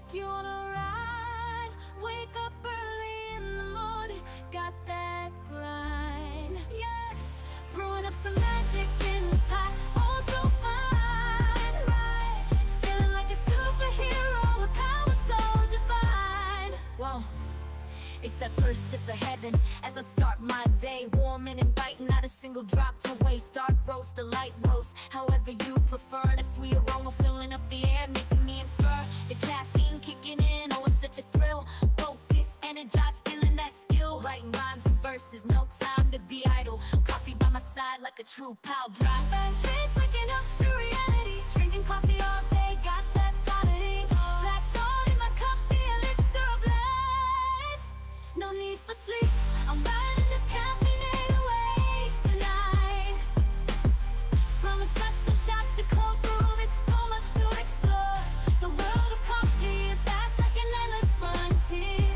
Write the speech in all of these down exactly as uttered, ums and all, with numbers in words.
take you on a ride. Wake up early in the morning, got that grind. Yes, brewing up some magic in the pot, oh so fine, right? Feeling like a superhero with power so divine. Whoa. It's that first sip of heaven as I start my day. Warm and inviting, not a single drop to waste. Dark roast or light roast, however you prefer. That sweet aroma filling up the air, making me infer the caffeine kicking in, oh it's such a thrill. Focus, energized, feeling that skill. Writing rhymes and verses, no time to be idle. Coffee by my side like a true pal. Drive and dreams, waking up to reality. Drinking coffee all day, got that quality. Black gold in my cup, the elixir of life. No need for sleep, I'm riding this caffeinated away tonight. From espresso shots to cold brew, there's so much to explore. The world of coffee is vast like an endless frontier.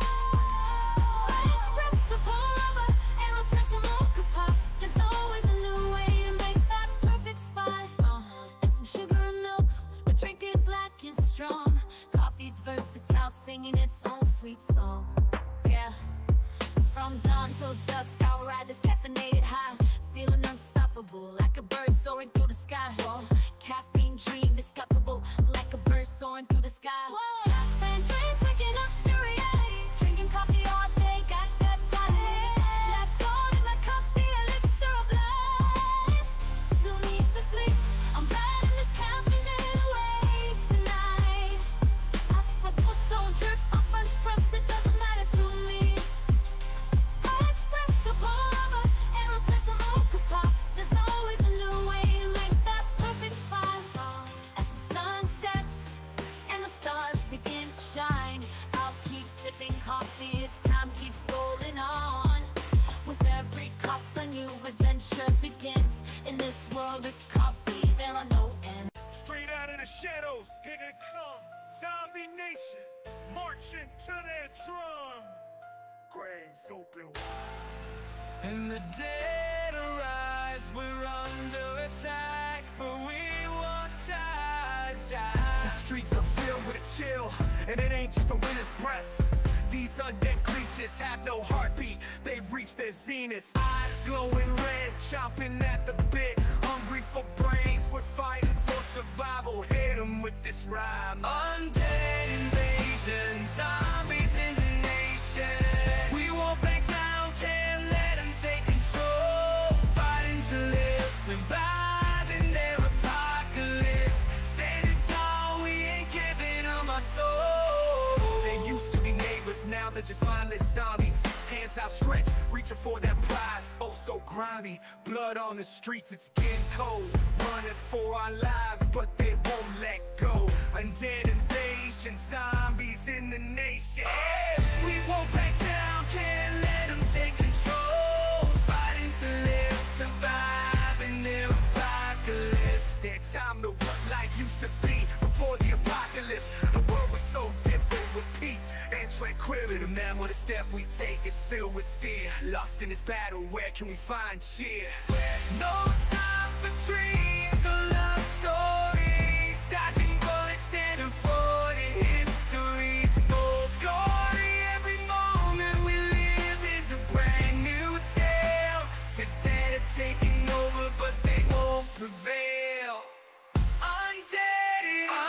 French press, a pour over, AeroPress and mocha pop. There's always a new way to make that perfect spot. uh, Add some sugar and milk, but drink it black and strong. Coffee's versatile, singing its own sweet song. Yeah, from dawn till dusk, I'll ride this caffeinated high, feeling unstoppable, like a bird soaring through the sky. Whoa, caffeine dream discoverable, like a bird soaring through the sky. Whoa, caffeine dreams waking up to reality. Drinking coffee all day, got that body. Black gold in my cup, the elixir of life. No need for sleep, I'm riding this caffeinated wave tonight. Espresso so drip, on French press, it doesn't matter to me. French press, a pour over, AeroPress and mocha pop. There's always a new way to make that perfect spot. As the sun sets and the stars begin to shine, I'll keep sipping coffee as time keeps rolling on. With every cup a new adventure begins. In this world of coffee there are no ends. Straight out of the shadows, here they come. Zombie Nation, marching to their drum. Graves open wide. And the dead arise, we're under attack, but we won't die. The streets are filled with a chill, and it ain't just a winter's breath. These undead creatures have no heartbeat, they've reached their zenith. Eyes glowing red, chomping at the bit. Hungry for brains, we're fighting for survival. Hit them with this rhyme. Undead invasion, zombies in the nation. We won't back down, can't let them take control. Fighting to live, surviving their apocalypse. Standing tall, we ain't giving them our soul. They used to be neighbors, now they're just mindless zombies. Hands outstretched, reaching for their prize. Oh so grimy, blood on the streets, it's getting cold. Running for our lives, but they won't let go. Undead invasion, zombies in the nation. We won't back down, can't let them take control. Fighting to live, surviving their apocalypse. Their time to what life used to be before the apocalypse. The world was so different with peace and tranquility. Man, what a step we take is filled with fear. Lost in this battle, where can we find cheer? No time for dreams or love stories, dodging bullets and avoiding histories. Both glory, every moment we live is a brand new tale. The dead have taken over, but they won't prevail. Undead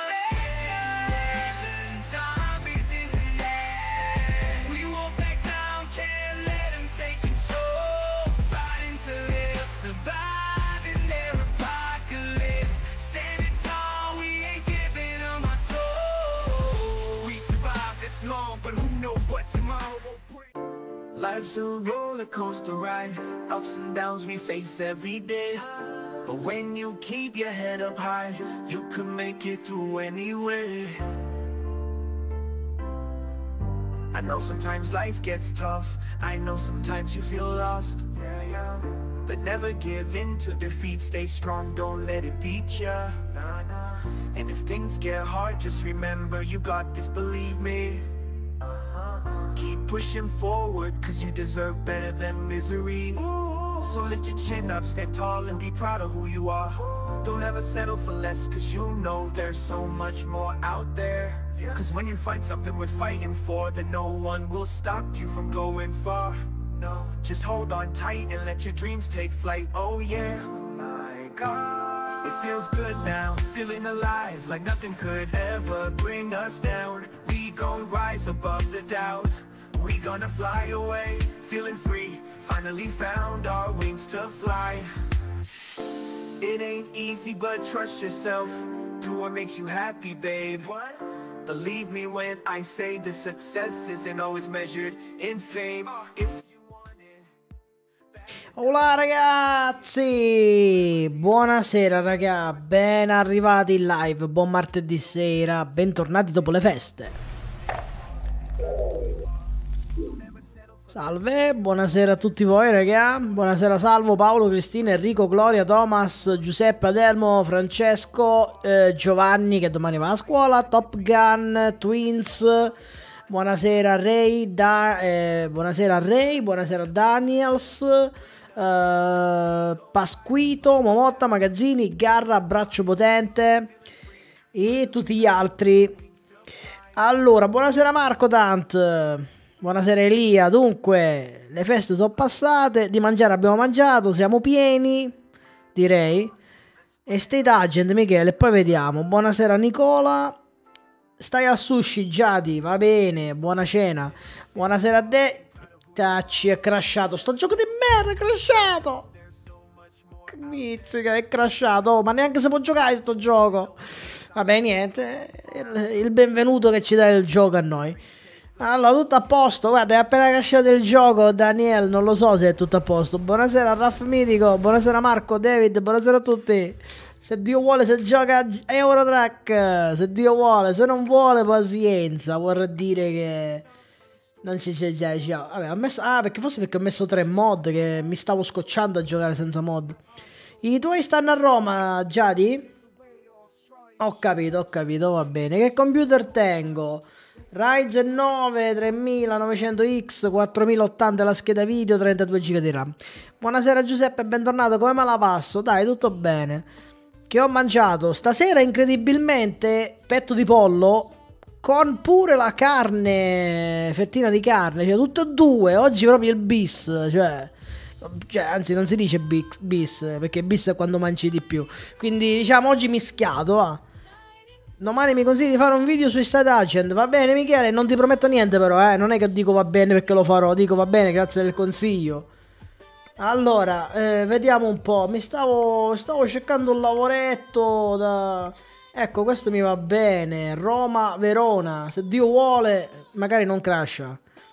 invasion, zombies in the nation. We won't back down, can't let them take control. Fighting to live, surviving their apocalypse. Standing tall, we ain't giving them our soul. We survived this long, but who knows what tomorrow will bring. Life's a roller coaster ride, ups and downs we face every day. But when you keep your head up high, you can make it through anyway. I know sometimes life gets tough, I know sometimes you feel lost, yeah, yeah. But never give in to defeat, stay strong, don't let it beat ya, nah, nah. And if things get hard, just remember you got this, believe me. uh-huh. Keep pushing forward, cause you deserve better than misery. So lift your chin up, stand tall and be proud of who you are. Don't ever settle for less, cause you know there's so much more out there. Cause when you find something worth fighting for, then no one will stop you from going far. No, just hold on tight and let your dreams take flight. Oh yeah, my God, it feels good now, feeling alive, like nothing could ever bring us down. We gon' rise above the doubt, we gonna fly away, feeling free, finally found our wings to fly. It ain't easy, but trust yourself, do what makes you happy, babe. What? Believe me when I say the success isn't always measured in fame. If you want it. Hola ragazzi, buonasera raga, ben arrivati in live, buon martedì sera, bentornati dopo le feste. Salve, buonasera a tutti voi raga, buonasera Salvo, Paolo, Cristina, Enrico, Gloria, Thomas, Giuseppe, Adelmo, Francesco, eh, Giovanni che domani va a scuola, Top Gun, Twins, buonasera Ray, da, eh, buonasera Ray, buonasera Daniels, eh, Pasquito, Momotta, Magazzini, Garra, Abbraccio Potente e tutti gli altri. Allora, buonasera Marco Tant. Buonasera Elia, dunque le feste sono passate, di mangiare abbiamo mangiato, siamo pieni, direi. Estate Agent Michele, poi vediamo. Buonasera Nicola, stai al sushi Giadi, va bene, buona cena. Buonasera a te, Tacci, è crashato, sto gioco di merda, è crashato. Mizzica, è crashato, oh, ma neanche si può giocare sto gioco. Vabbè niente, il, il benvenuto che ci dà il gioco a noi. Allora, tutto a posto, guarda, è appena crashato il gioco, Daniel, non lo so se è tutto a posto. Buonasera Raff Mitico, buonasera Marco, David, buonasera a tutti. Se Dio vuole si gioca Eurotrack, se Dio vuole, se non vuole pazienza, vorrà dire che non ci c'è già, già. Vabbè, ho messo, ah, perché forse perché ho messo tre mod, che mi stavo scocciando a giocare senza mod. I tuoi stanno a Roma, Giadi? Ho capito, ho capito, va bene. Che computer tengo? Ryzen nove tremilanovecento X, quattromila ottanta la scheda video, trentadue giga di RAM. Buonasera Giuseppe, bentornato, come me la passo? Dai, tutto bene. Che ho mangiato? Stasera incredibilmente petto di pollo con pure la carne, fettina di carne, cioè tutte e due. Oggi proprio il bis, cioè, cioè anzi non si dice bis, bis, perché bis è quando mangi di più. Quindi diciamo oggi mischiato, ah. Domani mi consigli di fare un video su Estate Agent. Va bene Michele, non ti prometto niente però, eh. Non è che dico va bene perché lo farò, dico va bene grazie del consiglio. Allora, eh, vediamo un po'. Mi stavo, stavo cercando un lavoretto da... Ecco, questo mi va bene. Roma, Verona. Se Dio vuole, magari non crasha.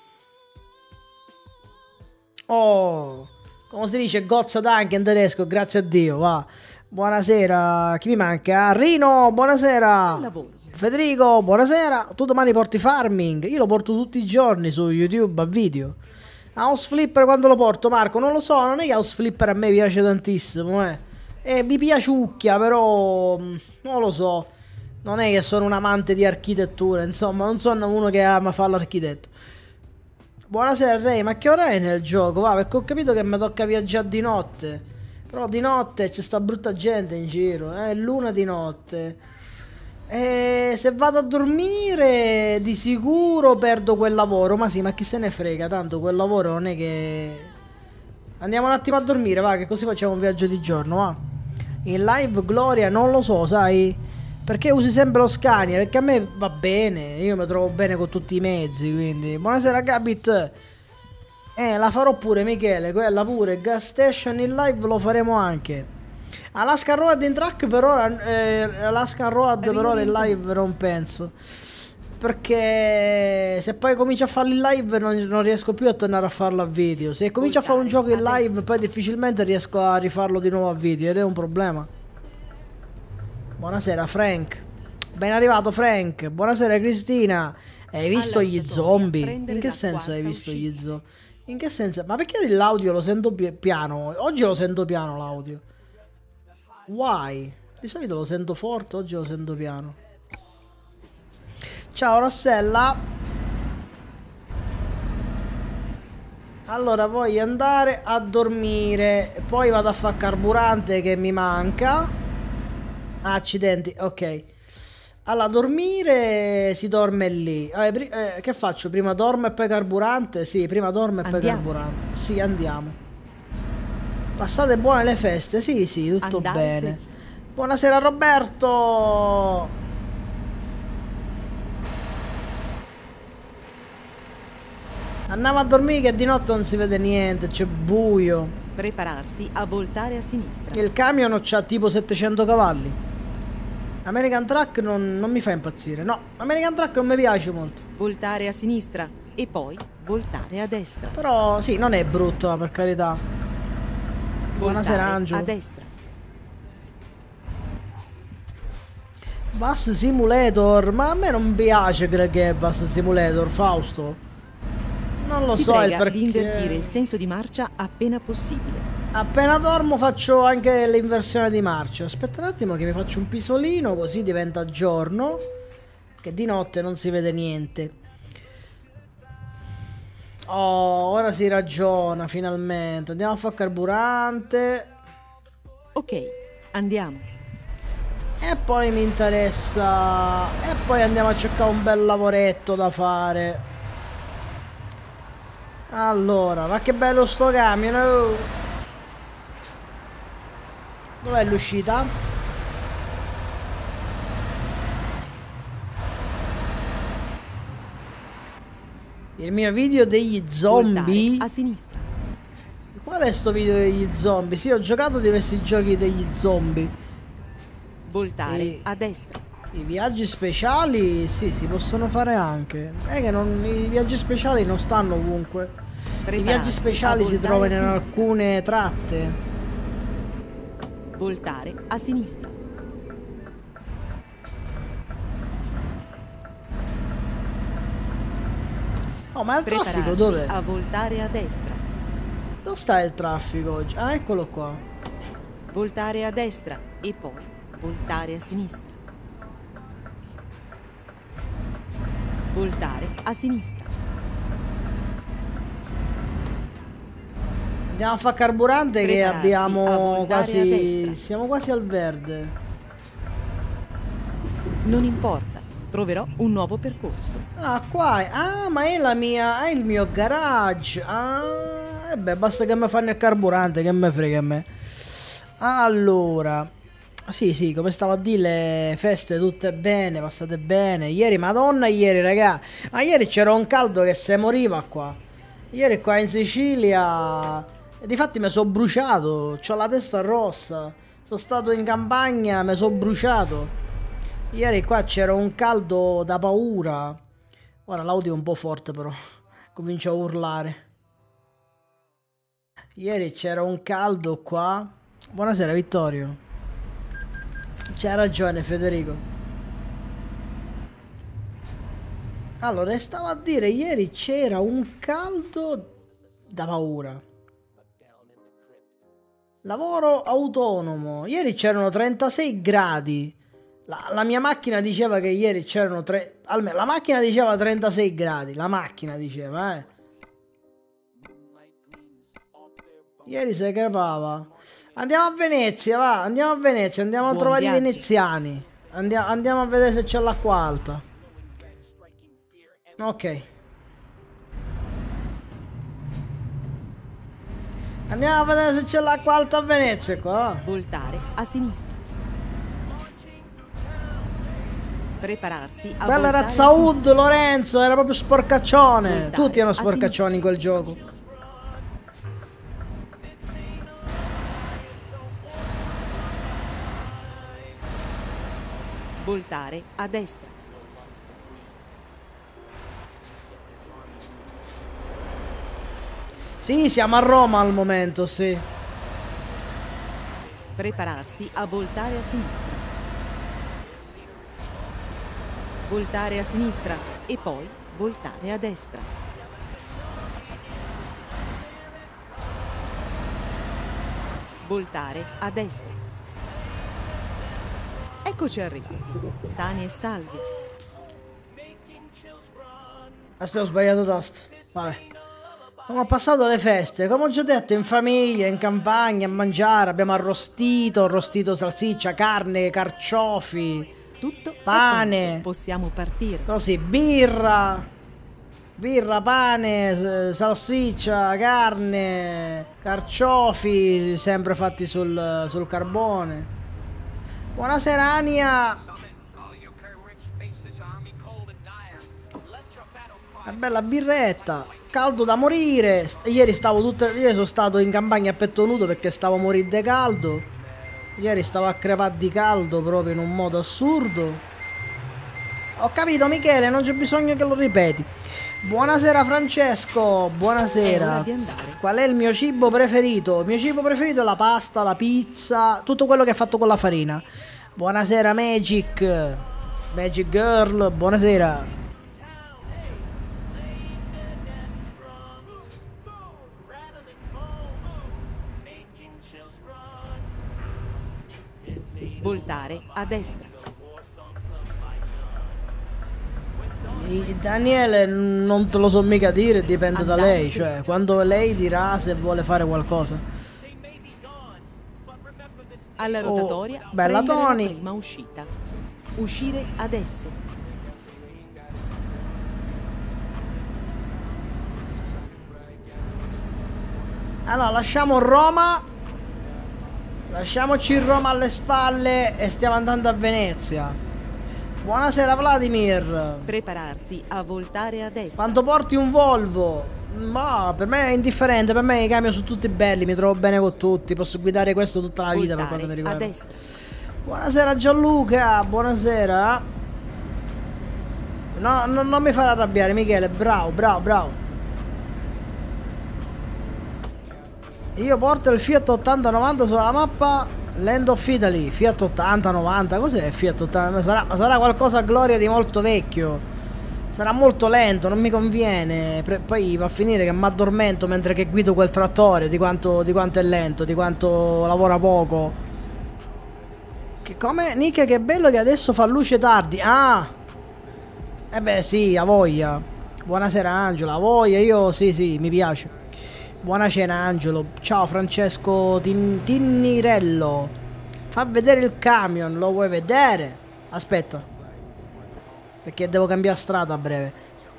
Oh, come si dice? Gozza d'anche in tedesco, grazie a Dio, va. Buonasera, chi mi manca? Rino, buonasera. Federico, buonasera. Tu domani porti farming? Io lo porto tutti i giorni su YouTube a video. House Flipper quando lo porto, Marco? Non lo so, non è che House Flipper a me piace tantissimo, eh. E mi piaciucchia, però non lo so. Non è che sono un amante di architettura, insomma, non sono uno che ama fare l'architetto. Buonasera Ray, ma che ora è nel gioco? Va, perché ho capito che mi tocca viaggiare di notte. Però di notte c'è sta brutta gente in giro, è eh? luna di notte. E se vado a dormire di sicuro perdo quel lavoro. Ma sì, ma chi se ne frega, tanto quel lavoro non è che... Andiamo un attimo a dormire, va, che così facciamo un viaggio di giorno, va. In live Gloria non lo so, sai? Perché usi sempre lo Scania? Perché a me va bene, io mi trovo bene con tutti i mezzi, quindi... Buonasera Gabit. Eh, la farò pure Michele, quella pure, Gas Station in live lo faremo anche. Alaska Road in track per ora, eh, Alaska Road per ora in live non penso. Perché se poi comincio a farlo in live non, non riesco più a tornare a farlo a video. Se comincio a fare un gioco in live poi difficilmente riesco a rifarlo di nuovo a video ed è un problema. Buonasera Frank. Ben arrivato Frank. Buonasera Cristina. Hai visto gli zombie? In che senso hai visto gli zombie? In che senso? Ma perché l'audio lo sento piano? Oggi lo sento piano l'audio. Why? Di solito lo sento forte, oggi lo sento piano. Ciao Rossella. Allora voglio andare a dormire. Poi vado a fare carburante che mi manca. Accidenti, ok. Allora, dormire si dorme lì. Eh, pri- eh, che faccio? Prima dormo e poi carburante? Sì, prima dormo e poi Andiamo. carburante. Sì, andiamo. Passate buone le feste? Sì, sì, tutto Andare bene. dritti. Buonasera Roberto! Andiamo a dormire che di notte non si vede niente, c'è buio. Prepararsi a voltare a sinistra. Il camion c'ha tipo settecento cavalli. American Truck non, non mi fa impazzire. No, American Truck non mi piace molto. Voltare a sinistra e poi voltare a destra. Però sì, non è brutto, per carità. Buonasera Voltare Angelo. a destra. Bus Simulator, ma a me non piace che è Bus Simulator, Fausto. Non lo si so il prega perché. di invertire il senso di marcia appena possibile. Appena dormo faccio anche l'inversione di marcia. Aspetta un attimo che mi faccio un pisolino così diventa giorno. Che di notte non si vede niente. Oh, ora si ragiona finalmente. Andiamo a fare carburante. Ok, andiamo. E poi mi interessa. E poi andiamo a cercare un bel lavoretto da fare. Allora, ma che bello sto camion. Oh. Dov'è l'uscita? Il mio video degli zombie. Voltare a sinistra. Qual è sto video degli zombie? Sì, ho giocato diversi giochi degli zombie. Voltare E- a destra. I viaggi speciali, sì, si possono fare anche. È che non, i viaggi speciali non stanno ovunque. I viaggi Prepararsi speciali a si voltare trovano a in sinistra. alcune tratte. Voltare a sinistra. Oh, ma il traffico Prepararsi dov'è? a voltare a destra. Dove sta il traffico oggi? Ah, eccolo qua. Voltare a destra e poi voltare a sinistra. Voltare a sinistra. Andiamo a fare carburante che Prepararsi a abbiamo voltare a quasi... destra. Siamo quasi al verde. Non importa, troverò un nuovo percorso. Ah, qua è... Ah, ma è la mia... È il mio garage. Ah, e beh, basta che mi fanno il carburante, che me frega a me. Allora... Sì, sì, come stavo a dire, le feste tutte bene, passate bene. Ieri, madonna, ieri, raga. Ma ieri c'era un caldo che se moriva qua. Ieri qua in Sicilia... E difatti mi sono bruciato, c'ho la testa rossa. Sono stato in campagna, mi sono bruciato. Ieri qua c'era un caldo da paura. Ora l'audio è un po' forte però. Comincio a urlare. Ieri c'era un caldo qua. Buonasera Vittorio. C'ha ragione Federico. Allora, stavo a dire, ieri c'era un caldo da paura. Lavoro autonomo. Ieri c'erano trentasei gradi. La, la mia macchina diceva che ieri c'erano tre... Almeno la macchina diceva trentasei gradi. La macchina diceva, eh. Ieri si crepava. Andiamo a Venezia, va. Andiamo a Venezia. Andiamo a Buon trovare viaggio. i veneziani. Andiamo, andiamo a vedere se c'è l'acqua alta. Ok. Andiamo a vedere se c'è l'acqua alta a Venezia qua. Voltare a sinistra. Prepararsi a Quello era voltare a Zaud, sinistra. Lorenzo, era proprio sporcaccione. Voltare Tutti erano a sporcaccioni in quel gioco. Voltare a destra. Sì, siamo a Roma al momento, sì. Prepararsi a voltare a sinistra. Voltare a sinistra e poi voltare a destra. Voltare a destra. Eccoci arrivati, sani e salvi. Aspetta, ho sbagliato tasto. Vabbè. Come ho passato le feste, come ho già detto, in famiglia, in campagna, a mangiare. Abbiamo arrostito, arrostito salsiccia, carne, carciofi. Tutto è Pane. pronto. Possiamo partire. Così, birra, birra, pane, s- salsiccia, carne, carciofi, sempre fatti sul, sul carbone. Buonasera Ania. Una bella birretta, caldo da morire. St- Ieri stavo tutte, ieri sono stato in campagna a petto nudo perché stavo a morire di caldo. Ieri stavo a crepare di caldo proprio in un modo assurdo. Ho capito Michele, non c'è bisogno che lo ripeti. Buonasera Francesco, È ora buonasera. di andare. Qual è il mio cibo preferito? Il mio cibo preferito è la pasta, la pizza, tutto quello che è fatto con la farina. Buonasera Magic, Magic Girl, buonasera. Voltare a destra. I- Daniele non te lo so mica dire, dipende da Andare lei, cioè quando lei dirà se vuole fare qualcosa. Alla Oh, rotatoria. bella prendere la Tony. prima uscita. Uscire adesso. Allora, lasciamo Roma. Lasciamoci Roma alle spalle e stiamo andando a Venezia. Buonasera Vladimir. Prepararsi a voltare a destra. Quando porti un Volvo? Ma per me è indifferente, per me i camion sono tutti belli, mi trovo bene con tutti, posso guidare questo tutta la vita per quanto mi Voltare a riguarda. destra. Buonasera Gianluca, buonasera. No, no, non mi fare arrabbiare Michele, bravo, bravo, bravo. Io porto il Fiat ottanta novanta sulla mappa Land of Italy. Fiat ottanta novanta, cos'è Fiat ottanta? Sarà, sarà qualcosa a gloria di molto vecchio. Sarà molto lento, non mi conviene. Pre- poi va a finire che mi addormento mentre che guido quel trattore. Di quanto, di quanto è lento, di quanto lavora poco. Che come? Nick, che bello che adesso fa luce tardi. Ah! Eh beh sì, a voglia. Buonasera Angelo, a voglia, io sì sì, mi piace. Buonasera Angelo. Ciao Francesco Tin- Tinnirello. Fa vedere il camion, lo vuoi vedere? Aspetta. Perché devo cambiare strada a breve.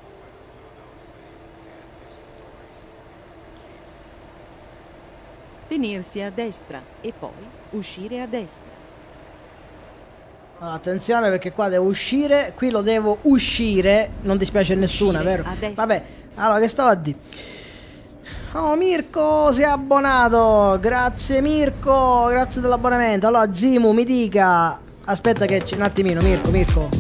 Tenersi a destra e poi uscire a destra. Allora, attenzione perché qua devo uscire. Qui lo devo uscire. Non dispiace a nessuna, Uscire vero? a destra. Vabbè, allora che stavo a dire? Oh, Mirko si è abbonato. Grazie Mirko, grazie dell'abbonamento. Allora Zimu mi dica. Aspetta che c'è un attimino, Mirko, Mirko.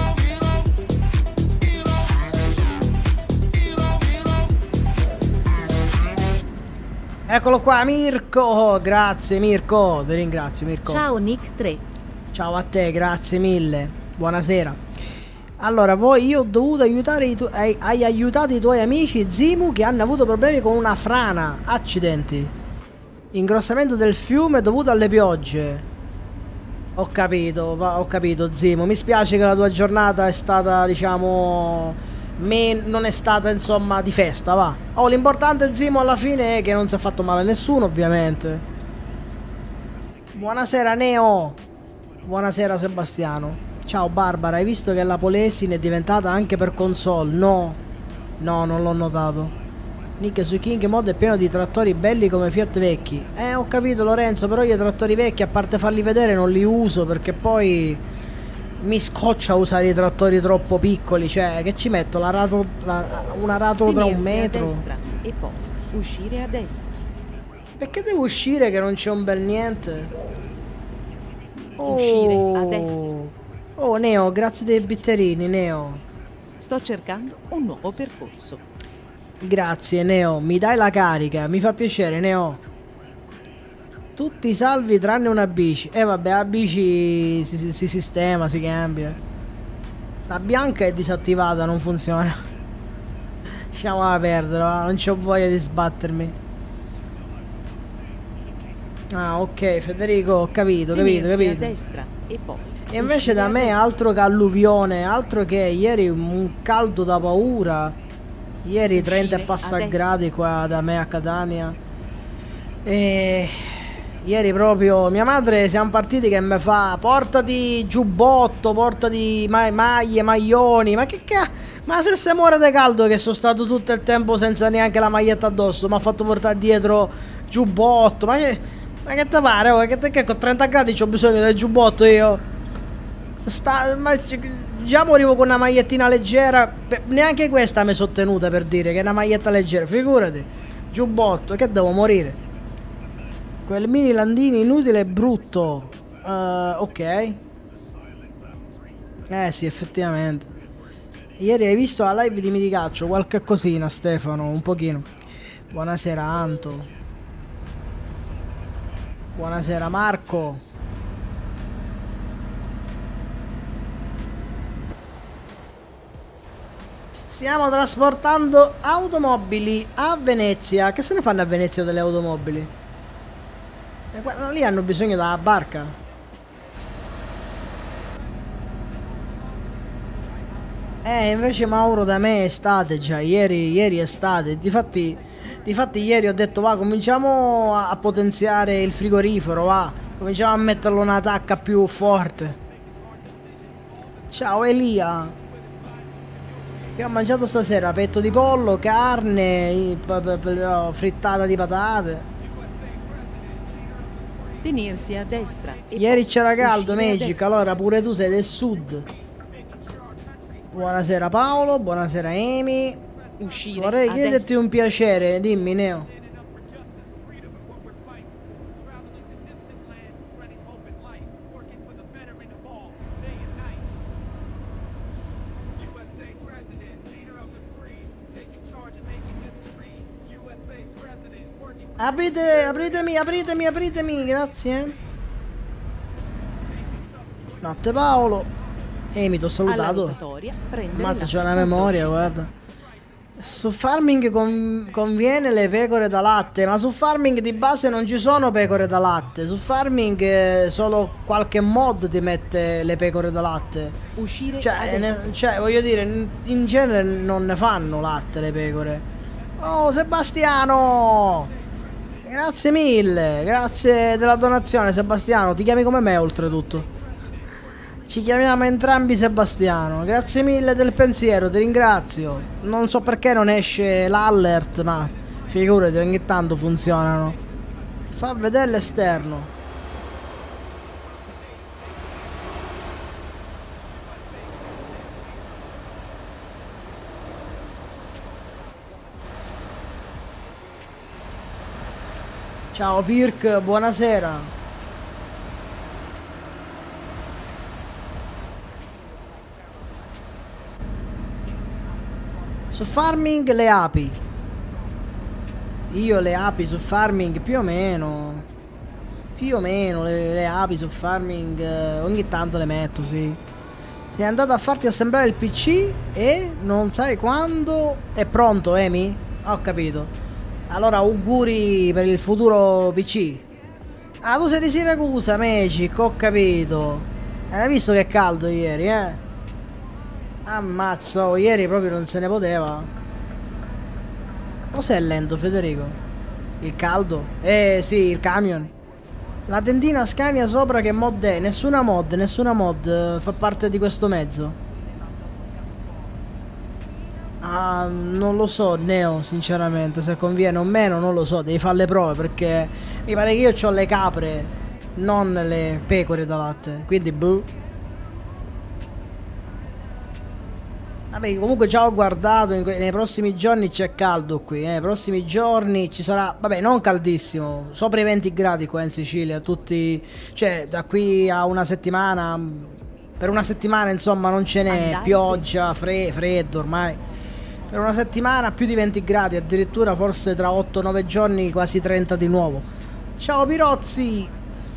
Eccolo qua Mirko. Grazie Mirko, ti ringrazio Mirko. Ciao Nick tre. Ciao a te, grazie mille. Buonasera. Allora, voi io ho dovuto aiutare i tu- hai, hai aiutato i tuoi amici Zimu che hanno avuto problemi con una frana. Accidenti. Ingrossamento del fiume dovuto alle piogge. Ho capito, va- ho capito Zimu. Mi spiace che la tua giornata è stata, diciamo, me- non è stata insomma di festa, va. Oh, l'importante Zimu alla fine è che non si è fatto male a nessuno, ovviamente. Buonasera Neo. Buonasera Sebastiano. Ciao Barbara, hai visto che la Polesine è diventata anche per console? No, no, non l'ho notato. Nick su King Mod è pieno di trattori belli come Fiat vecchi. Eh, ho capito Lorenzo, però io i trattori vecchi, a parte farli vedere, non li uso perché poi mi scoccia usare i trattori troppo piccoli. Cioè, che ci metto? La rato, la- una ratola tra un Tenersi a metro? destra e poi uscire a destra. Perché devo uscire che non c'è un bel niente? Uscire a destra. Oh Neo, grazie dei bitterini Neo. Sto cercando un nuovo percorso. Grazie Neo, mi dai la carica, mi fa piacere Neo. Tutti salvi tranne una bici. E eh, vabbè, la bici si, si, si sistema, si cambia. La bianca è disattivata, non funziona. Lasciamola perdere, va, non c'ho voglia di sbattermi. Ah ok Federico, ho capito, capito, Tenersi a capito. destra e poi E invece uscire da a me destra. altro che alluvione, altro che ieri un caldo da paura. Ieri trenta e Uscire passa a destra. gradi qua da me a Catania. E Ieri proprio mia madre siamo partiti che mi fa portati giubbotto, portati ma maglie, maglioni, ma che cazzo, ma se se muore di caldo che sono stato tutto il tempo senza neanche la maglietta addosso, mi ha fatto portare dietro giubbotto, ma che, ma che te pare, oh? Che, te, che con trenta gradi c'ho bisogno del giubbotto io? Sta, ma, già morivo con una magliettina leggera, neanche questa mi sono tenuta per dire che è una maglietta leggera, figurati, giubbotto, che devo morire? Quel mini landini inutile e brutto. Uh, ok. Eh sì, effettivamente. Ieri hai visto la live di Miticaccio? Qualche cosina, Stefano, un pochino. Buonasera Anto. Buonasera Marco. Stiamo trasportando automobili a Venezia. Che se ne fanno a Venezia delle automobili? E guarda, lì hanno bisogno della barca. Eh, invece Mauro da me è estate già, ieri, ieri è estate. Difatti, difatti ieri ho detto va, cominciamo a, a potenziare il frigorifero, va. Cominciamo a metterlo una tacca più forte. Ciao Elia. Io ho mangiato stasera petto di pollo, carne, frittata di patate. Tenersi a destra. E Ieri poi c'era caldo, uscire a Magic, destra. allora pure tu sei del sud. Buonasera Paolo, buonasera Amy. Uscire Vorrei a chiederti destra. un piacere, dimmi Neo. Aprite, apritemi, apritemi, apritemi, grazie. Notte Paolo. Ehi, mi t'ho Alla salutato. rotatoria, prendere Ammazza, la c'ho una seconda memoria, uscita. guarda. Su Farming con- conviene le pecore da latte, ma su Farming di base non ci sono pecore da latte. Su Farming eh, solo qualche mod ti mette le pecore da latte. Uscire Cioè, adesso. ne- cioè, voglio dire, in, in genere non ne fanno latte le pecore. Oh, Sebastiano! Grazie mille, grazie della donazione, Sebastiano. Ti chiami come me, oltretutto. Ci chiamiamo entrambi Sebastiano. Grazie mille del pensiero, ti ringrazio. Non so perché non esce l'alert, ma figurati, ogni tanto funzionano. Fa vedere l'esterno. Ciao Pirk, buonasera. Su Farming le api. Io le api su Farming più o meno. Più o meno le, le api su Farming eh, ogni tanto le metto, sì. Sei andato a farti assemblare il P C e non sai quando è pronto, Amy? Ho capito. Allora auguri per il futuro P C. Ah, tu sei di Siracusa, Magic, ho capito. Hai visto che è caldo ieri, eh? Ammazza, oh, ieri proprio non se ne poteva. Cos'è lento, Federico? Il caldo? Eh sì, il camion. La tendina Scania sopra che mod è? Nessuna mod, nessuna mod eh, fa parte di questo mezzo. Ah, non lo so, Neo, sinceramente, se conviene o meno, non lo so, devi fare le prove perché mi pare che io ho le capre, non le pecore da latte, quindi boh. Vabbè, comunque già ho guardato, in que- nei prossimi giorni c'è caldo qui, eh. Nei prossimi giorni ci sarà, vabbè, non caldissimo, sopra i venti gradi qua in Sicilia, tutti, cioè da qui a una settimana, per una settimana insomma non ce n'è, Andai pioggia, fre- freddo ormai. Per una settimana più di venti gradi, addirittura forse tra otto nove giorni quasi trenta di nuovo. Ciao Pirozzi!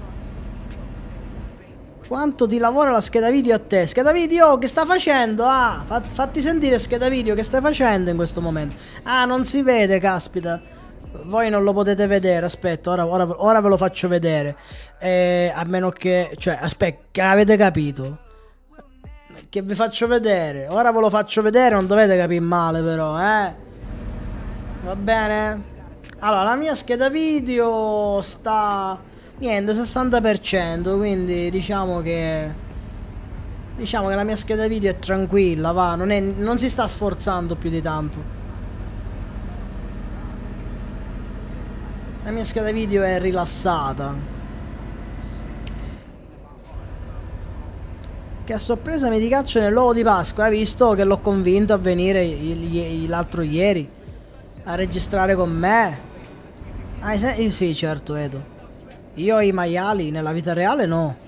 Quanto ti lavora la scheda video a te? Scheda video che sta facendo? Ah, fa- fatti sentire scheda video che stai facendo in questo momento. Ah, non si vede, caspita. Voi non lo potete vedere, aspetta, ora, ora, ora ve lo faccio vedere. Eh, a meno che, cioè, aspetta, che avete capito? Che vi faccio vedere. Ora ve lo faccio vedere, non dovete capire male però, eh. Va bene? Allora, la mia scheda video sta... Niente, sessanta per cento, quindi diciamo che... Diciamo che la mia scheda video è tranquilla, va, non, è, non si sta sforzando più di tanto. La mia scheda video è rilassata. Che a sorpresa mi ricaccio nell'uovo di Pasqua, hai visto che l'ho convinto a venire l'altro ieri a registrare con me. Ah, se... sì, certo, Edo. Io i maiali nella vita reale no.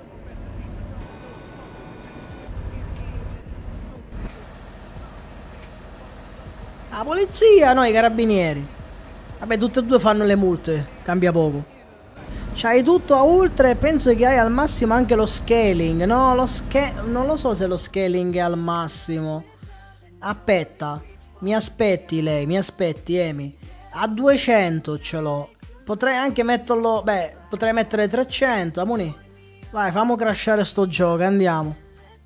La polizia, no, i carabinieri. Vabbè, tutte e due fanno le multe, cambia poco. C'hai tutto a ultra e penso che hai al massimo anche lo scaling. No, lo sca... non lo so se lo scaling è al massimo. Aspetta, mi aspetti lei, mi aspetti Emi. A duecento ce l'ho. Potrei anche metterlo, beh, potrei mettere trecento, amoni. Vai, fammo crashare sto gioco, andiamo.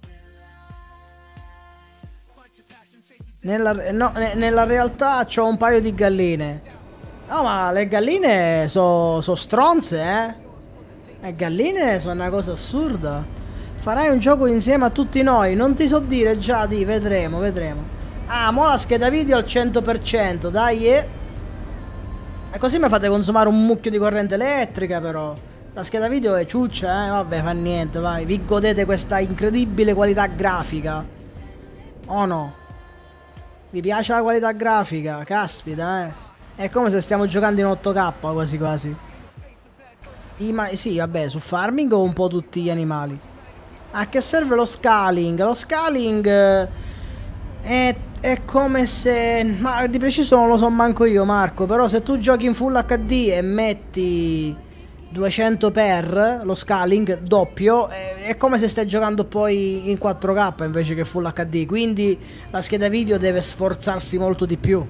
Nella, no, nella realtà c'ho un paio di galline. No, ma le galline sono so stronze, eh. Le galline sono una cosa assurda. Farai un gioco insieme a tutti noi. Non ti so dire già, di, vedremo, vedremo. Ah, mo la scheda video al cento per cento, dai, eh. E così mi fate consumare un mucchio di corrente elettrica, però. La scheda video è ciuccia, eh. Vabbè, fa niente, vai. Vi godete questa incredibile qualità grafica. O no? Vi piace la qualità grafica? Caspita, eh. È come se stiamo giocando in otto K quasi quasi. I ma sì, vabbè, su farming o un po' tutti gli animali. A che serve lo scaling? Lo scaling eh, è, è come se... Ma di preciso non lo so manco io, Marco. Però se tu giochi in Full H D e metti duecento per lo scaling doppio, è, è come se stai giocando poi in quattro K invece che Full H D. Quindi la scheda video deve sforzarsi molto di più.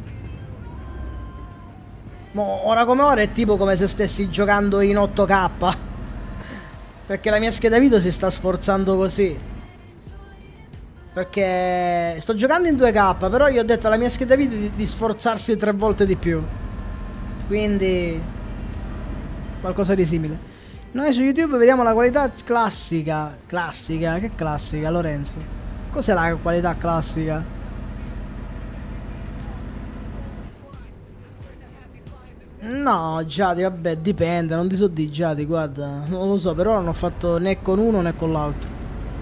Mo, ora come ora è tipo come se stessi giocando in otto K. Perché la mia scheda video si sta sforzando così. Perché sto giocando in due K, però io ho detto alla mia scheda video di, di sforzarsi tre volte di più. Quindi qualcosa di simile. Noi su YouTube vediamo la qualità classica. Classica? Che classica, Lorenzo? Cos'è la qualità classica? No, Giadi, vabbè, dipende, non ti so di Giadi, guarda, non lo so, però non ho fatto né con uno né con l'altro.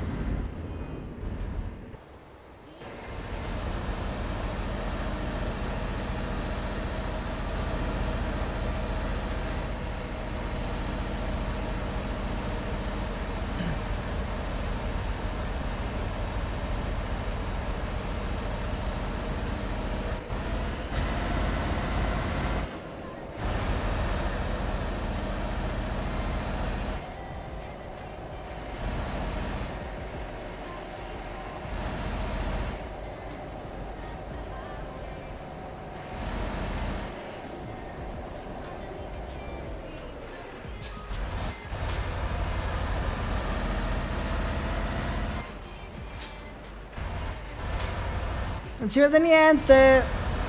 Non si vede niente.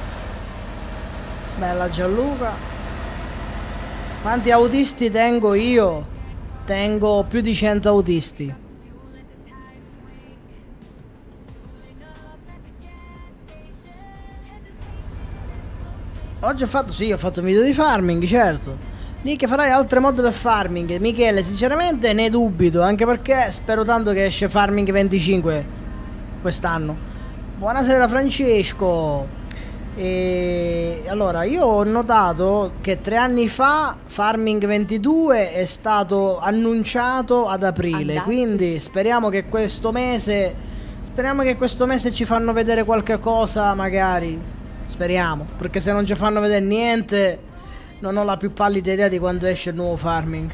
Bella Gianluca. Quanti autisti tengo io? Tengo più di cento autisti. Oggi ho fatto, sì, ho fatto un video di farming, certo. Nick, farai altre mod per farming? Michele, sinceramente ne dubito, anche perché spero tanto che esce Farming venticinque quest'anno. Buonasera Francesco. E allora, io ho notato che tre anni fa Farming ventidue è stato annunciato ad aprile. Andate. Quindi speriamo che questo mese Speriamo che questo mese ci fanno vedere qualche cosa, magari. Speriamo, perché se non ci fanno vedere niente non ho la più pallida idea di quando esce il nuovo Farming.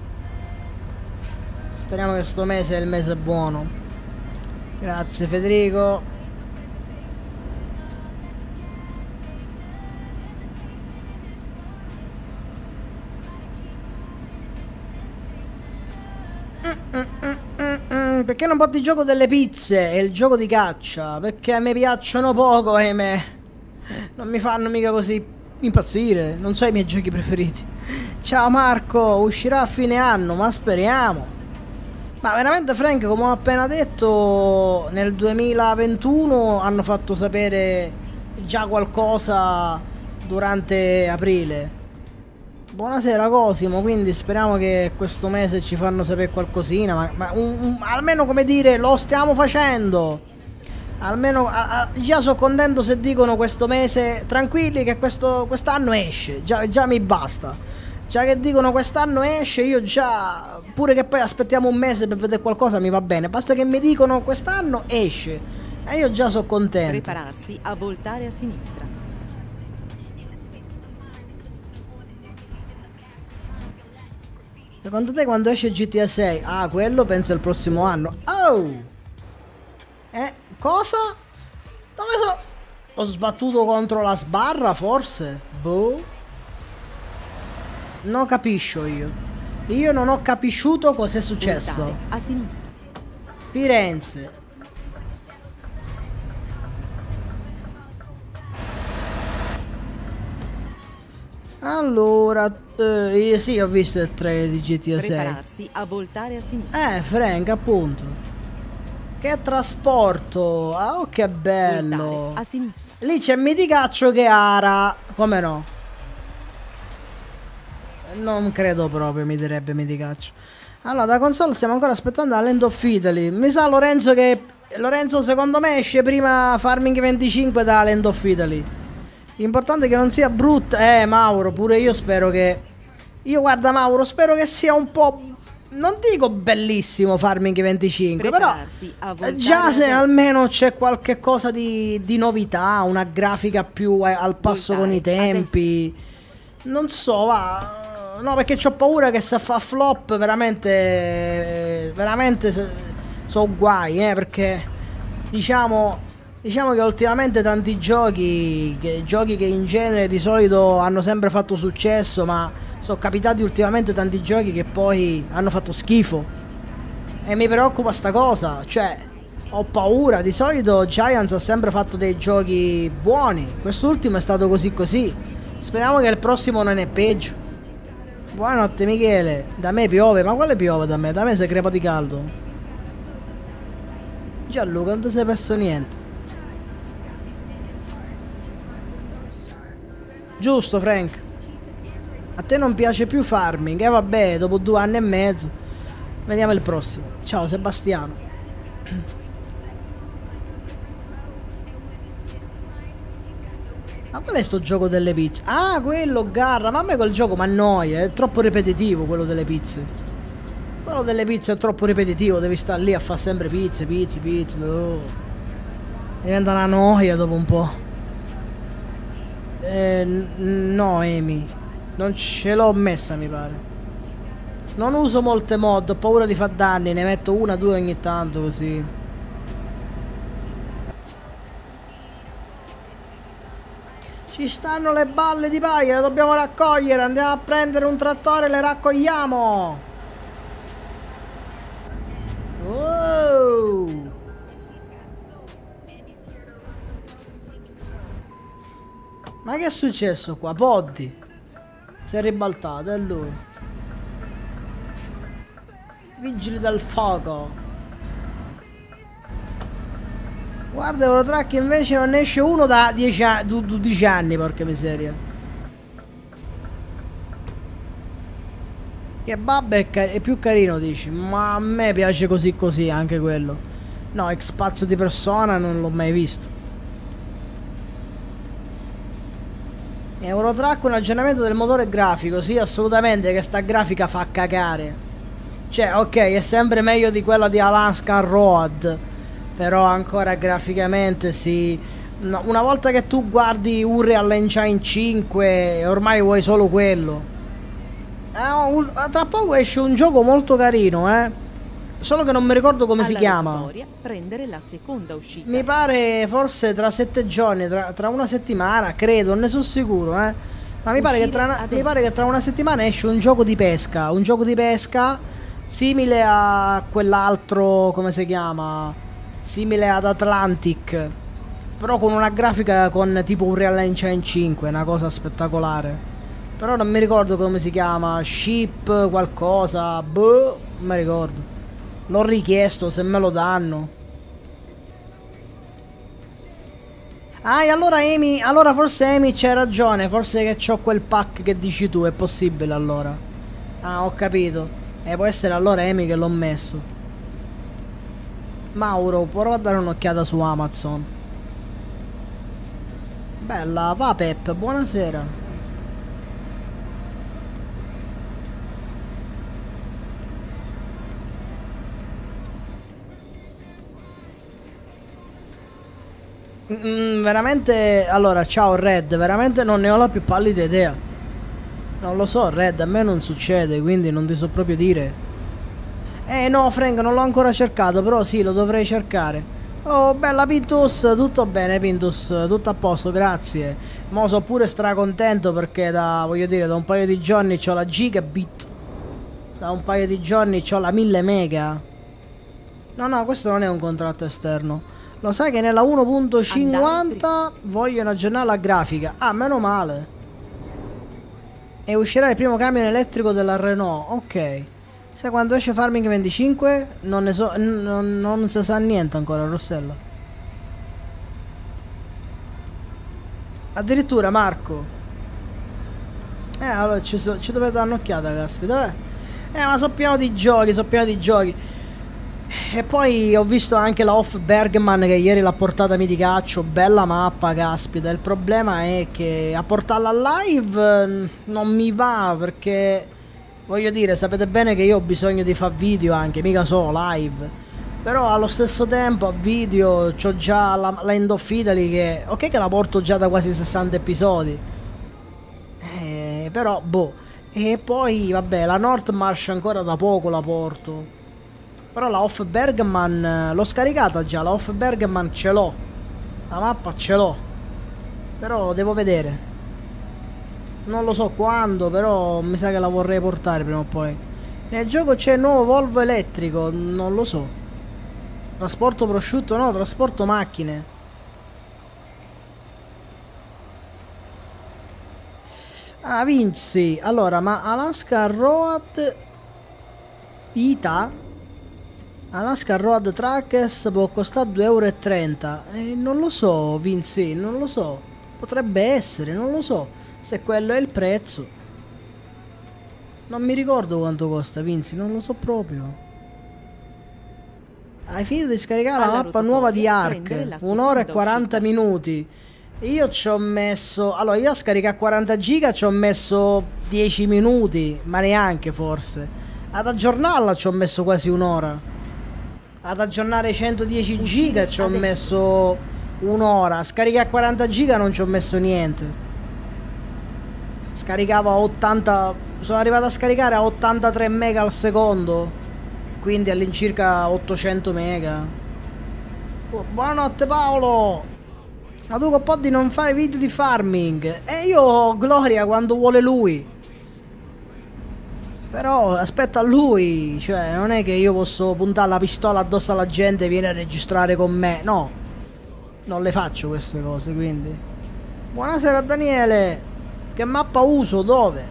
Speriamo che questo mese è il mese buono. Grazie Federico. Perché non porti il gioco delle pizze e il gioco di caccia? Perché a me piacciono poco, ahimè. Non mi fanno mica così impazzire, non so i miei giochi preferiti. Ciao Marco, uscirà a fine anno, ma speriamo. Ma veramente Frank, come ho appena detto, nel duemilaventuno hanno fatto sapere già qualcosa durante aprile. Buonasera Cosimo, quindi speriamo che questo mese ci fanno sapere qualcosina, ma, ma un, un, almeno come dire, lo stiamo facendo. Almeno a, a, già sono contento se dicono questo mese, tranquilli che questo quest'anno esce, già, già mi basta. Già che dicono quest'anno esce, io già, pure che poi aspettiamo un mese per vedere qualcosa mi va bene, basta che mi dicono quest'anno esce e io già sono contento. Prepararsi a voltare a sinistra. Secondo te quando esce G T A sei? Ah, quello penso il prossimo anno. Oh! Eh, cosa? Dove so? Ho sbattuto contro la sbarra forse? Boh. Non capisco io. Io non ho capisciuto cos'è successo. Voltare a sinistra. Firenze. Allora, eh, io sì, ho visto il trailer di G T A sei. Prepararsi a voltare a sinistra. Eh, Frank, appunto. Che trasporto. Ah, oh, che bello. Voltare a sinistra. Lì c'è Miticaccio che ara. Come no? Non credo proprio mi direbbe Miticaccio. Allora, da console stiamo ancora aspettando la Land of Italy. Mi sa Lorenzo che... Lorenzo secondo me esce prima Farming venticinque da Land of Italy. L'importante è che non sia brutta. Eh, Mauro, pure io spero che... Io guarda Mauro, spero che sia un po'... Non dico bellissimo Farming venticinque, però già se almeno c'è qualche cosa di, di novità, una grafica più al passo con i tempi. Non so, va... No, perché c'ho paura che se fa flop veramente... Veramente sono guai, eh, perché... Diciamo... Diciamo che ultimamente tanti giochi, che, giochi che in genere di solito hanno sempre fatto successo, ma sono capitati ultimamente tanti giochi che poi hanno fatto schifo. E mi preoccupa sta cosa, cioè ho paura. Di solito Giants ha sempre fatto dei giochi buoni, quest'ultimo è stato così così. Speriamo che il prossimo non è peggio. Buonanotte Michele, da me piove, ma quale piove da me? Da me si crepa di caldo. Gianluca, non ti sei perso niente. Giusto Frank. A te non piace più Farming? E eh, vabbè, dopo due anni e mezzo. Vediamo il prossimo. Ciao Sebastiano. Ma qual è sto gioco delle pizze? Ah, quello Garra. Ma a me quel gioco mi annoia. È troppo ripetitivo quello delle pizze. Quello delle pizze è troppo ripetitivo. Devi stare lì a fare sempre pizze, pizze, pizze. Oh. Diventa una noia dopo un po'. Eh, no Amy, non ce l'ho messa mi pare. Non uso molte mod, ho paura di far danni, ne metto una due ogni tanto così. Ci stanno le balle di paglia, le dobbiamo raccogliere, andiamo a prendere un trattore e le raccogliamo. Wow. Ma che è successo qua? Poddy si è ribaltato, è lui. Vigili del fuoco. Guarda, Eurotrack invece non ne esce uno da dieci anni, porca miseria. Che babba è, è più carino, dici. Ma a me piace così così anche quello. No, X Pazzo di Persona non l'ho mai visto. Eurotrack un aggiornamento del motore grafico. Sì, assolutamente, che sta grafica fa cagare. Cioè, ok, è sempre meglio di quella di Alaska Road, però ancora graficamente sì. No, una volta che tu guardi Unreal Engine cinque ormai vuoi solo quello. eh, Tra poco esce un gioco molto carino, eh. Solo che non mi ricordo come Alla si chiama. Vittoria, prendere la seconda uscita. Mi pare forse tra sette giorni, tra, tra una settimana, credo, non ne sono sicuro, eh. Ma mi pare, che tra, mi pare che tra una settimana esce un gioco di pesca. Un gioco di pesca simile a quell'altro, come si chiama? Simile ad Atlantic. Però con una grafica con tipo un Real Engine cinque, una cosa spettacolare. Però non mi ricordo come si chiama, Ship qualcosa, boh, non mi ricordo. L'ho richiesto, se me lo danno. Ah, e allora Amy, allora forse Amy c'hai ragione, forse che c'ho quel pack che dici tu, è possibile allora. Ah, ho capito. E eh, può essere allora Amy che l'ho messo. Mauro, prova a dare un'occhiata su Amazon. Bella, va Pep, buonasera. Mm, veramente, allora, ciao Red, veramente non ne ho la più pallida idea. Non lo so, Red, a me non succede, quindi non ti so proprio dire. Eh no, Frank, non l'ho ancora cercato, però sì, lo dovrei cercare. Oh, bella Pintus, tutto bene Pintus, tutto a posto, grazie. Mo sono pure stracontento perché da, voglio dire, da un paio di giorni c'ho la gigabit. Da un paio di giorni c'ho la mille mega. No, no, questo non è un contratto esterno. Lo sai che nella uno punto cinquanta vogliono aggiornare la grafica. Ah, meno male. E uscirà il primo camion elettrico della Renault. Ok. Sai quando esce Farming venticinque? Non ne so, non, non si sa niente ancora, Rossella. Addirittura, Marco. Eh, allora ci, so, ci dovete dare un'occhiata, caspita. Eh, ma so pieno di giochi, so pieno di giochi. E poi ho visto anche la Off Bergman che ieri l'ha portata Miticaccio. Bella mappa, caspita. Il problema è che a portarla live non mi va, perché voglio dire, sapete bene che io ho bisogno di fare video anche, mica solo live. Però allo stesso tempo a video c'ho già la, la End of Italy che, ok che la porto già da quasi sessanta episodi, eh, però boh. E poi vabbè, la Northmarch ancora da poco la porto. Però la Off Bergman l'ho scaricata già, la Off Bergman ce l'ho. La mappa ce l'ho. Però devo vedere. Non lo so quando, però mi sa che la vorrei portare prima o poi. Nel gioco c'è il nuovo Volvo elettrico, non lo so. Trasporto prosciutto, no, trasporto macchine. Ah, Vinci. Allora, ma Alaska Road Ita Alaska Road Trackers può costare due euro e trenta. Eh, non lo so, Vinci, non lo so. Potrebbe essere, non lo so. Se quello è il prezzo. Non mi ricordo quanto costa, Vinci, non lo so proprio. Hai finito di scaricare la mappa nuova di Ark. un'ora e quaranta minuti. Io ci ho messo... Allora, io a scaricare quaranta giga ci ho messo dieci minuti. Ma neanche, forse. Ad aggiornarla ci ho messo quasi un'ora. Ad aggiornare centodieci giga ci ho messo un'ora. A scaricare quaranta giga non ci ho messo niente. Scaricavo a ottanta. Sono arrivato a scaricare a ottantatré mega al secondo. Quindi all'incirca ottocento mega. Oh, buonanotte Paolo. Ma tu con Poddy non fai video di farming. E io ho Gloria quando vuole lui. Però aspetta a lui, cioè non è che io posso puntare la pistola addosso alla gente e viene a registrare con me, no. Non le faccio queste cose, quindi. Buonasera Daniele. Che mappa uso? Dove?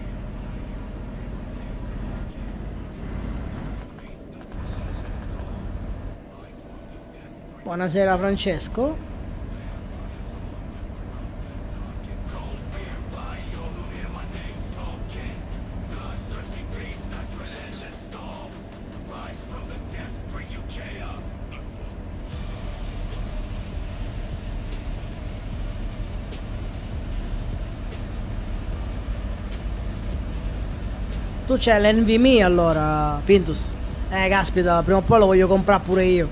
Buonasera Francesco. Tu c'è l'N V M E allora, Pintus. Eh, caspita, prima o poi lo voglio comprare pure io.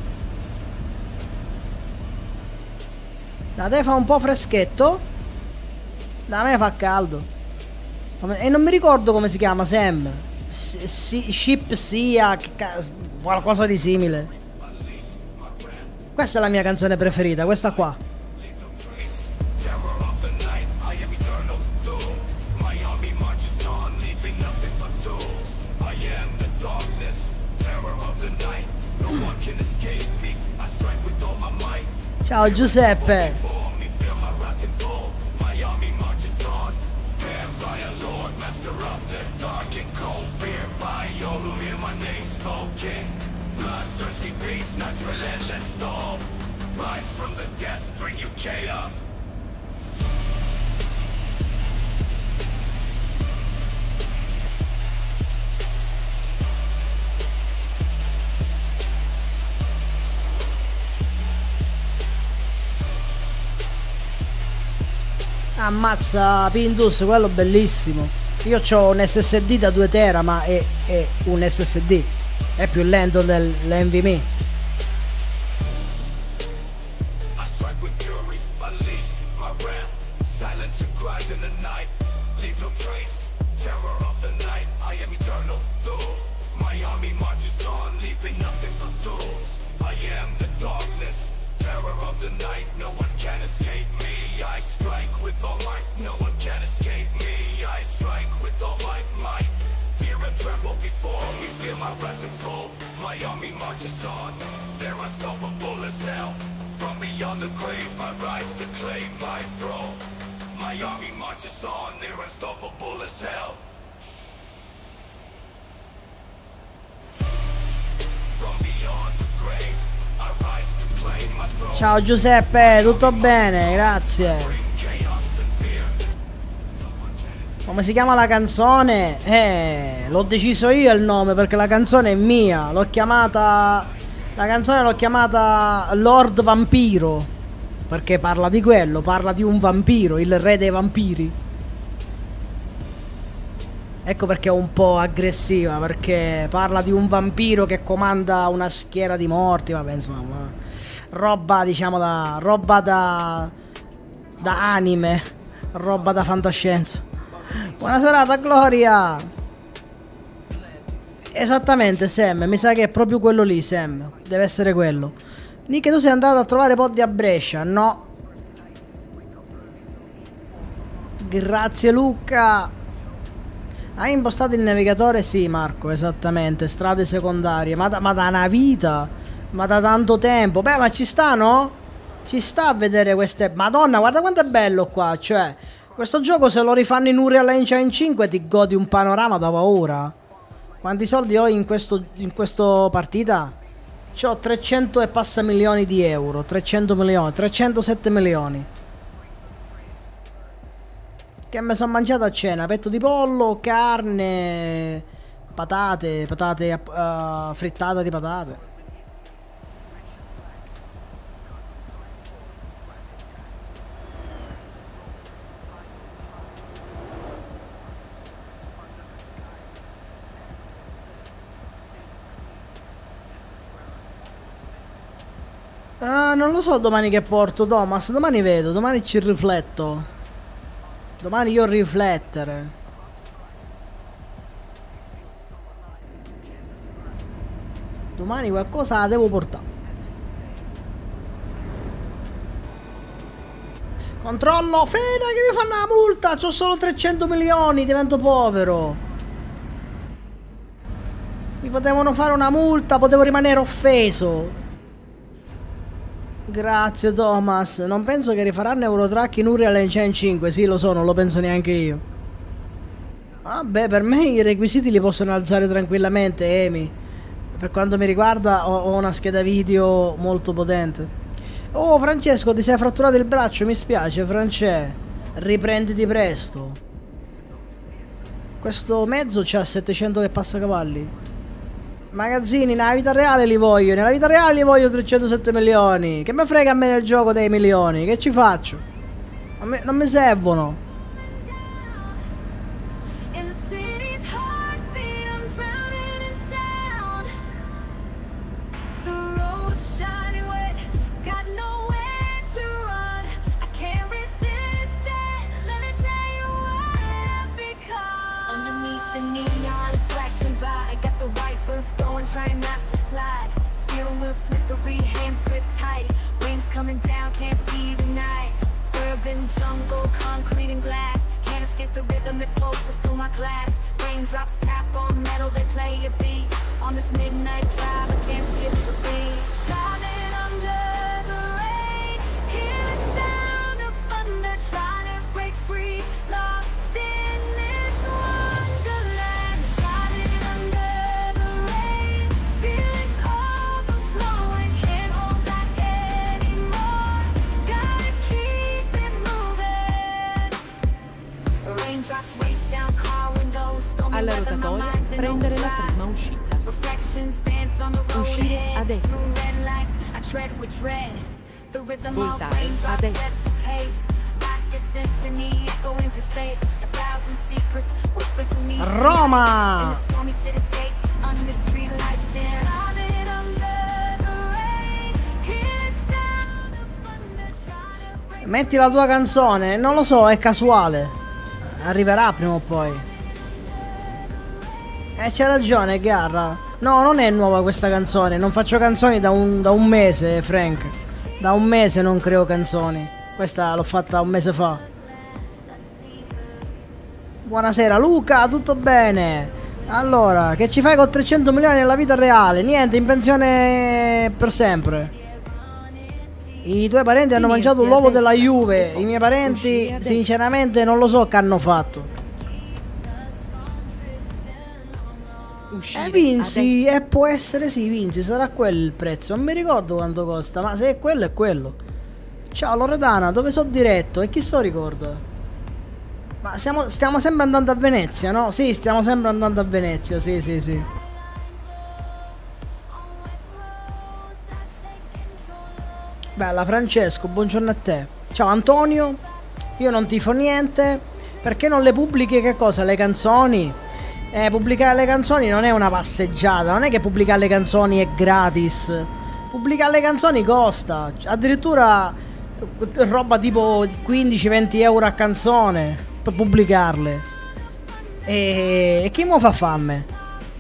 Da te fa un po' freschetto. Da me fa caldo. E non mi ricordo come si chiama, Sam. S si Ship sia qualcosa di simile. Questa è la mia canzone preferita, questa qua. Ciao Giuseppe. Ammazza Pindus, quello bellissimo. Io ho un S S D da due tera, ma è, è un S S D, è più lento dell'Nvme. Ciao Giuseppe, tutto bene, grazie. Come si chiama la canzone? Eh, l'ho deciso io il nome perché la canzone è mia. L'ho chiamata... La canzone l'ho chiamata Lord Vampiro. Perché parla di quello, parla di un vampiro, il re dei vampiri. Ecco perché è un po' aggressiva, perché parla di un vampiro che comanda una schiera di morti, vabbè insomma... Roba, diciamo, da... Roba da... Da anime. Roba da fantascienza. Buona serata, Gloria! Esattamente, Sam. Mi sa che è proprio quello lì, Sam. Deve essere quello. Nick, tu sei andato a trovare Poddy a Brescia? No. Grazie, Luca. Hai impostato il navigatore? Sì, Marco, esattamente. Strade secondarie. Ma da, ma da una vita... Ma da tanto tempo. Beh, ma ci sta, no? Ci sta a vedere queste... Madonna, guarda quanto è bello qua. Cioè, questo gioco se lo rifanno in Unreal Engine cinque ti godi un panorama da paura. Quanti soldi ho in questo, in questo partita? C'ho trecento e passa milioni di euro. trecento milioni. trecentosette milioni. Che mi sono mangiato a cena. Petto di pollo, carne... Patate, patate... Uh, frittata di patate. Ah, non lo so domani che porto, Thomas. Domani vedo, domani ci rifletto. Domani io riflettere. Domani qualcosa la devo portare. Controllo. Fede, che mi fanno la multa? C'ho solo trecento milioni, divento povero. Mi potevano fare una multa, potevo rimanere offeso. Grazie Thomas. Non penso che rifaranno Eurotrack in Unreal Engine cinque. Sì, lo so, non lo penso neanche io. Vabbè, per me i requisiti li possono alzare tranquillamente, Amy. Per quanto mi riguarda ho, ho una scheda video molto potente. Oh Francesco, ti sei fratturato il braccio. Mi spiace, Francesco. Riprenditi presto. Questo mezzo c'ha settecento che passa cavalli. Magazzini, nella vita reale li voglio. Nella vita reale li voglio trecentosette milioni. Che me frega a me nel gioco dei milioni? Che ci faccio? Non mi, non mi servono. Trying not to slide. Steering wheel slippery, hands grip tight. Wings coming down, can't see the night. Urban jungle, concrete and glass. Can't escape the rhythm that pulses through my glass. Raindrops tap on metal, they play a beat. On this midnight drive, I can't skip the beat. Driving under the rain, Alla rotatoria, prendere la prima uscita. Uscire adesso. Voltare a destra. Roma! Metti la tua canzone, non lo so, è casuale. Arriverà prima o poi. Eh, c'è ragione, Garra. No, non è nuova questa canzone. Non faccio canzoni da un, da un mese, Frank. Da un mese non creo canzoni. Questa l'ho fatta un mese fa. Buonasera Luca, tutto bene? Allora, che ci fai con trecento milioni nella vita reale? Niente, in pensione per sempre. I tuoi parenti hanno mangiato l'uovo della Juve. I miei parenti, sinceramente, non lo so che hanno fatto. Eh, Vinci, e eh, può essere sì, Vinci, sarà quello il prezzo. Non mi ricordo quanto costa, ma se è quello è quello. Ciao Loredana, dove sono diretto? E chi se lo ricorda? Ma stiamo, stiamo sempre andando a Venezia, no? Sì, stiamo sempre andando a Venezia, sì, sì, sì. Bella Francesco, buongiorno a te. Ciao Antonio, io non tifo niente. Perché non le pubblichi che cosa? Le canzoni? Eh, pubblicare le canzoni non è una passeggiata. Non è che pubblicare le canzoni è gratis. Pubblicare le canzoni costa. Addirittura roba tipo quindici venti euro a canzone per pubblicarle. E, e chi mo fa fame?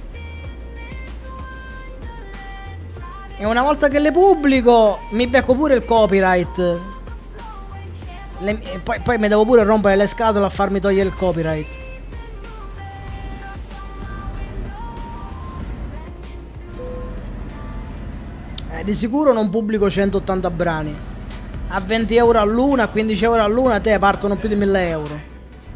E una volta che le pubblico mi becco pure il copyright. Le, poi, poi mi devo pure rompere le scatole a farmi togliere il copyright. Eh, di sicuro non pubblico centottanta brani. A venti euro all'una, a quindici euro all'una, te partono più di mille euro.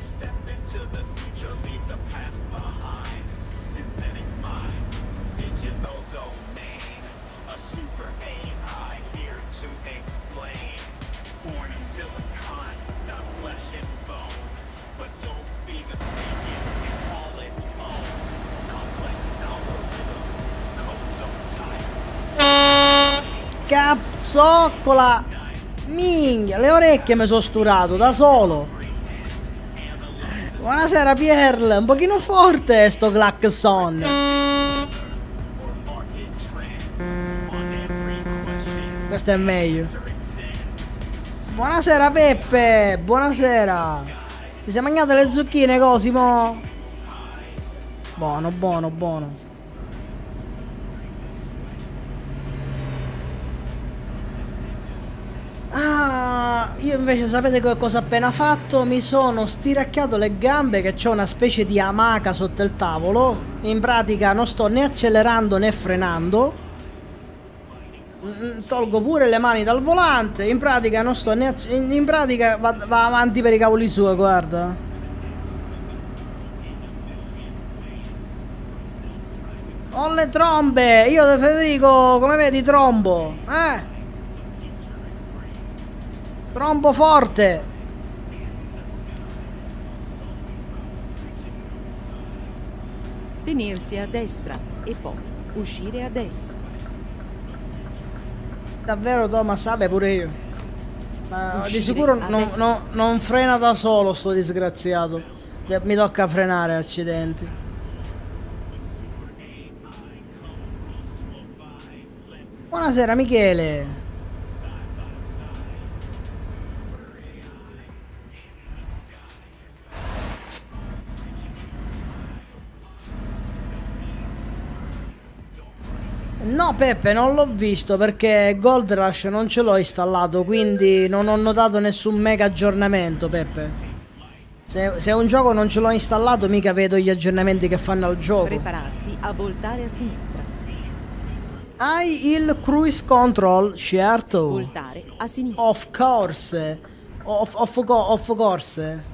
Cazzocola! Minchia, le orecchie mi sono sturato da solo. Buonasera Pierre, un pochino forte sto clacson. Questo è meglio. Buonasera Peppe, buonasera. Ti sei mangiato le zucchine Cosimo? Buono, buono, buono. Ah, io invece sapete che cosa ho appena fatto? Mi sono stiracchiato le gambe, che c'ho una specie di amaca sotto il tavolo. In pratica non sto né accelerando né frenando. Tolgo pure le mani dal volante. In pratica non sto né in, in pratica va, va avanti per i cavoli suoi, guarda. Ho le trombe. Io Federico, come vedi, trombo. Eh? Trombo forte. Tenersi a destra e poi uscire a destra. Davvero Thomas, vabbè pure io. Ma di sicuro non, non, non frena da solo sto disgraziato. Mi tocca frenare, accidenti. Buonasera Michele. No Peppe, non l'ho visto perché Gold Rush non ce l'ho installato, quindi non ho notato nessun mega aggiornamento, Peppe. Se, se un gioco non ce l'ho installato mica vedo gli aggiornamenti che fanno al gioco. Prepararsi a voltare a sinistra. Hai il cruise control, certo. Voltare a sinistra. Of course. Of, of, of course.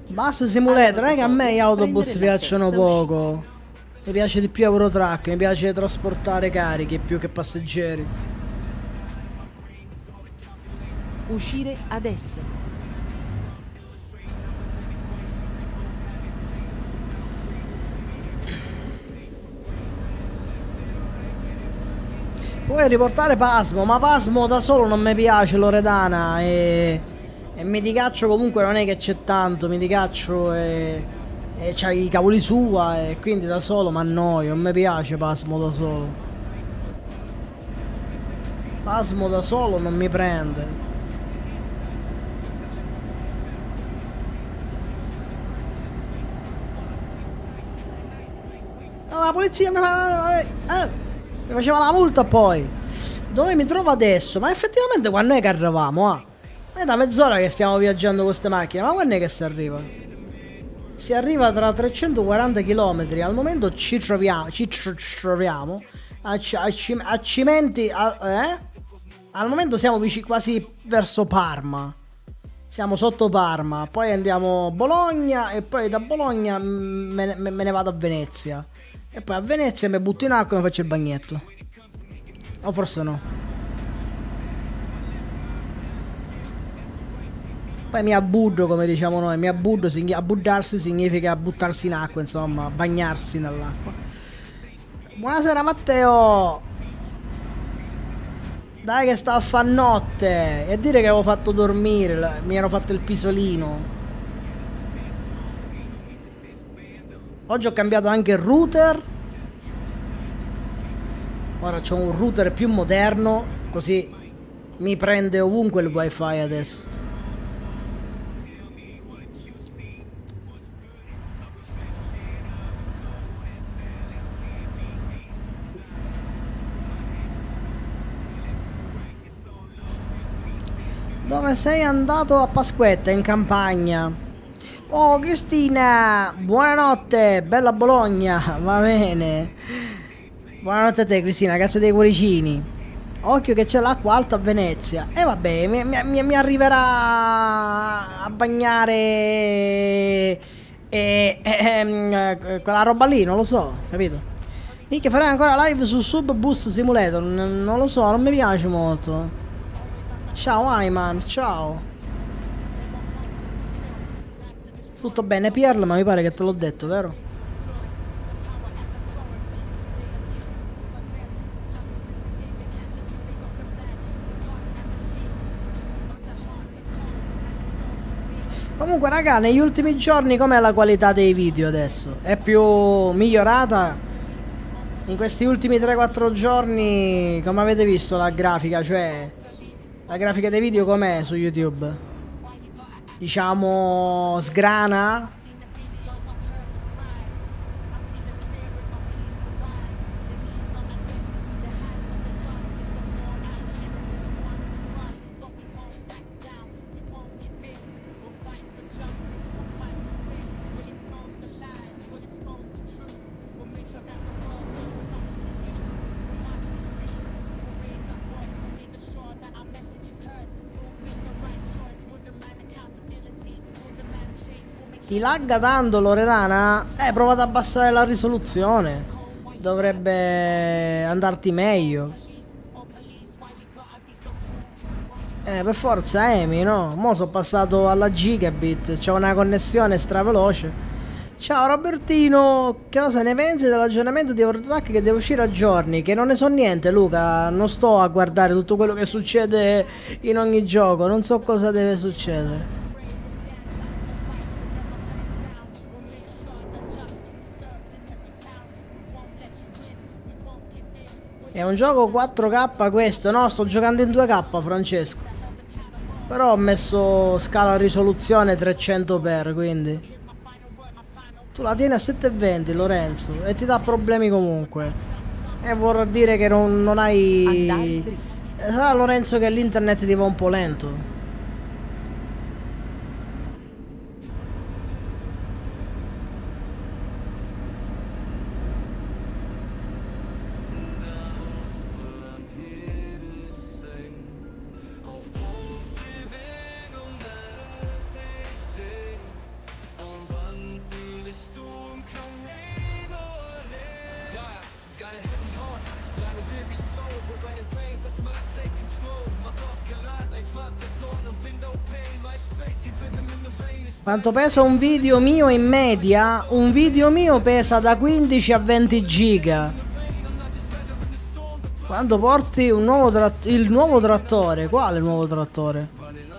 Bus Simulator, non è che a me gli autobus Prendere la piacciono terza poco. Mi piace di più Eurotruck, mi piace trasportare carichi più che passeggeri. Uscire adesso. Puoi riportare Pasmo, ma Pasmo da solo non mi piace, Loredana, e... E Miticaccio comunque non è che c'è tanto, Miticaccio e... e c'ha i cavoli sua e quindi da solo mi annoio, non mi piace Pasmo da solo. Pasmo da solo non mi prende. No, la polizia mi fa... Eh. Mi faceva la multa poi. Dove mi trovo adesso? Ma effettivamente quando è che arrivavamo? Ah? È da mezz'ora che stiamo viaggiando con queste macchine. Ma quando è che si arriva? Si arriva tra trecentoquaranta chilometri. Al momento ci troviamo. Ci tro troviamo. A, a, a Cimenti. A, eh? Al momento siamo vicini quasi verso Parma. Siamo sotto Parma. Poi andiamo a Bologna. E poi da Bologna me, me, me ne vado a Venezia. E poi a Venezia mi butto in acqua e mi faccio il bagnetto. O forse no. Poi mi abbuddo, come diciamo noi. Mi abbuddo, sign abbuddarsi significa buttarsi in acqua, insomma, bagnarsi nell'acqua. Buonasera Matteo. Dai che sta a fa notte. E dire che avevo fatto dormire. Mi ero fatto il pisolino. Oggi ho cambiato anche il router. Ora c'ho un router più moderno, così mi prende ovunque il wifi adesso. Dove sei andato a Pasquetta? In campagna. Oh Cristina, buonanotte, bella Bologna, va bene. Buonanotte a te Cristina, grazie dei cuoricini. Occhio che c'è l'acqua alta a Venezia. E eh, vabbè, mi, mi, mi arriverà a bagnare e, e, e, quella roba lì, non lo so, capito? Mica farei ancora live su Sub Bus Simulator, non, non lo so, non mi piace molto. Ciao Ayman, ciao. Tutto bene Pierre, ma mi pare che te l'ho detto, vero? Comunque raga, negli ultimi giorni com'è la qualità dei video adesso? È più migliorata? In questi ultimi tre quattro giorni come avete visto la grafica? Cioè la grafica dei video com'è su YouTube? Diciamo sgrana? Ti lagga tanto Loredana? Eh, prova ad abbassare la risoluzione. Dovrebbe andarti meglio. Eh, per forza Amy, no? Mo' sono passato alla gigabit. C'ho una connessione straveloce. Ciao Robertino, che cosa ne pensi dell'aggiornamento di Eurotruck che deve uscire a giorni? Che non ne so niente Luca, non sto a guardare tutto quello che succede in ogni gioco. Non so cosa deve succedere. È un gioco quattro K questo? No, sto giocando in due K Francesco. Però ho messo scala risoluzione trecento per, quindi tu la tieni a settecentoventi Lorenzo e ti dà problemi comunque. E vorrà dire che non, non hai... Sarà Lorenzo che l'internet ti va un po' lento. Quanto pesa un video mio in media? Un video mio pesa da quindici a venti giga. Quando porti un nuovo tratt- il nuovo trattore? Quale nuovo trattore?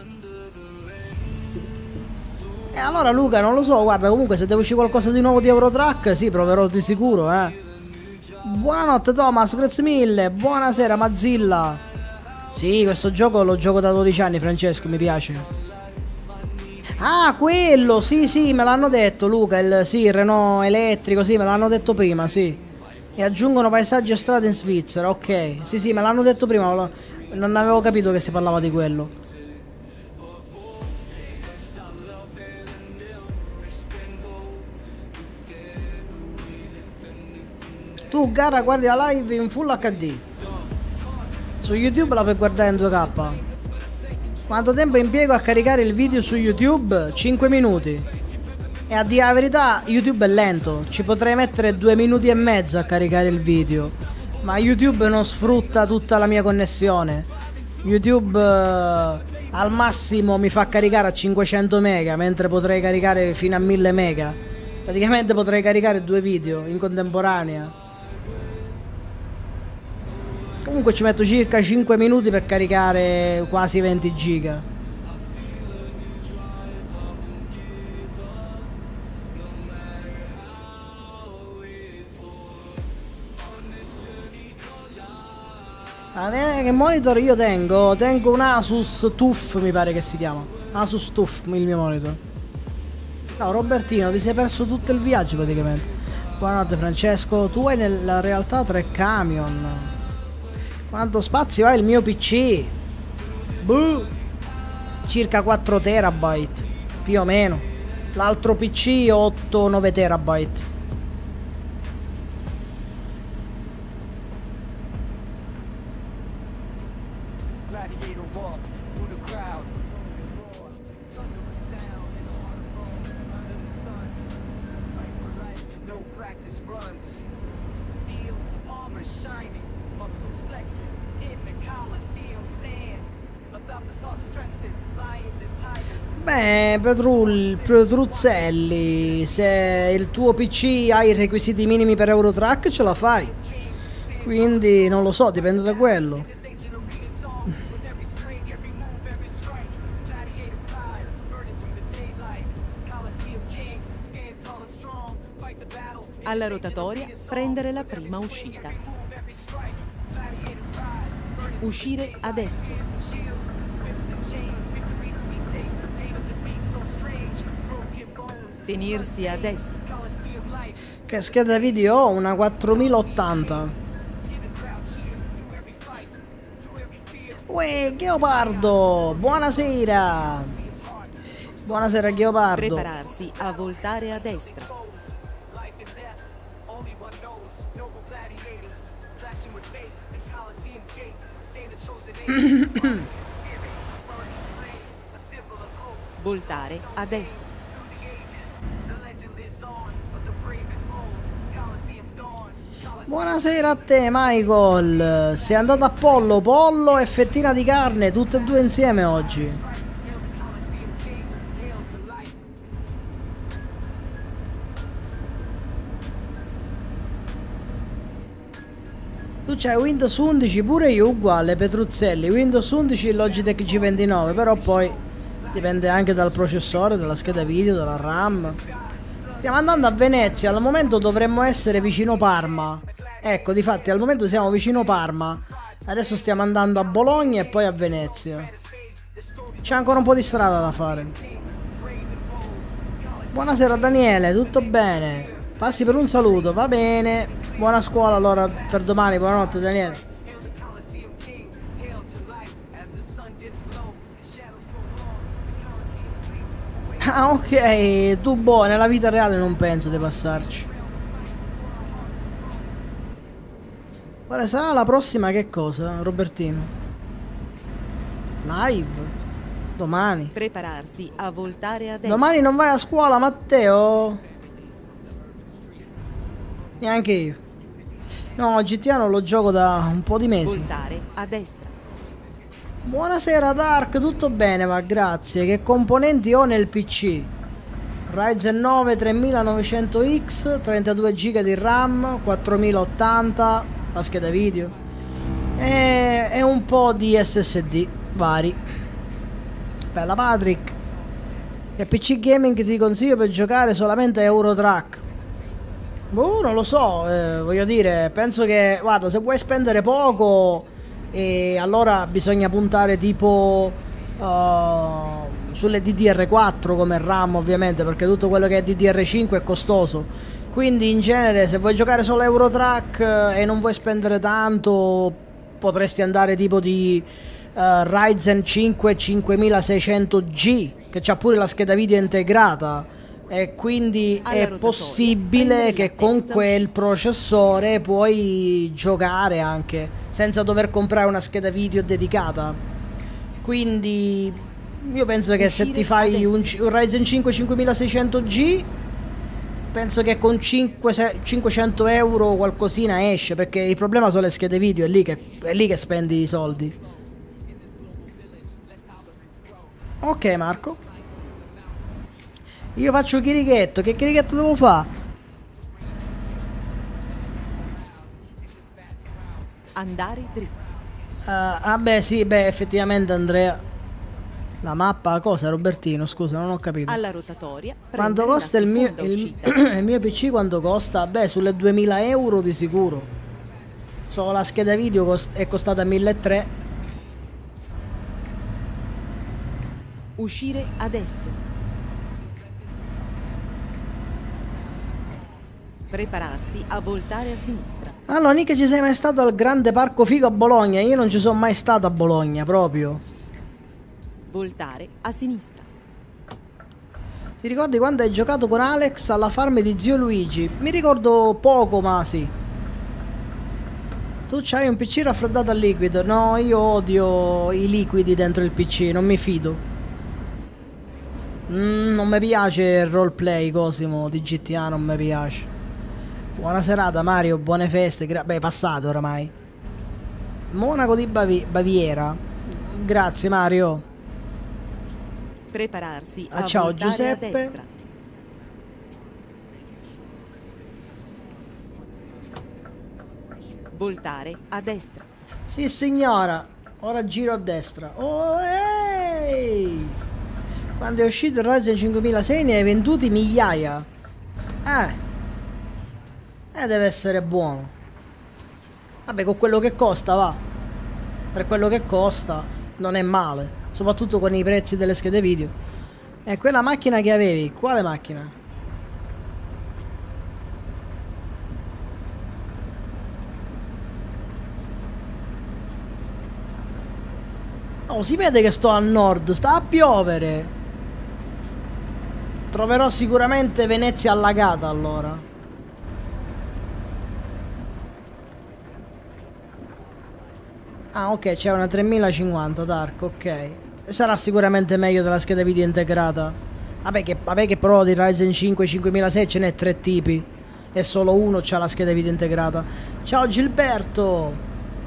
E allora Luca, non lo so, guarda, comunque se devo uscire qualcosa di nuovo di Eurotrack, sì, proverò di sicuro, eh. Buonanotte Thomas, grazie mille. Buonasera Mazzilla. Sì, questo gioco lo gioco da dodici anni, Francesco, mi piace. Ah, quello, sì, sì, me l'hanno detto Luca, il, sì, il Renault elettrico, sì, me l'hanno detto prima, sì. E aggiungono paesaggi e strade in Svizzera, ok. Sì, sì, me l'hanno detto prima, lo- non avevo capito che si parlava di quello. Tu, gara, guardi la live in Full acca di. Su YouTube la puoi guardare in due K. Quanto tempo impiego a caricare il video su YouTube? cinque minuti. E a dire la verità, YouTube è lento. Ci potrei mettere due minuti e mezzo a caricare il video. Ma YouTube non sfrutta tutta la mia connessione. YouTube eh, al massimo mi fa caricare a cinquecento mega, mentre potrei caricare fino a mille mega. Praticamente potrei caricare due video in contemporanea. Comunque ci metto circa cinque minuti per caricare quasi venti giga. Ah, che monitor io tengo? Tengo un Asus TUF, mi pare che si chiama. Asus TUF, il mio monitor. No, Robertino, ti sei perso tutto il viaggio praticamente. Buonanotte Francesco, tu hai nella realtà tre camion. Quanto spazio ha il mio P C? Buh. Circa quattro terabyte, più o meno. L'altro P C otto nove terabyte. Beh, Petrul, Petruzzelli, se il tuo P C ha i requisiti minimi per Eurotrack ce la fai. Quindi non lo so, dipende da quello. Alla rotatoria prendere la prima uscita. Uscire adesso. Tenersi a destra. Che scheda video ho? Una quattromila ottanta. Uè, Gheopardo! Buonasera! Buonasera Gheopardo. Prepararsi a voltare a destra. Voltare a destra. Buonasera a te Michael. Sei andato a pollo, pollo e fettina di carne, tutte e due insieme oggi. Tu c'hai Windows undici, pure io uguale, Petruzzelli. Windows undici e Logitech G ventinove, però poi dipende anche dal processore, dalla scheda video, dalla RAM. Stiamo andando a Venezia, al momento dovremmo essere vicino Parma. Ecco, difatti al momento siamo vicino Parma. Adesso stiamo andando a Bologna e poi a Venezia. C'è ancora un po' di strada da fare. Buonasera Daniele, tutto bene? Passi per un saluto, va bene. Buona scuola allora per domani, buonanotte Daniele. Ah ok, tu boh, nella vita reale non penso di passarci. Quale sarà la prossima che cosa, Robertino? Live? Domani? Prepararsi a voltare a destra. Domani non vai a scuola, Matteo? Neanche io. No, G T A non lo gioco da un po' di mesi. Voltare a destra. Buonasera Dark, tutto bene, ma grazie. Che componenti ho nel P C? Ryzen nove tremilanovecento X, trentadue giga di RAM, quattromila ottanta, la scheda video e, e un po' di S S D vari. Bella Patrick. Che P C gaming ti consiglio per giocare solamente a Eurotrack? Boh, non lo so, eh, voglio dire, penso che, guarda, se vuoi spendere poco, e allora bisogna puntare tipo uh, sulle D D R quattro come RAM, ovviamente, perché tutto quello che è D D R cinque è costoso. Quindi in genere, se vuoi giocare solo Eurotrack eh, e non vuoi spendere tanto, potresti andare tipo di uh, Ryzen cinque cinquemilaseicento G, che c'ha pure la scheda video integrata, e quindi Alla è rotatoria, possibile prendere che la con terza quel uscita. processore puoi giocare anche senza dover comprare una scheda video dedicata. Quindi io penso che se Uscire ti fai un, adesso. un Ryzen cinque cinquemilaseicento G, penso che con cinque cinquecento euro qualcosina esce, perché il problema sono le schede video, è lì che, è lì che spendi i soldi. Ok Marco, io faccio chirichetto. Che chirichetto devo fare? Andare dritto. Ah beh sì, beh effettivamente Andrea. La mappa cosa Robertino? Scusa, non ho capito. Alla rotatoria. Quanto prendere la costa il mio, seconda il, uscita. il mio P C? Quanto costa? Beh, sulle duemila euro di sicuro. Solo la scheda video cost- è costata milletrecento. Uscire adesso. Prepararsi a voltare a sinistra. Allora, Nick, ci sei mai stato al grande parco figo a Bologna? Io non ci sono mai stato a Bologna, proprio. Voltare a sinistra. Ti ricordi quando hai giocato con Alex alla farm di zio Luigi? Mi ricordo poco, ma sì. Tu c'hai un P C raffreddato al liquido? No, io odio i liquidi dentro il P C, non mi fido. Mm, non mi piace il roleplay, Cosimo, di G T A non mi piace. Buona serata Mario, buone feste. Gra- Beh, passate oramai. Monaco di Bavi- Baviera. Grazie Mario. Prepararsi Ah, a ciao, voltare Giuseppe. a destra. Voltare a destra. Sì signora. Ora giro a destra. Oh, ehi! Quando è uscito il Ryzen cinquemilasei ne hai venduti migliaia. Eh. Eh, deve essere buono. Vabbè, con quello che costa, va. Per quello che costa, non è male. Soprattutto con i prezzi delle schede video. E quella macchina che avevi, quale macchina? Oh, si vede che sto al nord, sta a piovere. Troverò sicuramente Venezia allagata allora. Ah, ok, c'è una tremilacinquanta Dark, ok. Sarà sicuramente meglio della scheda video integrata. Vabbè che, vabbè che però di Ryzen cinque cinquemilasei ce n'è tre tipi e solo uno c'ha la scheda video integrata. Ciao Gilberto.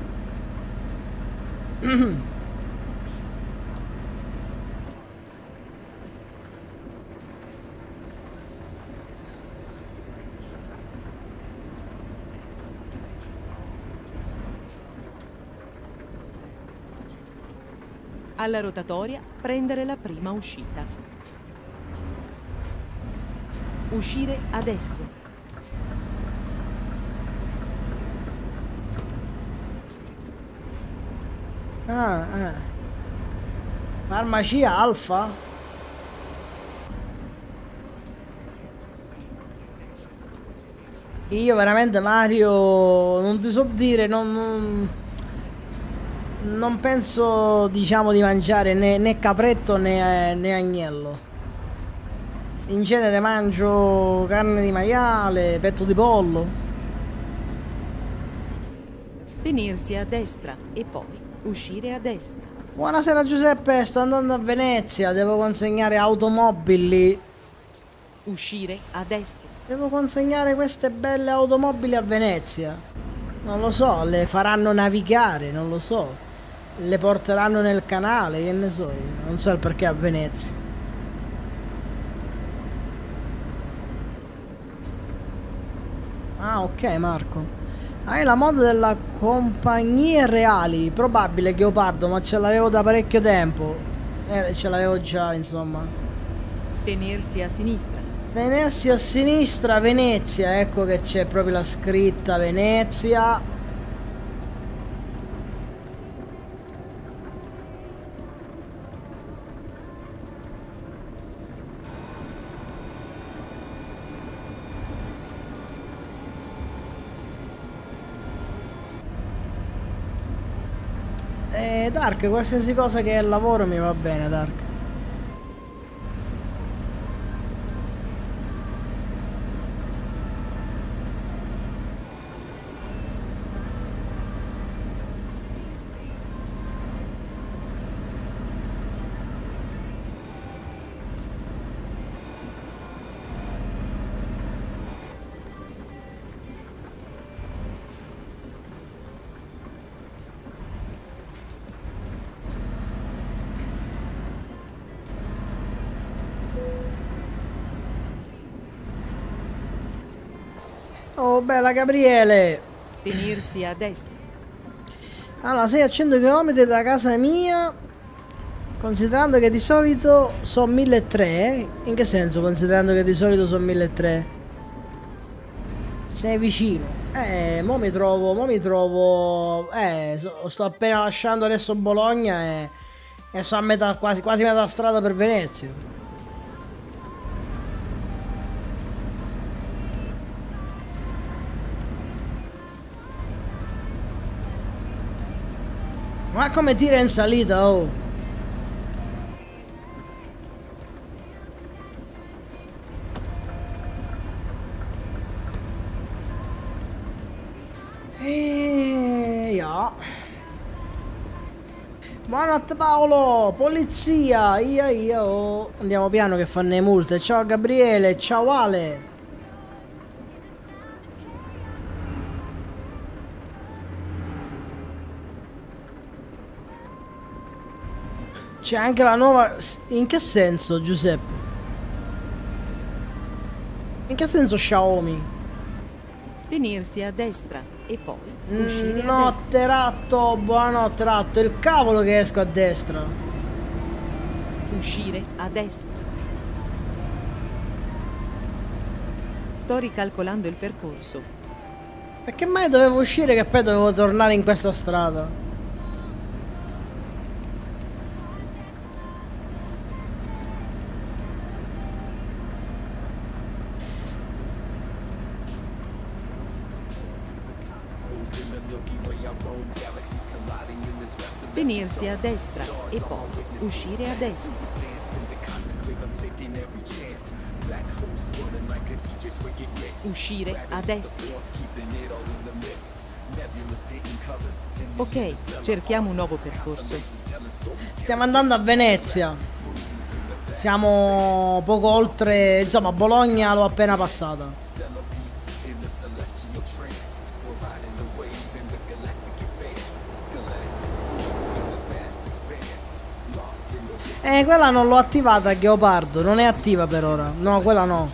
Alla rotatoria, prendere la prima uscita. Uscire adesso. Ah, ah. Farmacia Alfa? Io veramente Mario non ti so dire, non, non, non penso diciamo di mangiare né, né capretto né, né agnello. In genere mangio carne di maiale, petto di pollo. Tenersi a destra e poi uscire a destra. Buonasera Giuseppe, sto andando a Venezia, devo consegnare automobili. Uscire a destra. Devo consegnare queste belle automobili a Venezia. Non lo so, le faranno navigare, non lo so. le porteranno nel canale, che ne so io. Non so il perché a Venezia. Ah, ok, Marco. Hai la moda della compagnie reali. Probabile, Gheopardo, ma ce l'avevo da parecchio tempo. Eh, ce l'avevo già, insomma. Tenersi a sinistra. Tenersi a sinistra, Venezia. Ecco che c'è proprio la scritta Venezia. Eh, Dark, qualsiasi cosa che è lavoro mi va bene, Dark. Oh, bella Gabriele! Tenersi a destra. Allora, sei a cento chilometri da casa mia, considerando che di solito sono milletrecento. In che senso, considerando che di solito sono milletrecento? Sei vicino. Eh, mo mi trovo, mo mi trovo... Eh, so- sto appena lasciando adesso Bologna e, e sono a metà, quasi, quasi metà strada per Venezia. Ma come tira in salita, oh! E... ja. Buonanotte Paolo! Polizia! Io, io! Andiamo piano che fanno le multe. Ciao Gabriele! Ciao Ale! C'è anche la nuova... In che senso, Giuseppe? In che senso Xiaomi? Tenersi a destra e poi uscire a destra. Notte ratto, buonanotte ratto. Il cavolo che esco a destra. Uscire a destra. Sto ricalcolando il percorso. Perché mai dovevo uscire che poi dovevo tornare in questa strada? Tenersi a destra e poi uscire a destra. Uscire a destra. Ok, cerchiamo un nuovo percorso. Stiamo andando a Venezia. Siamo poco oltre, insomma, Bologna l'ho appena passata. Eh, quella non l'ho attivata, Gheopardo. Non è attiva per ora. No, quella no.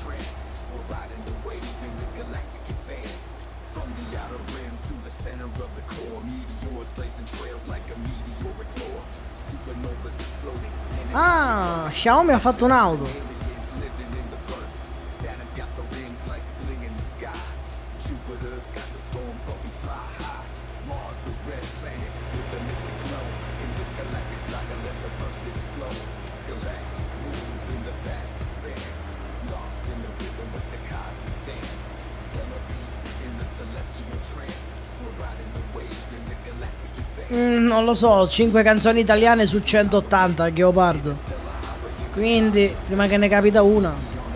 Ah, Xiaomi ha fatto un'auto. Mm, non lo so, cinque canzoni italiane su centottanta, Gheopardo. Quindi, prima che ne capita una.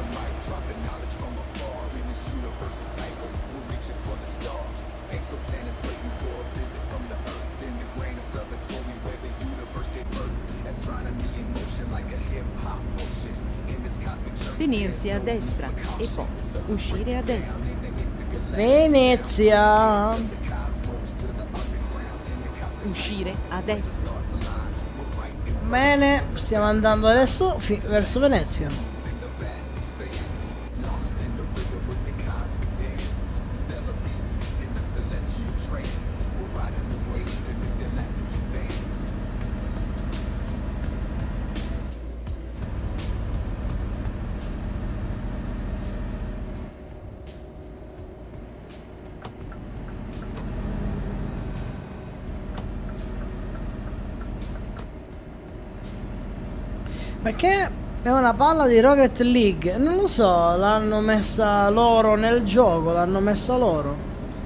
Tenersi a destra e poi uscire a destra. Venezia. Uscire a destra. Bene, stiamo andando adesso fi- verso Venezia. Perché è una palla di Rocket League? Non lo so, l'hanno messa loro nel gioco, l'hanno messa loro.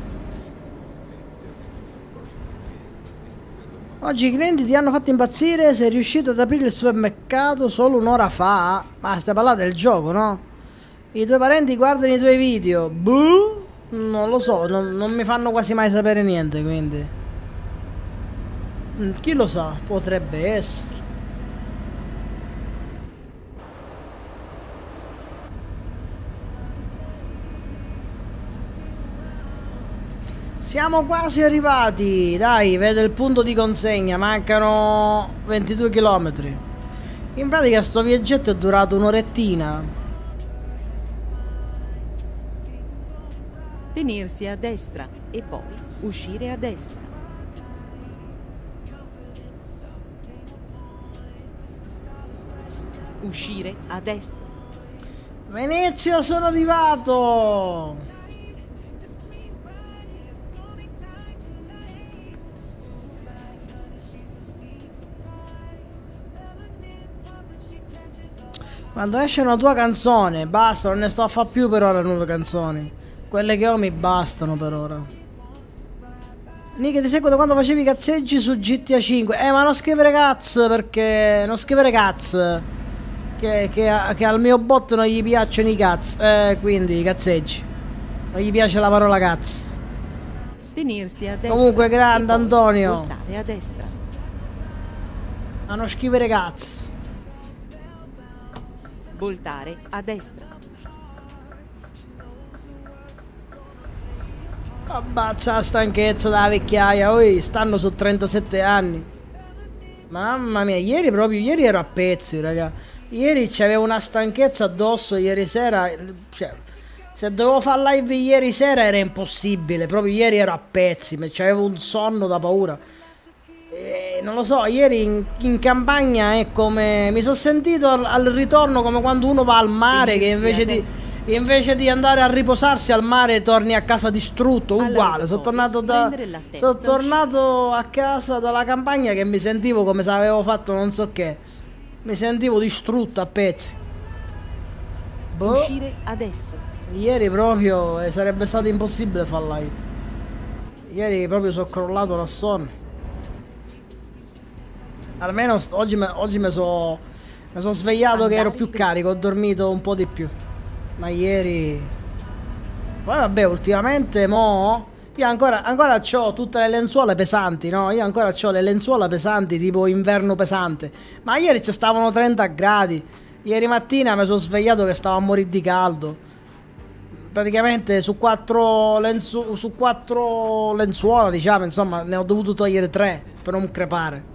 Oggi i clienti ti hanno fatto impazzire, sei riuscito ad aprire il supermercato solo un'ora fa. Ma stai parlando del gioco, no? I tuoi parenti guardano i tuoi video. Buh? Non lo so, non, non mi fanno quasi mai sapere niente, quindi. Mm, chi lo sa, potrebbe essere. Siamo quasi arrivati, dai, vedo il punto di consegna, mancano ventidue chilometri. In pratica sto viaggetto è durato un'orettina. Tenersi a destra e poi uscire a destra. Uscire a destra. Venezia, sono arrivato! Quando esce una tua canzone, basta, non ne sto a fare più per ora nuove canzoni. Quelle che ho mi bastano per ora. Nick, ti seguo da quando facevi i cazzeggi su G T A cinque. Eh, ma non scrivere cazzo, perché... Non scrivere cazzo. Che, che, che al mio bot non gli piacciono i cazzo. Eh, quindi, i cazzeggi. Non gli piace la parola cazzo. Tenersi a destra. Comunque, grande e poi Antonio. voltare a destra. A non scrivere cazzo. Voltare a destra. Abbazza la stanchezza della vecchiaia. Oi, stanno su trentasette anni. Mamma mia, ieri proprio, ieri ero a pezzi, raga. Ieri c'avevo una stanchezza addosso, ieri sera, cioè, se dovevo fare live ieri sera era impossibile, proprio ieri ero a pezzi, c'avevo un sonno da paura. E non lo so, ieri in, in campagna è come... Mi sono sentito al, al ritorno come quando uno va al mare, che invece di, invece di andare a riposarsi al mare torni a casa distrutto, uguale. Sono tornato, da, sono tornato a casa dalla campagna che mi sentivo come se avevo fatto non so che. Mi sentivo distrutto a pezzi. Boh. Uscire adesso. Ieri proprio eh, sarebbe stato impossibile far live. Ieri proprio sono crollato da sonno. Almeno oggi mi oggi sono so svegliato Andare che ero più carico, ho dormito un po' di più. Ma ieri... Poi vabbè, ultimamente mo... Io ancora, ancora ho tutte le lenzuola pesanti, no? Io ancora ho le lenzuola pesanti, tipo inverno pesante. Ma ieri ci stavano trenta gradi. Ieri mattina mi sono svegliato che stavo a morire di caldo. Praticamente su quattro, lenzu su quattro lenzuola, diciamo, insomma, ne ho dovuto togliere tre per non crepare.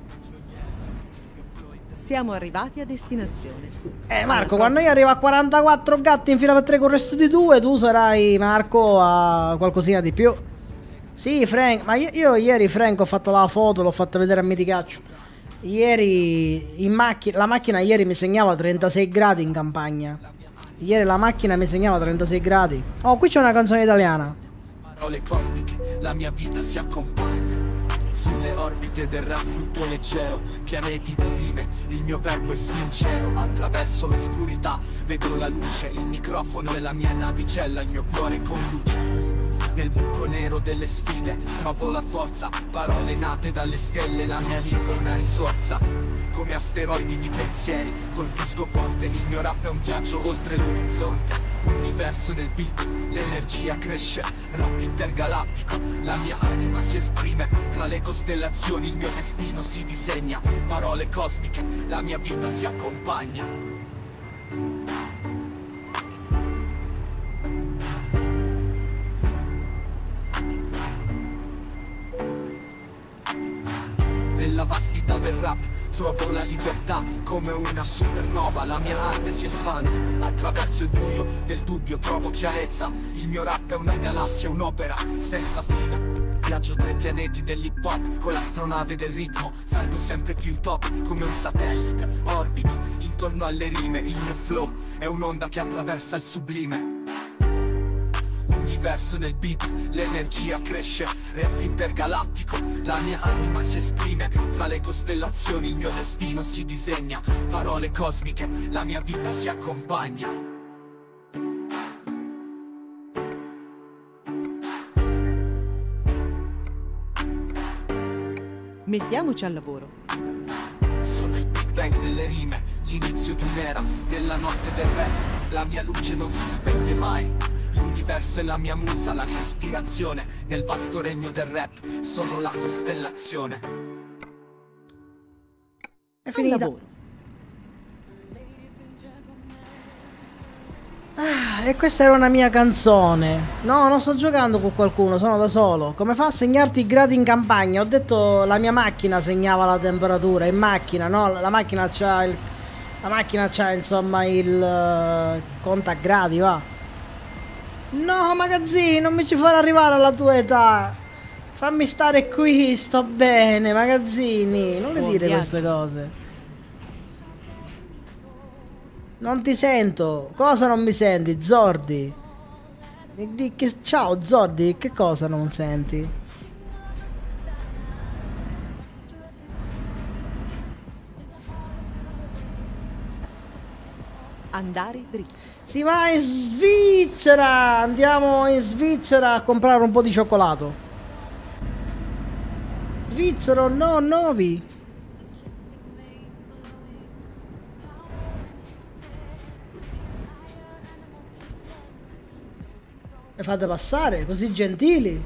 Siamo arrivati a destinazione. Eh Marco, quando io arrivo a quarantaquattro gatti in fila per tre con il resto di due, tu sarai, Marco, a qualcosina di più. Sì, Frank, ma io, io ieri, Frank, ho fatto la foto, l'ho fatta vedere a Miticaccio. Ieri in macchina, la macchina ieri mi segnava trentasei gradi in campagna. Ieri la macchina mi segnava trentasei gradi. Oh, qui c'è una canzone italiana. Parole cosmiche, la mia vita si accompagna. Sulle orbite del rap fluttuo leggero, pianeti di rime, il mio verbo è sincero. Attraverso l'oscurità vedo la luce, il microfono è la mia navicella, il mio cuore conduce. Nel buco nero delle sfide trovo la forza, parole nate dalle stelle, la mia lingua è una risorsa. Come asteroidi di pensieri, colpisco forte, il mio rap è un viaggio oltre l'orizzonte. Universo nel beat, l'energia cresce, rap intergalattico, la mia anima si esprime, tra le costellazioni il mio destino si disegna, parole cosmiche, la mia vita si accompagna. nella vastità del rap trovo la libertà come una supernova. La mia arte si espande attraverso il buio del dubbio, trovo chiarezza. Il mio rap è una galassia, un'opera senza fine. Viaggio tra i pianeti dell'hip hop con l'astronave del ritmo, salgo sempre più in top come un satellite. Orbito intorno alle rime, il mio flow è un'onda che attraversa il sublime. Universo nel beat, l'energia cresce, rap intergalattico, la mia anima si esprime. Tra le costellazioni il mio destino si disegna, parole cosmiche, la mia vita si accompagna. Mettiamoci al lavoro. Sono il Big Bang delle rime, l'inizio di un'era, della notte del rap. La mia luce non si spegne mai. L'universo è la mia musa, la mia ispirazione. Nel vasto regno del rap sono la costellazione. È finita. Al lavoro. Ah, e questa era una mia canzone. No, non sto giocando con qualcuno, sono da solo. Come fa a segnarti i gradi in campagna? Ho detto la mia macchina segnava la temperatura. In macchina, no? La macchina c'ha il... La macchina c'ha insomma il... Uh, conta a gradi, va. No, Magazzini, non mi ci fare arrivare alla tua età. Fammi stare qui, sto bene, Magazzini. Non le Buon dire viaggio. queste cose. Non ti sento. Cosa non mi senti, Zordi? Di- di che- Ciao, Zordi, che cosa non senti? Andare dritto. Si va in Svizzera. Andiamo in Svizzera a comprare un po' di cioccolato. Svizzero, no, novi. Mi fate passare, così gentili.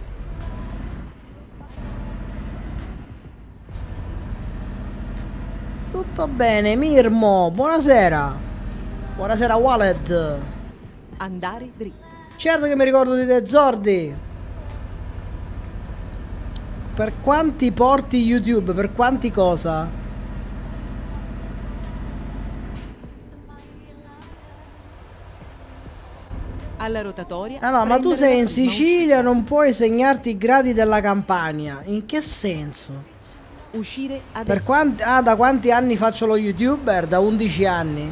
Tutto bene, Mirmo, buonasera. Buonasera, Wallet. Andare dritto. Certo che mi ricordo di te, Zordi. Per quanti porti YouTube? Per quanti cosa? Alla rotatoria. Ah no, ma tu prendere sei la in prima Sicilia, non puoi segnarti i gradi della Campania. In che senso? uscita. Uscire adesso. Per quanti... Ah, da quanti anni faccio lo YouTuber? Da undici anni.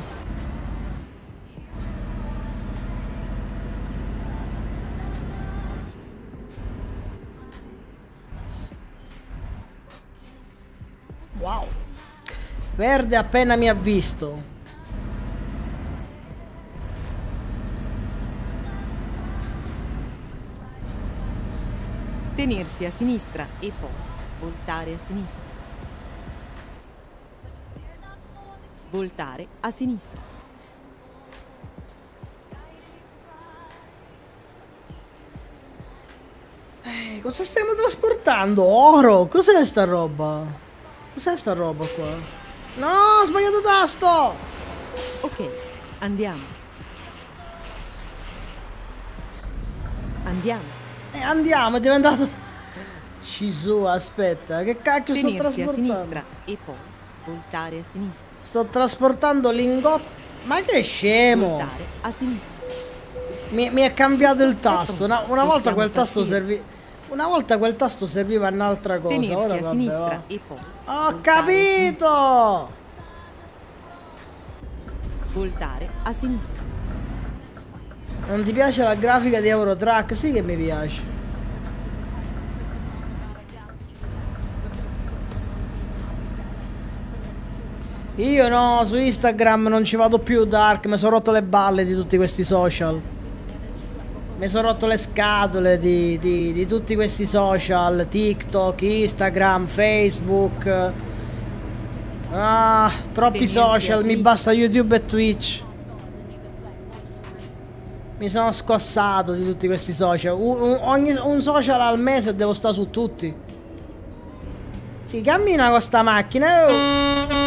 Wow. Verde appena mi ha visto. Tenersi a sinistra e poi voltare a sinistra. Voltare a sinistra. Eh, cosa stiamo trasportando? Oro? Cos'è sta roba? Cos'è sta roba qua? No, ho sbagliato tasto! Ok, andiamo. Andiamo. Eh, andiamo, è diventato... Gesù, aspetta, che cacchio sto Tenersi a trasportando? sinistra e poi voltare a sinistra. Sto trasportando lingotti... Ma che scemo! Voltare a sinistra. Mi, mi è cambiato il tasto. Una, una volta Possiamo quel tasto partire. serviva... Una volta quel tasto serviva a un'altra cosa. Tenersi Ora a vabbè, sinistra va. e poi Ho voltare a sinistra. capito! Voltare a sinistra. Non ti piace la grafica di Eurotrack? Sì che mi piace. Io no, su Instagram non ci vado più, Dark. Mi sono rotto le balle di tutti questi social. Mi sono rotto le scatole di, di, di tutti questi social. TikTok, Instagram, Facebook. Ah, troppi Tenersi a social. Mi sinistra. basta YouTube e Twitch. Mi sono scossato di tutti questi social. Un, un- ogni, un social al mese devo stare su tutti. Si cammina con sta macchina. oh.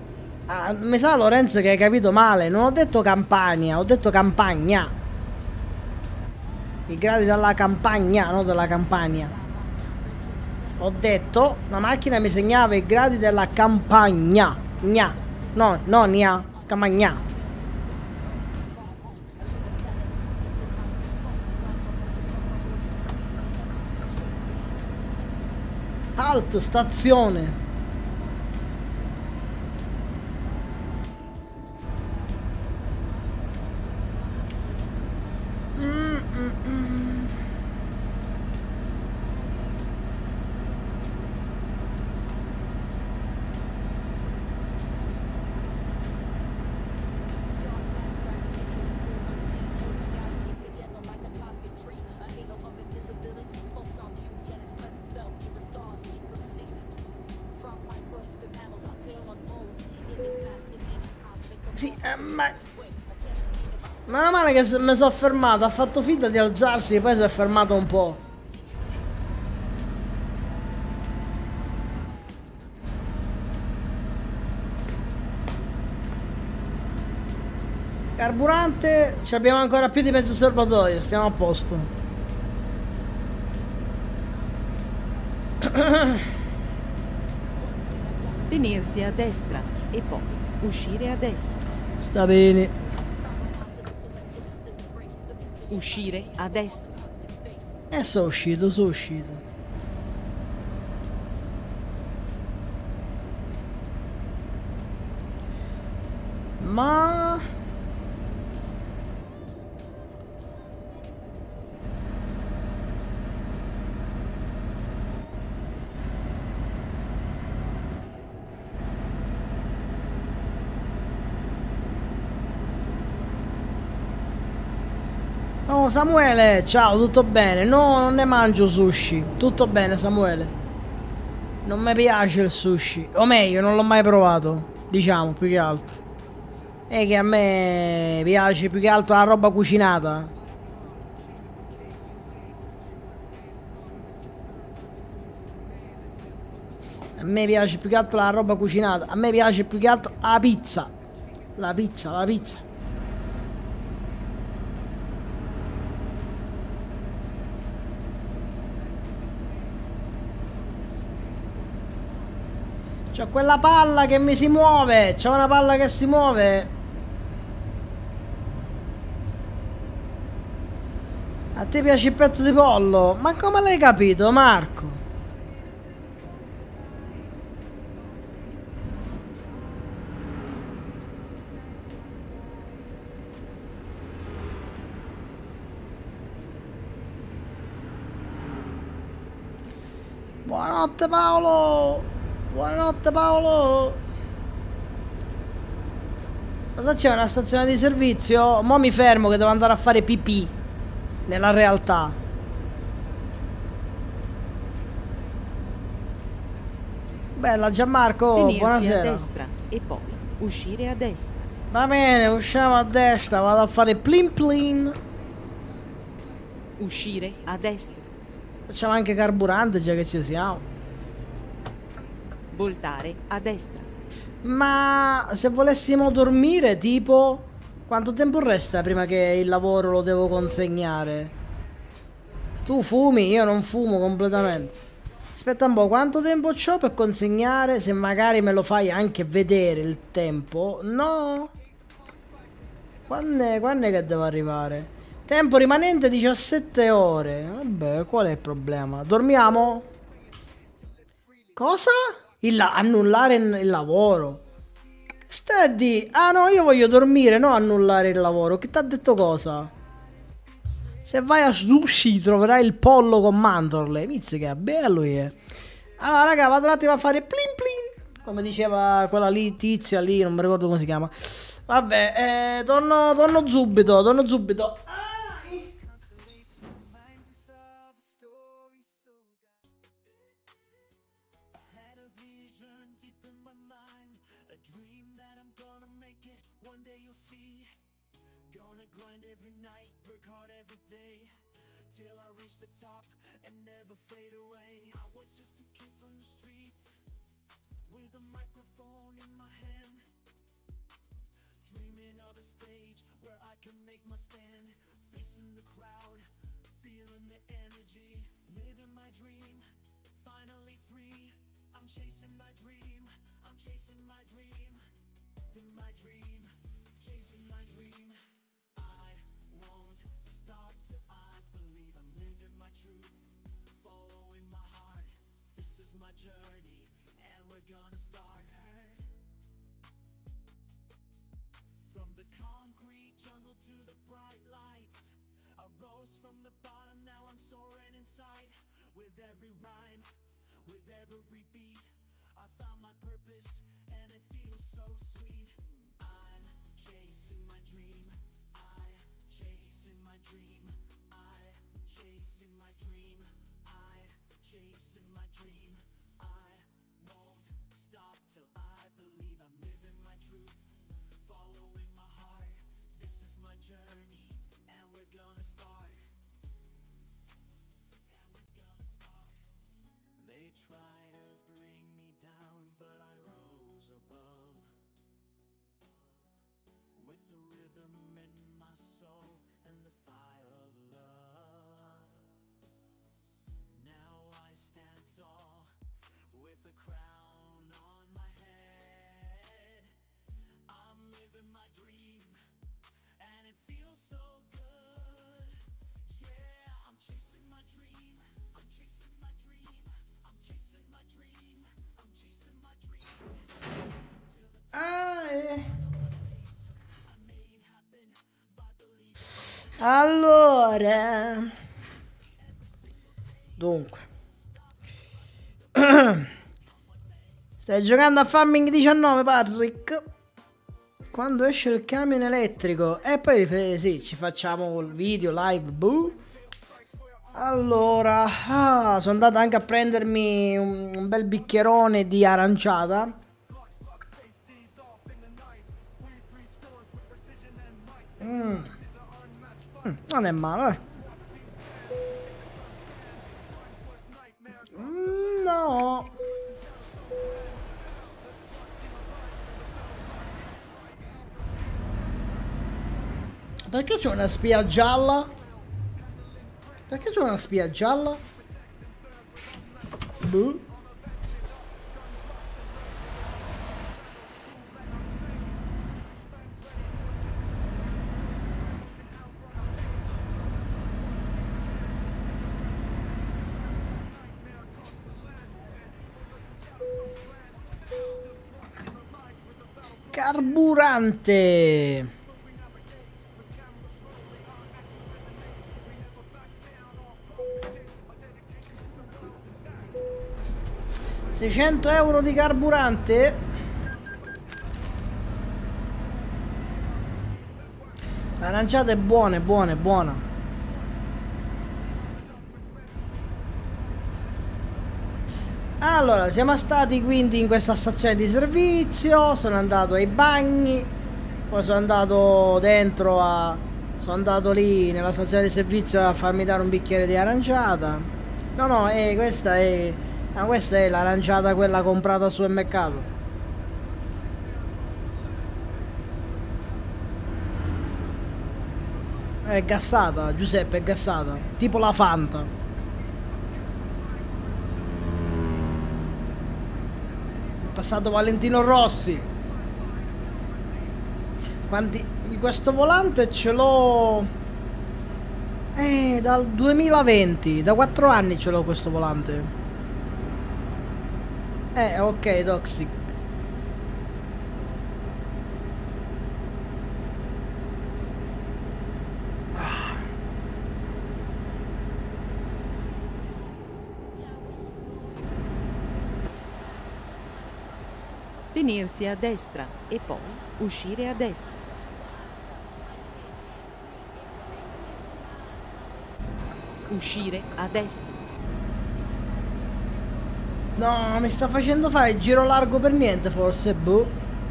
Ah, mi sa Lorenzo che hai capito male. Non ho detto Campania, ho detto campagna. I gradi della campagna, no della campagna. Ho detto, la macchina mi segnava i gradi della campagna. Gna. No, no, nia. Campagna. Halt, stazione. Mm, mm, mm. Sì, eh, ma... Meno male che mi sono fermato, ha fatto finta di alzarsi e poi si è fermato un po'. Carburante, ci abbiamo ancora più di mezzo serbatoio, stiamo a posto. Tenersi a destra e poi uscire a destra. Sta bene. Uscire a destra. E sono uscito, sono uscito. Ma... Oh Samuele, ciao, tutto bene? No, non ne mangio sushi. Tutto bene Samuele. Non mi piace il sushi. O meglio, non l'ho mai provato. Diciamo, più che altro. E che a me piace più che altro la roba cucinata. A me piace più che altro la roba cucinata. A me piace più che altro la pizza. La pizza, la pizza. C'ho quella palla che mi si muove. C'è una palla che si muove. A te piace il petto di pollo? Ma come l'hai capito, Marco? Buonanotte Paolo. Buonanotte Paolo. Cosa c'è? Una stazione di servizio? Mo' mi fermo che devo andare a fare pipì. Nella realtà. Bella Gianmarco, Tenersi buonasera. a destra e poi uscire a destra. Va bene, usciamo a destra, vado a fare plin plin. Uscire a destra. Facciamo anche carburante già che ci siamo. Voltare a destra. Ma se volessimo dormire, tipo, quanto tempo resta prima che il lavoro lo devo consegnare? Tu fumi, io non fumo completamente. Aspetta un po', quanto tempo c'ho per consegnare? Se magari me lo fai anche vedere il tempo. No. Quando è, quando è che devo arrivare? Tempo rimanente diciassette ore. Vabbè, qual è il problema? Dormiamo? Cosa? Il la- annullare il lavoro. Che stai a di? Ah no, io voglio dormire, no annullare il lavoro. Che ti ha detto cosa? Se vai a sushi troverai il pollo con mandorle. Mizzica, che è bello è. Allora raga, vado un attimo a fare plin plin. Come diceva quella lì, tizia lì, non mi ricordo come si chiama. Vabbè, eh, torno, torno subito, torno subito. energy, living my dream, finally free. I'm chasing my dream, I'm chasing my dream, in my dream, chasing my dream. I won't stop till I believe I'm living my truth, following my heart. This is my journey, and we're gonna start. From the concrete jungle to the bright lights, I rose from the bottom, now I'm soaring inside. With every rhyme, with every beat, I found my purpose, and it feels so sweet. I'm chasing my dream, I chasing my dream, I chasing my dream, I chasing my dream. I won't stop till I believe I'm living my truth, following my heart. This is my journey, and we're gonna start. And we're gonna start. They try to bring me down, but I rose above. With the rhythm in my soul and the fire of love. Now I stand tall with a crown on my head. I'm living my dream, and it feels so good. Yeah, I'm chasing my dream, I'm chasing my dream, I'm chasing my dream, I'm chasing my dream. Ah, eh. Allora, dunque, stai giocando a Farming diciannove, Patrick? Quando esce il camion elettrico? E poi eh, sì, ci facciamo il video live. Boh. Allora, ah, sono andato anche a prendermi un, un bel bicchierone di aranciata. Mm. Mm, non è male, eh. Mm, no. Perché c'è una spia gialla? Perché c'è una spia gialla? Boh. Carburante. seicento euro di carburante. L'aranciata è buona, è buona, è buona. Allora, siamo stati quindi in questa stazione di servizio, sono andato ai bagni, poi sono andato dentro a... sono andato lì nella stazione di servizio a farmi dare un bicchiere di aranciata. No, no, eh, questa è... ah, questa è l'aranciata quella comprata su M Mercato. È gassata, Giuseppe, è gassata, tipo la Fanta. Passato Valentino Rossi. Quanti di questo volante ce l'ho eh, dal duemilaventi, da quattro anni ce l'ho questo volante. Eh, ok, Toxic. Tenersi a destra e poi uscire a destra. Uscire a destra. No, mi sta facendo fare il giro largo per niente, forse, boh.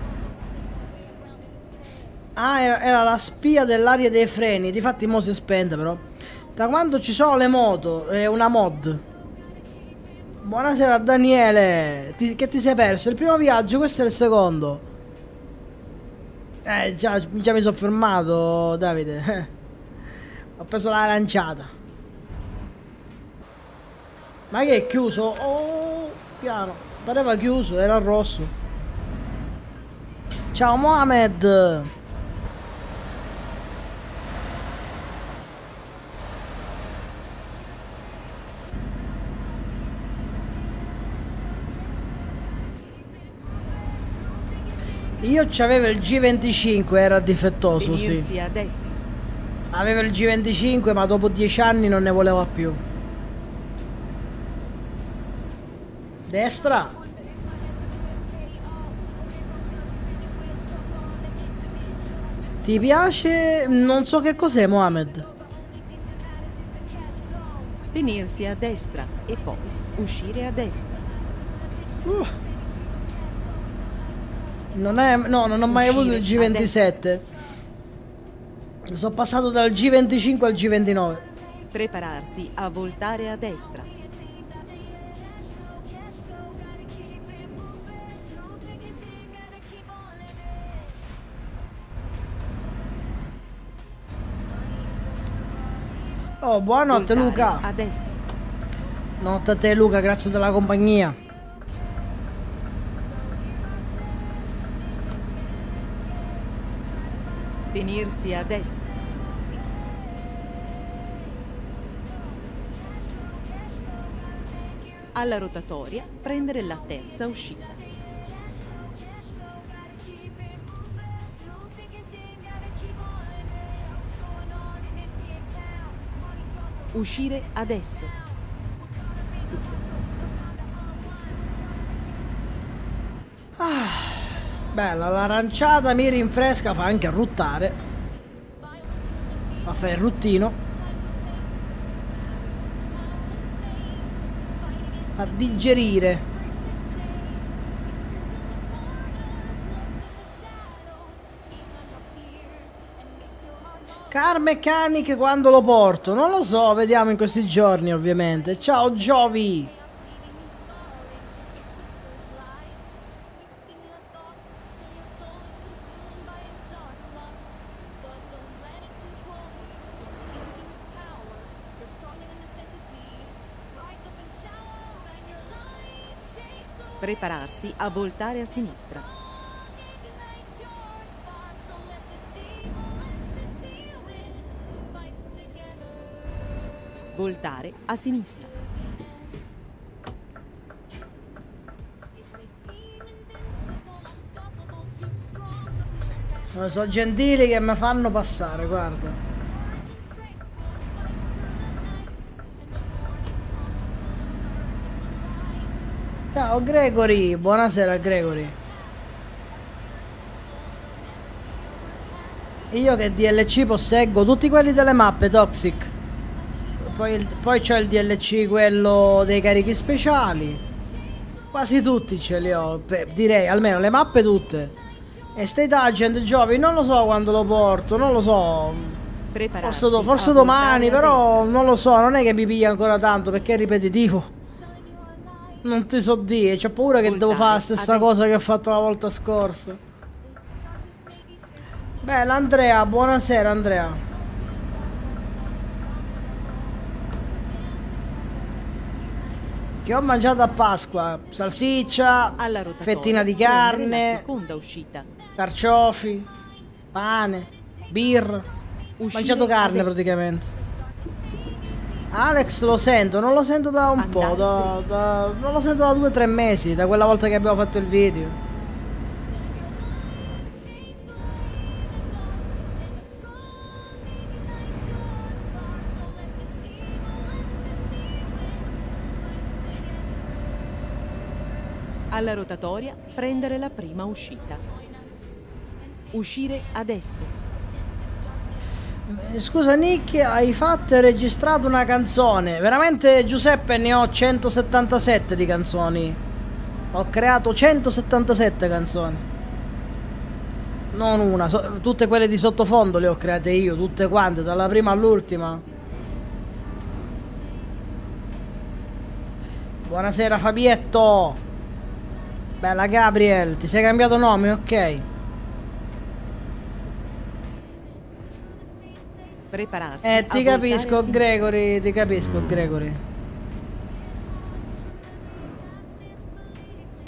Ah, era, era la spia dell'aria dei freni. Difatti mo si spente però. Da quando ci sono le moto, è una mod. Buonasera Daniele, ti, che ti sei perso? Il primo viaggio, questo è il secondo. Eh, già, già mi sono fermato, Davide. Ho preso l'aranciata. Ma che è chiuso? Oh, piano. Pareva chiuso, era rosso. Ciao Mohamed. Io c'avevo il G venticinque, era difettoso, sì. Venirsi a destra. Avevo il G venticinque, ma dopo dieci anni non ne voleva più. Destra. Ti piace? Non so che cos'è, Mohamed. Tenersi a destra e poi uscire a destra. Uh. Non è, no, non ho mai avuto il G ventisette. Sono passato dal G venticinque al G ventinove. Prepararsi a voltare a destra. Oh, buonanotte Voltare Luca. a destra. Notte a te Luca, grazie della compagnia. Tenersi a destra. Alla rotatoria prendere la terza uscita. Uscire adesso. Bella, l'aranciata mi rinfresca, fa anche ruttare. Fa fare il ruttino. Fa digerire. Car Mechanic quando lo porto? Non lo so, vediamo in questi giorni ovviamente. Ciao Giovi! Prepararsi a voltare a sinistra. Voltare a sinistra. Sono, sono gentili che mi fanno passare, guarda. Ciao Gregory, buonasera Gregory. Io che D L C posseggo tutti quelli delle mappe Toxic. Poi, il- poi c'ho il D L C quello dei carichi speciali. Quasi tutti ce li ho, beh, direi almeno le mappe tutte. E State Agent Giovi non lo so quando lo porto, non lo so. Prepararsi Forse, do- forse a domani, voltare a però destra. non lo so, non è che mi piglia ancora tanto perché è ripetitivo. Non ti so dire, c'ho paura che devo Voltare fare la a stessa destra. cosa che ho fatto la volta scorsa. Bella Andrea, buonasera Andrea. Che ho mangiato a Pasqua? Salsiccia, Alla rotatoria fettina di prendere la carne, seconda uscita. carciofi, pane, birra. Ho Uscire mangiato carne adesso. praticamente. Alex lo sento, non lo sento da un po', da, Andare da- non lo sento da due o tre mesi, da quella volta che abbiamo fatto il video. Alla rotatoria prendere la prima uscita. Uscire adesso. Eh, Scusa Nick, hai fatto e registrato una canzone. Veramente Giuseppe ne ho centosettantasette di canzoni. Ho creato centosettantasette canzoni. Non una, so- tutte quelle di sottofondo le ho create io, tutte quante, dalla prima all'ultima. Buonasera Fabietto. Bella Gabriel, ti sei cambiato nome, ok. Prepararsi Eh, a ti voltare a capisco sinistra. Gregory, ti capisco Gregory.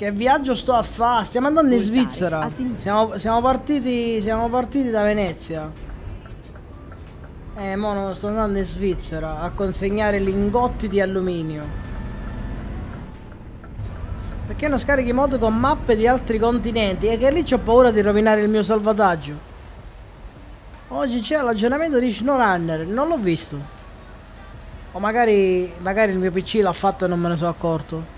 Che viaggio sto a fare? Stiamo andando in Voltare Svizzera. a sinistra. Siamo, siamo partiti. Siamo partiti da Venezia. Eh, mo non sto andando in Svizzera a consegnare lingotti di alluminio. Perché non scarichi moto con mappe di altri continenti? E che lì c'ho paura di rovinare il mio salvataggio. Oggi c'è l'aggiornamento di SnowRunner, non l'ho visto. O magari, magari il mio P C l'ha fatto e non me ne sono accorto.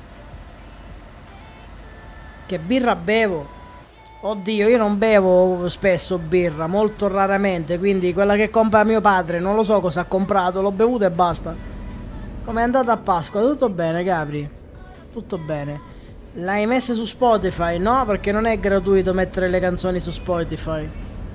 Che birra bevo? Oddio, io non bevo spesso birra, molto raramente, quindi quella che compra mio padre, non lo so cosa ha comprato, l'ho bevuta e basta. Com'è andata a Pasqua? Tutto bene, Gabri? Tutto bene. L'hai messa su Spotify? No, perché non è gratuito mettere le canzoni su Spotify.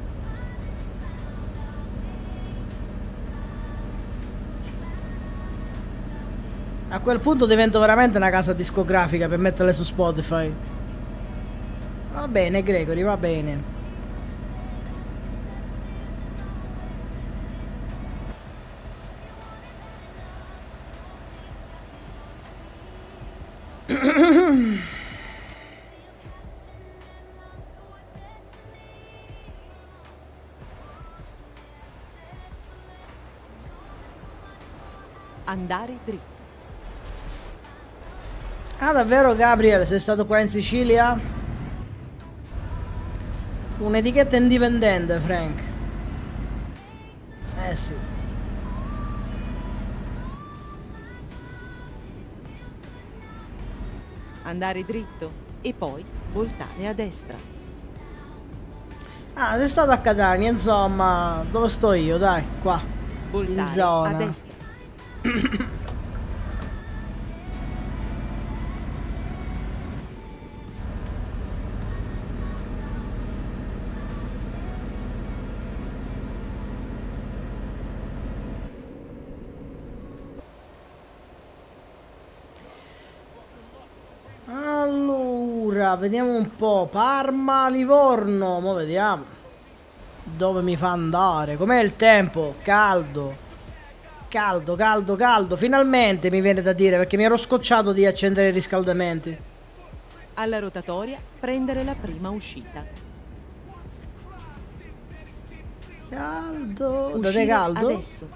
A quel punto divento veramente una casa discografica per metterle su Spotify. Va bene, Gregory, va bene. Andare dritto. Ah, davvero, Gabriele? Sei stato qua in Sicilia? Un'etichetta indipendente, Frank. Eh sì. Andare dritto e poi voltare a destra. Ah, sei stato a Catania, insomma. Dove sto io? Dai, qua. In Voltare zona. a destra. Allora, vediamo un po'. Parma, Livorno. Mo' vediamo dove mi fa andare. Com'è il tempo? Caldo. Caldo, caldo, caldo. Finalmente mi viene da dire, perché mi ero scocciato di accendere i riscaldamenti. Alla rotatoria prendere la prima uscita. Caldo. Da te Uscire caldo? adesso.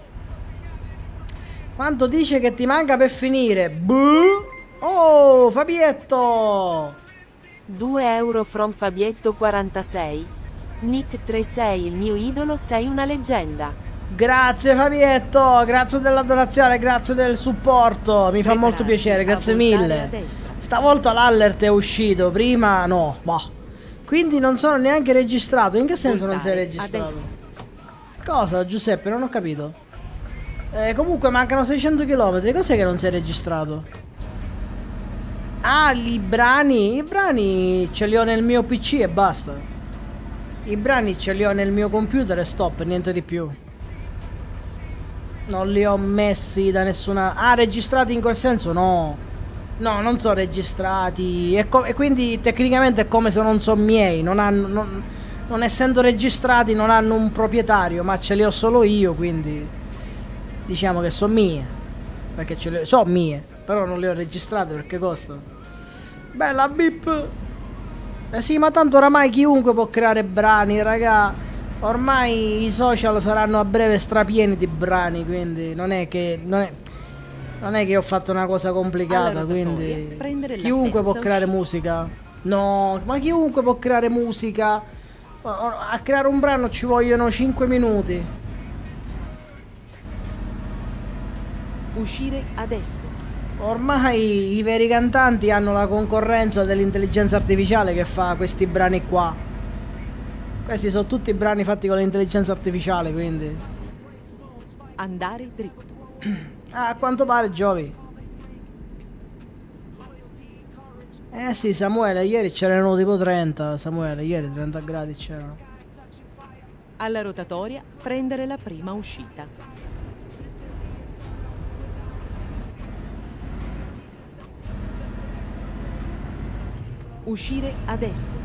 Quanto dice che ti manca per finire? Buh. Oh, Fabietto! due euro from Fabietto quarantasei. Nick trentasei, il mio idolo, sei una leggenda. Grazie Fabietto, grazie della donazione, grazie del supporto, mi fa molto Prepararsi piacere, a grazie voltare a mille. destra. Stavolta l'allert è uscito, prima no, boh. Quindi non sono neanche registrato, in che senso non sei Voltare a registrato? destra. Cosa Giuseppe, non ho capito. Eh, comunque mancano seicento chilometri, cos'è che non sei registrato? Ah, i brani, i brani ce li ho nel mio P C e basta. I brani ce li ho nel mio computer e stop, niente di più. Non li ho messi da nessuna... Ah, registrati in quel senso? No. No, non sono registrati. E, e quindi tecnicamente è come se non sono miei. Non hanno... Non, non essendo registrati non hanno un proprietario, ma ce li ho solo io, quindi... Diciamo che sono mie. Perché ce le... sono mie. Però non le ho registrate perché costano. Bella bip. Eh sì, ma tanto oramai chiunque può creare brani, raga. Ormai i social saranno a breve strapieni di brani, quindi non è che non è, non è che ho fatto una cosa complicata, Alla rotatoria, quindi prendere la chiunque può terza creare uscita. musica. No, ma chiunque può creare musica. A creare un brano ci vogliono cinque minuti. Uscire adesso. Ormai i veri cantanti hanno la concorrenza dell'intelligenza artificiale che fa questi brani qua. Questi sono tutti brani fatti con l'intelligenza artificiale, quindi... Andare dritto. Ah, a quanto pare, Giovi. Eh sì, Samuele, ieri c'erano tipo trenta, Samuele, ieri trenta gradi c'erano. Alla rotatoria prendere la prima uscita. Uscire adesso.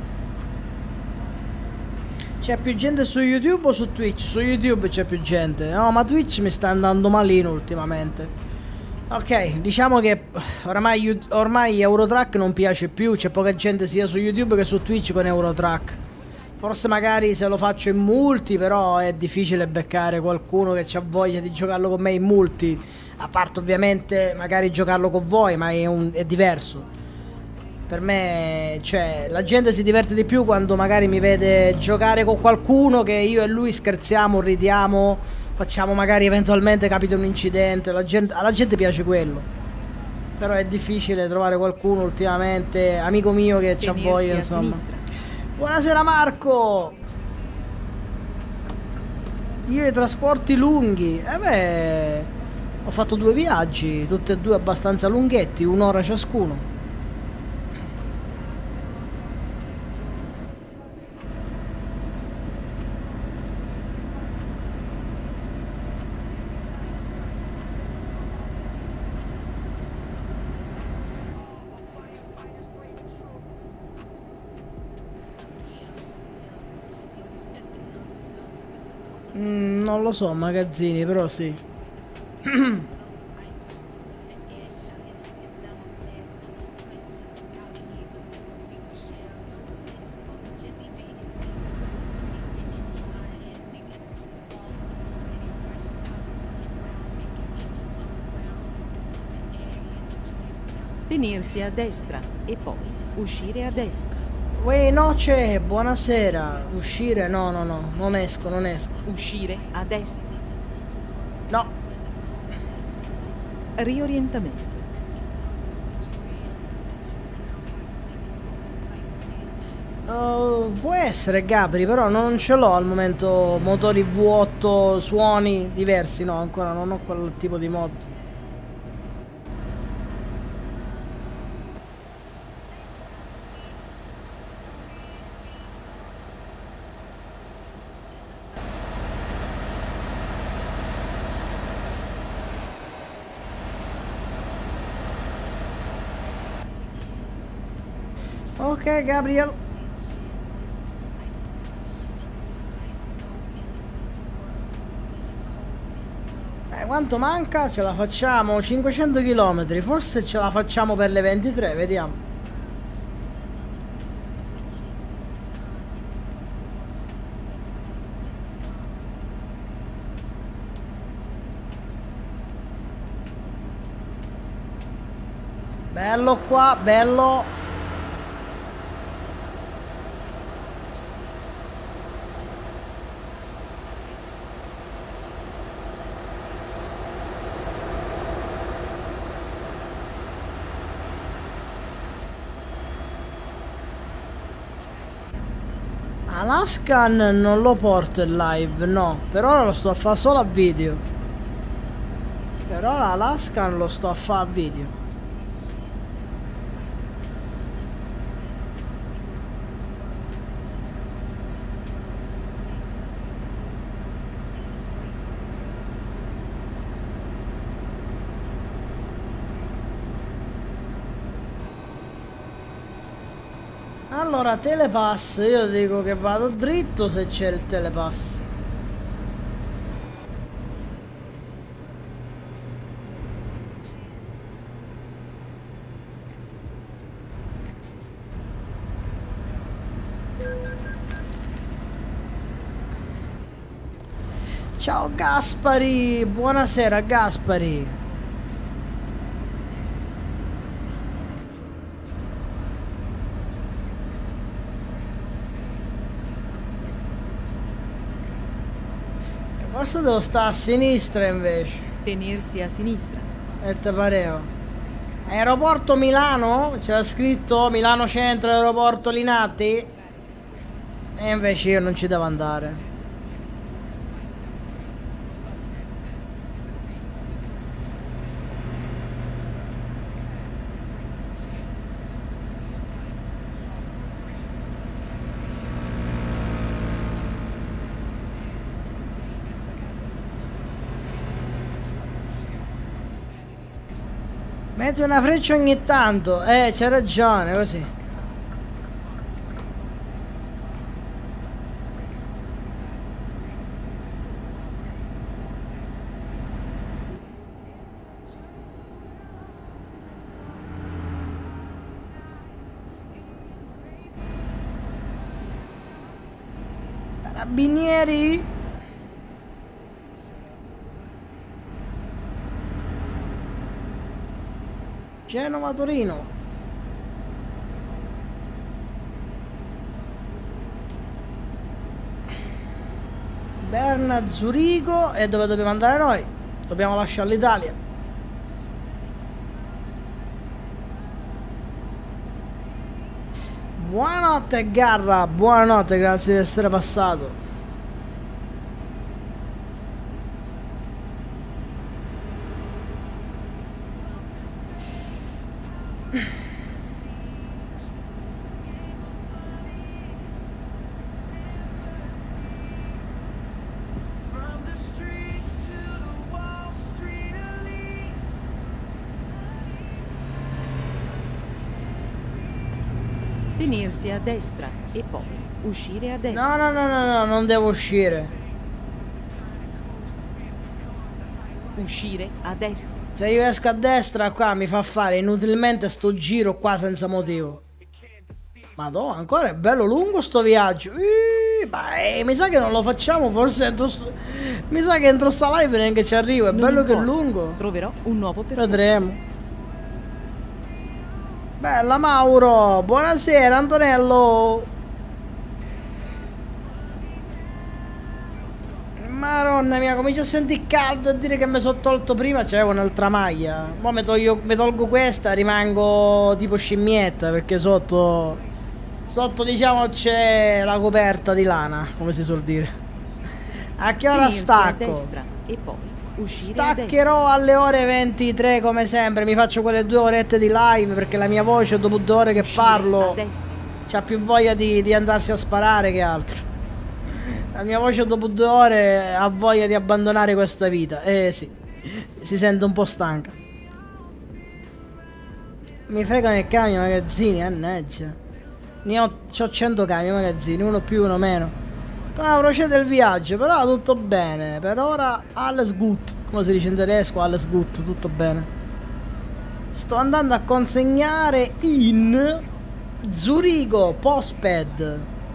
C'è più gente su YouTube o su Twitch? Su YouTube c'è più gente. No, ma Twitch mi sta andando malino ultimamente. Ok, diciamo che oramai, Yu- ormai Eurotrack non piace più, c'è poca gente sia su YouTube che su Twitch con Eurotrack. Forse magari se lo faccio in multi, però è difficile beccare qualcuno che ha voglia di giocarlo con me in multi. A parte ovviamente magari giocarlo con voi, ma è, un, è diverso. Per me, cioè, la gente si diverte di più quando magari mi vede giocare con qualcuno che io e lui scherziamo, ridiamo, facciamo magari eventualmente capita un incidente. La gente, alla gente piace quello. Però è difficile trovare qualcuno ultimamente, amico mio, che c'ha Tenersi voglia, a insomma. sinistra. Buonasera Marco! Io i trasporti lunghi, eh beh, ho fatto due viaggi, tutti e due abbastanza lunghetti, un'ora ciascuno. Mm, non lo so, magazzini, però sì. Tenersi a destra e poi uscire a destra. Uè, noce, buonasera. Uscire? No, no, no, non esco, non esco. Uscire a destra. No. Riorientamento. Uh, può essere Gabri, però non ce l'ho al momento motori V otto, suoni diversi, no, ancora non ho quel tipo di mod. Ok, Gabriel. Eh, quanto manca? Ce la facciamo? cinquecento chilometri. Forse ce la facciamo per le ventitré, vediamo. Bello qua, bello. Alaskan non lo porto in live, no, per ora lo sto a fare solo a video. Per ora Alaskan lo sto a fare a video. Allora, telepass, io dico che vado dritto se c'è il telepass. Ciao Gaspari, buonasera Gaspari. Forse devo stare a sinistra invece. Tenersi a sinistra. E te pareva? Aeroporto Milano? C'era scritto Milano Centro, aeroporto Linate. E invece io non ci devo andare. Metti una freccia ogni tanto. Eh, c'è ragione, così. Carabinieri. Genova Torino. Berna Zurigo. E dove dobbiamo andare noi? Dobbiamo lasciare l'Italia. Buonanotte Garra, buonanotte, grazie di essere passato. From the streets to the Wall Street elite. Tenersi a destra e poi uscire a destra. No, no, no, no, no, non devo uscire. Uscire a destra. Se io esco a destra qua mi fa fare inutilmente sto giro qua senza motivo. Madonna, ancora è bello lungo sto viaggio. Ih, ma eh, mi sa che non lo facciamo, forse entro sto... Mi sa che entro sta live neanche ci arrivo, è Non bello che è importa, lungo. Troverò un nuovo percorso. Vedremo. Bella Mauro, buonasera Antonello. Maronna mia, comincio a sentire caldo e dire che mi sono tolto prima, c'avevo un'altra maglia. Mo' mi, toglio, mi tolgo questa, rimango tipo scimmietta perché sotto, sotto diciamo c'è la coperta di lana, come si suol dire. A che ora Tenersi a stacco? destra e poi uscire a destra. Staccherò alle ore ventitré come sempre, mi faccio quelle due orette di live perché la mia voce dopo due ore che Uscire parlo a destra. c'ha più voglia di, di andarsi a sparare che altro. La mia voce dopo due ore ha voglia di abbandonare questa vita. Eh sì, si sente un po' stanca. Mi fregano i camion magazzini, mannaggia. Ne ho, c'ho cento camion magazzini, uno più, uno meno. Come procede il viaggio? Però tutto bene. Per ora alles gut, come si dice in tedesco, alles gut, tutto bene. Sto andando a consegnare in Zurigo Postped.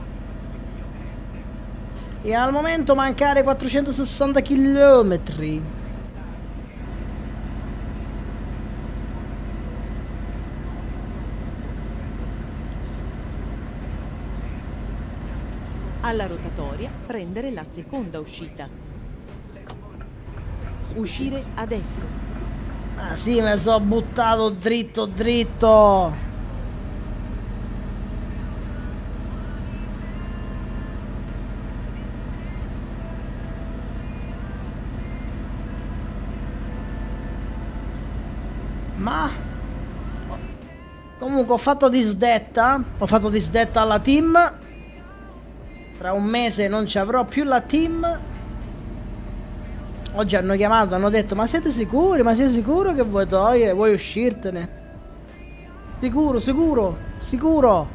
E al momento mancare quattrocentosessanta chilometri. Alla rotatoria prendere la seconda uscita. Uscire adesso. Ah sì, mi sono buttato dritto dritto. Ma comunque ho fatto disdetta. Ho fatto disdetta alla team. Tra un mese non ci avrò più la team. Oggi hanno chiamato, hanno detto: ma siete sicuri? Ma sei sicuro che vuoi togliere? Vuoi uscirtene? Sicuro, sicuro, sicuro.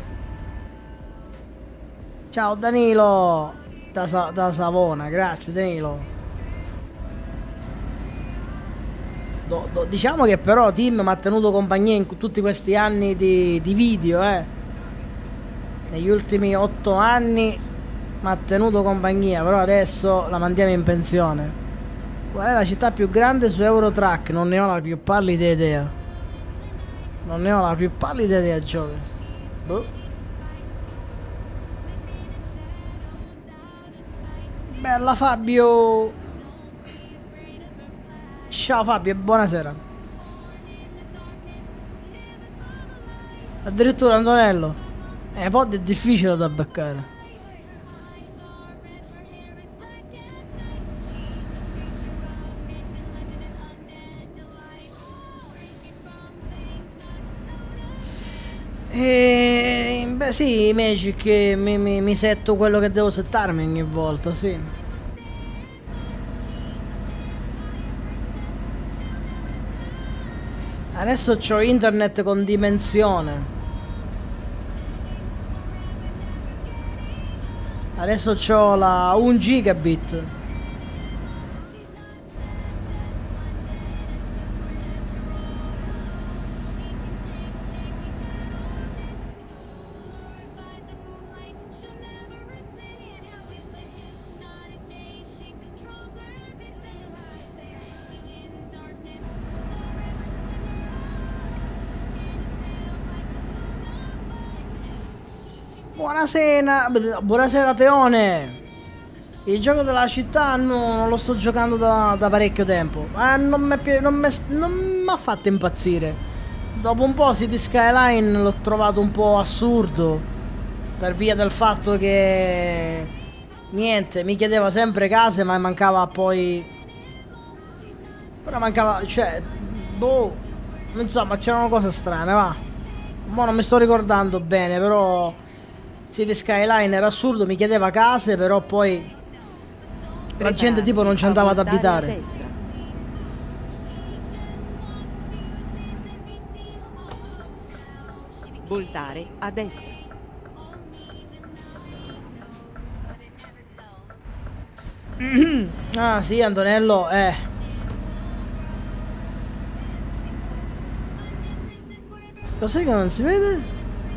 Ciao Danilo da, Sa da Savona, grazie Danilo. Do, do, diciamo che però Tim mi ha tenuto compagnia in tutti questi anni di, di video, eh. Negli ultimi otto anni mi ha tenuto compagnia, però adesso la mandiamo in pensione. Qual è la città più grande su Eurotrack? Non ne ho la più pallida idea. Non ne ho la più pallida idea, Gioca. Boh. Bella Fabio. Ciao Fabio, buonasera. Addirittura Antonello. Eh, pod è difficile da beccare. E beh sì, Magic mi, mi, mi setto quello che devo settarmi ogni volta, sì. Adesso c'ho internet con dimensione. Adesso c'ho la un gigabit. Buonasera, buonasera Teone. Il gioco della città no, non lo sto giocando da, da parecchio tempo. Eh, non mi ha fatto impazzire. Dopo un po' City Skyline l'ho trovato un po' assurdo, per via del fatto che niente, mi chiedeva sempre case, ma mancava poi. Però mancava, cioè, boh, insomma c'erano cose strane, va. Mo' non mi sto ricordando bene, però City Skyline era assurdo, mi chiedeva case, però poi la gente tipo non ci andava ad abitare. Voltare a destra. Ah sì, Antonello, eh. Lo sai che non si vede?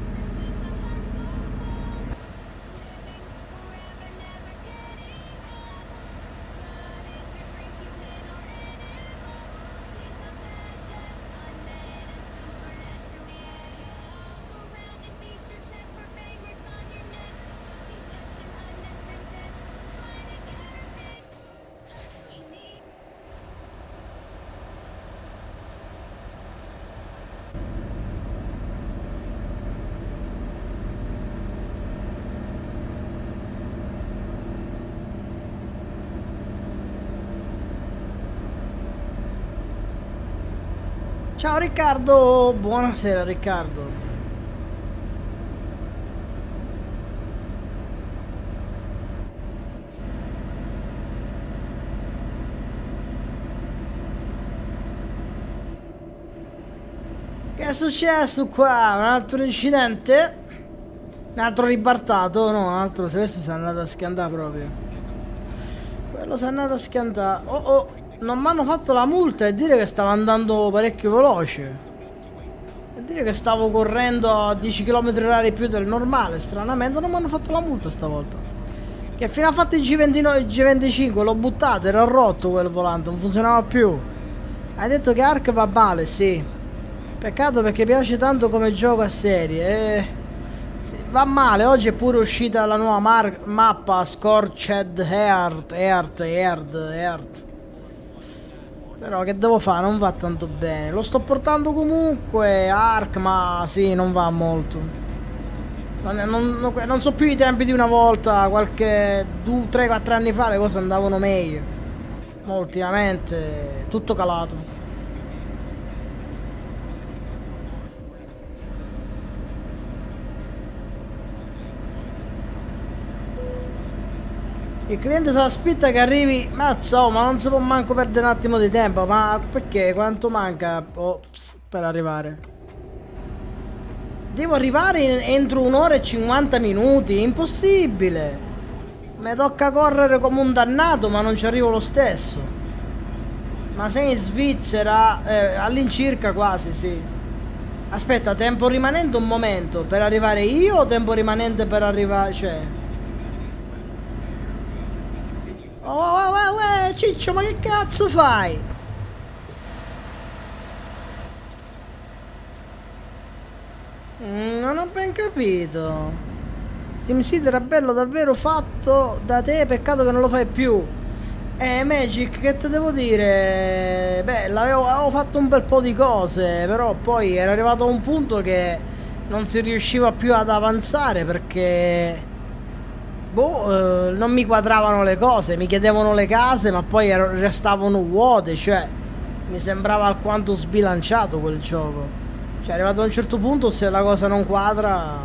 Ciao Riccardo, buonasera Riccardo. Che è successo qua? Un altro incidente? Un altro ribaltato? No, un altro, se questo si è andato a schiantare proprio. Quello si è andato a schiantare. Oh oh! Non mi hanno fatto la multa e dire che stavo andando parecchio veloce. E dire che stavo correndo a dieci chilometri orari più del normale. Stranamente non mi hanno fatto la multa stavolta. Che fino a fatto il G ventinove, il G venticinque l'ho buttato, era rotto quel volante, non funzionava più. Hai detto che Ark va male, sì. Peccato perché piace tanto come gioco a serie. Eh, sì, va male, oggi è pure uscita la nuova mappa Scorched Earth, Earth, Earth, Earth. Però che devo fare? Non va tanto bene. Lo sto portando comunque Ark, ma sì, non va molto. Non, non, non, non so più i tempi di una volta. Qualche due, tre, quattro anni fa le cose andavano meglio. Ma ultimamente tutto calato. Il cliente si aspetta che arrivi. Mazza, oh, ma non si può manco perdere un attimo di tempo. Ma perché? Quanto manca oh, pss, per arrivare? Devo arrivare entro un'ora e cinquanta minuti. Impossibile. Mi tocca correre come un dannato, ma non ci arrivo lo stesso. Ma sei in Svizzera eh, all'incirca quasi, sì. Aspetta, tempo rimanente un momento per arrivare io o tempo rimanente per arrivare, cioè. Oh, oh, oh, oh, oh, Ciccio, ma che cazzo fai? Mm, non ho ben capito. SimCity era bello davvero fatto da te, peccato che non lo fai più. Eh, Magic, che te devo dire? Beh, l'avevo, avevo fatto un bel po' di cose, però poi era arrivato a un punto che non si riusciva più ad avanzare perché... Boh, eh, non mi quadravano le cose, mi chiedevano le case, ma poi ero, restavano vuote, cioè mi sembrava alquanto sbilanciato quel gioco. Cioè, arrivato a un certo punto, se la cosa non quadra...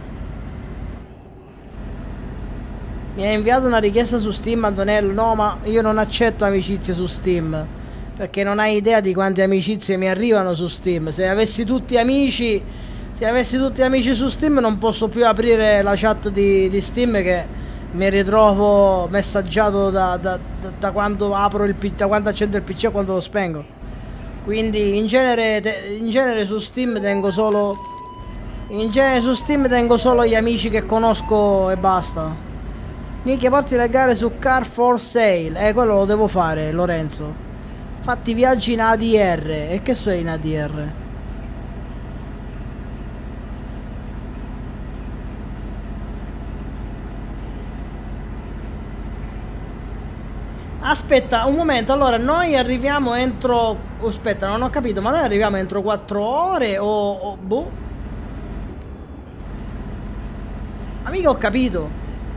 Mi ha inviato una richiesta su Steam, Antonello. No, ma io non accetto amicizie su Steam, perché non hai idea di quante amicizie mi arrivano su Steam. Se avessi tutti amici, se avessi tutti amici su Steam, non posso più aprire la chat di, di Steam, che mi ritrovo messaggiato da, da, da, da quando apro il P C, da quando accendo il P C a quando lo spengo. Quindi in genere, te, in genere su Steam tengo solo in genere su Steam tengo solo gli amici che conosco e basta. Minchia, porti le gare su Car for Sale. Eh, quello lo devo fare, Lorenzo. Fatti viaggi in A D R. E che so in A D R? Aspetta un momento, allora noi arriviamo entro... oh, aspetta, non ho capito, ma noi arriviamo entro quattro ore o... o boh? Ma mica ho capito.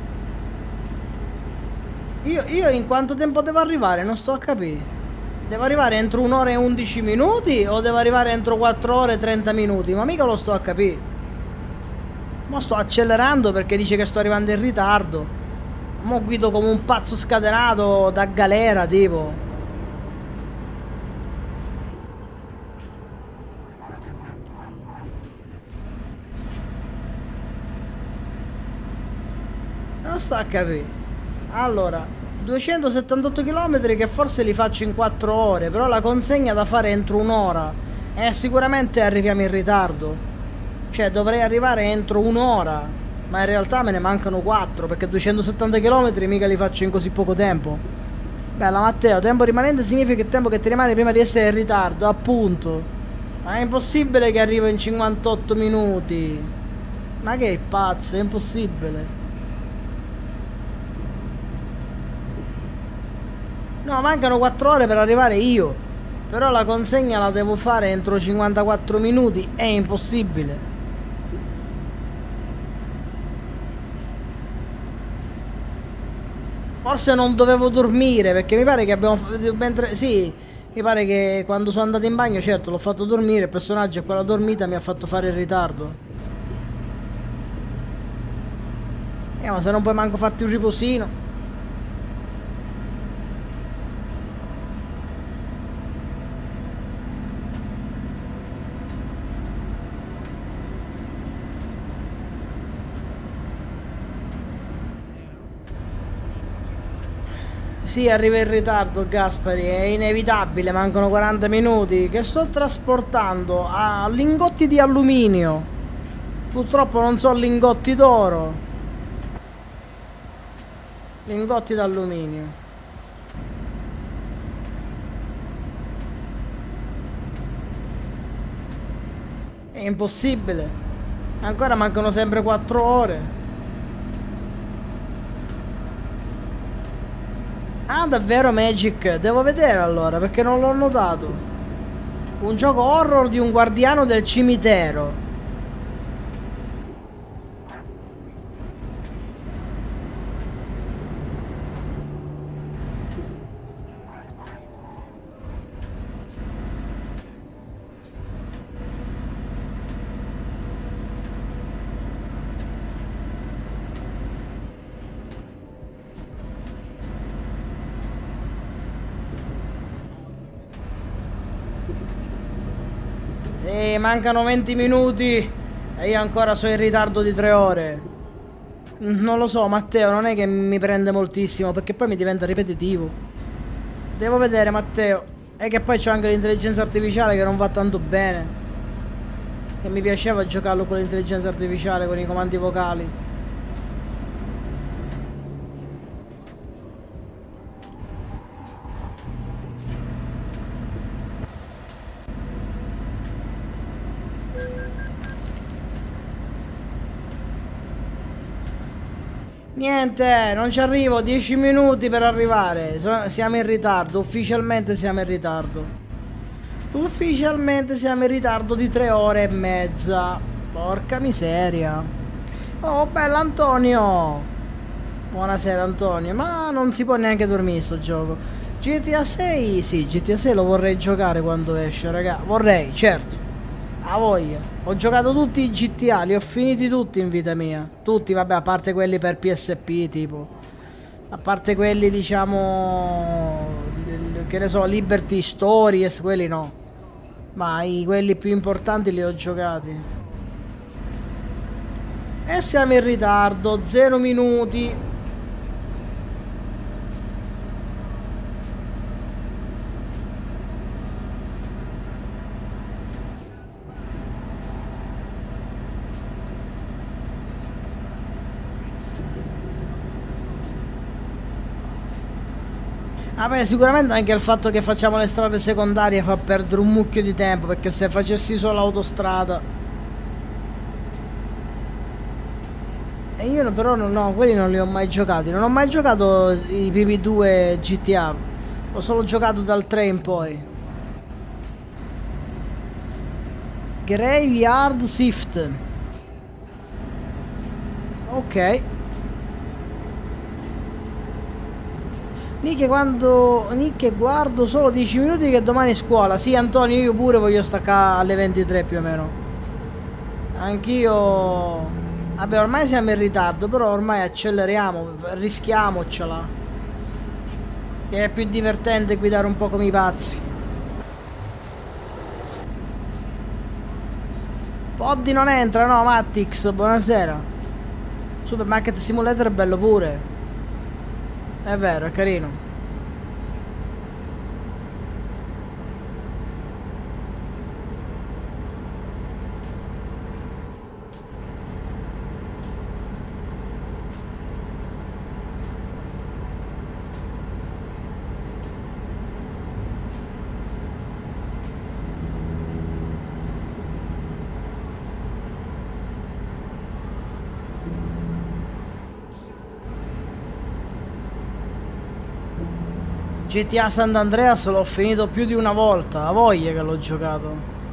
Io, io in quanto tempo devo arrivare? Non sto a capire. Devo arrivare entro un'ora e undici minuti o devo arrivare entro quattro ore e trenta minuti? Ma mica lo sto a capire. Ma sto accelerando perché dice che sto arrivando in ritardo. Mo guido come un pazzo scatenato da galera, tipo. Non sto a capire. Allora, duecentosettantotto chilometri che forse li faccio in quattro ore, però la consegna da fare entro un'ora. E sicuramente arriviamo in ritardo. Cioè, dovrei arrivare entro un'ora. Ma in realtà me ne mancano quattro, perché duecentosettanta chilometri mica li faccio in così poco tempo. Bella Matteo, tempo rimanente significa il tempo che ti rimane prima di essere in ritardo, appunto. Ma è impossibile che arrivo in cinquantotto minuti. Ma che è pazzo, è impossibile. No, mancano quattro ore per arrivare io. Però la consegna la devo fare entro cinquantaquattro minuti, è impossibile. Forse non dovevo dormire, perché mi pare che abbiamo... mentre sì, mi pare che quando sono andato in bagno, certo, l'ho fatto dormire, il personaggio e quella dormita mi ha fatto fare il ritardo. Eh, ma se non puoi manco farti un riposino. Sì, arriva in ritardo Gaspari, è inevitabile, mancano quaranta minuti. Che sto trasportando a lingotti di alluminio. Purtroppo non so lingotti d'oro. Lingotti d'alluminio. È impossibile. Ancora mancano sempre quattro ore. Ah, davvero Magic? Devo vedere allora, perché non l'ho notato. Un gioco horror di un guardiano del cimitero. E mancano venti minuti e io ancora sono in ritardo di tre ore. Non lo so Matteo, non è che mi prende moltissimo, perché poi mi diventa ripetitivo. Devo vedere Matteo. E che poi c'ho anche l'intelligenza artificiale che non va tanto bene. E mi piaceva giocarlo con l'intelligenza artificiale, con i comandi vocali. Niente, non ci arrivo, dieci minuti per arrivare. So- siamo in ritardo, ufficialmente siamo in ritardo. Ufficialmente siamo in ritardo di tre ore e mezza. Porca miseria. Oh, bella Antonio. Buonasera Antonio. Ma non si può neanche dormire sto gioco. G T A sei? Sì, G T A sei lo vorrei giocare quando esce, raga. Vorrei, certo. A voglia. Ho giocato tutti i G T A, li ho finiti tutti in vita mia. Tutti, vabbè, a parte quelli per P S P, tipo. A parte quelli, diciamo... che ne so, Liberty Stories, quelli no. Ma i, quelli più importanti li ho giocati. E siamo in ritardo, zero minuti. Vabbè, sicuramente anche il fatto che facciamo le strade secondarie fa perdere un mucchio di tempo, perché se facessi solo autostrada... E io no- però non no, quelli non li ho mai giocati. Non ho mai giocato i primi due G T A. Ho solo giocato dal tre in poi. Graveyard Shift. Ok. Nick quando Nick guardo solo dieci minuti che domani scuola. Sì Antonio, io pure voglio staccare alle ventitré più o meno. Anch'io. Vabbè, ormai siamo in ritardo, però ormai acceleriamo, rischiamocela. Che è più divertente guidare un po' come i pazzi. Poddy non entra, no, Mattix, buonasera. Supermarket Simulator è bello pure. È vero, è carino. G T A Sant'Andreas l'ho finito più di una volta, a voglia che l'ho giocato.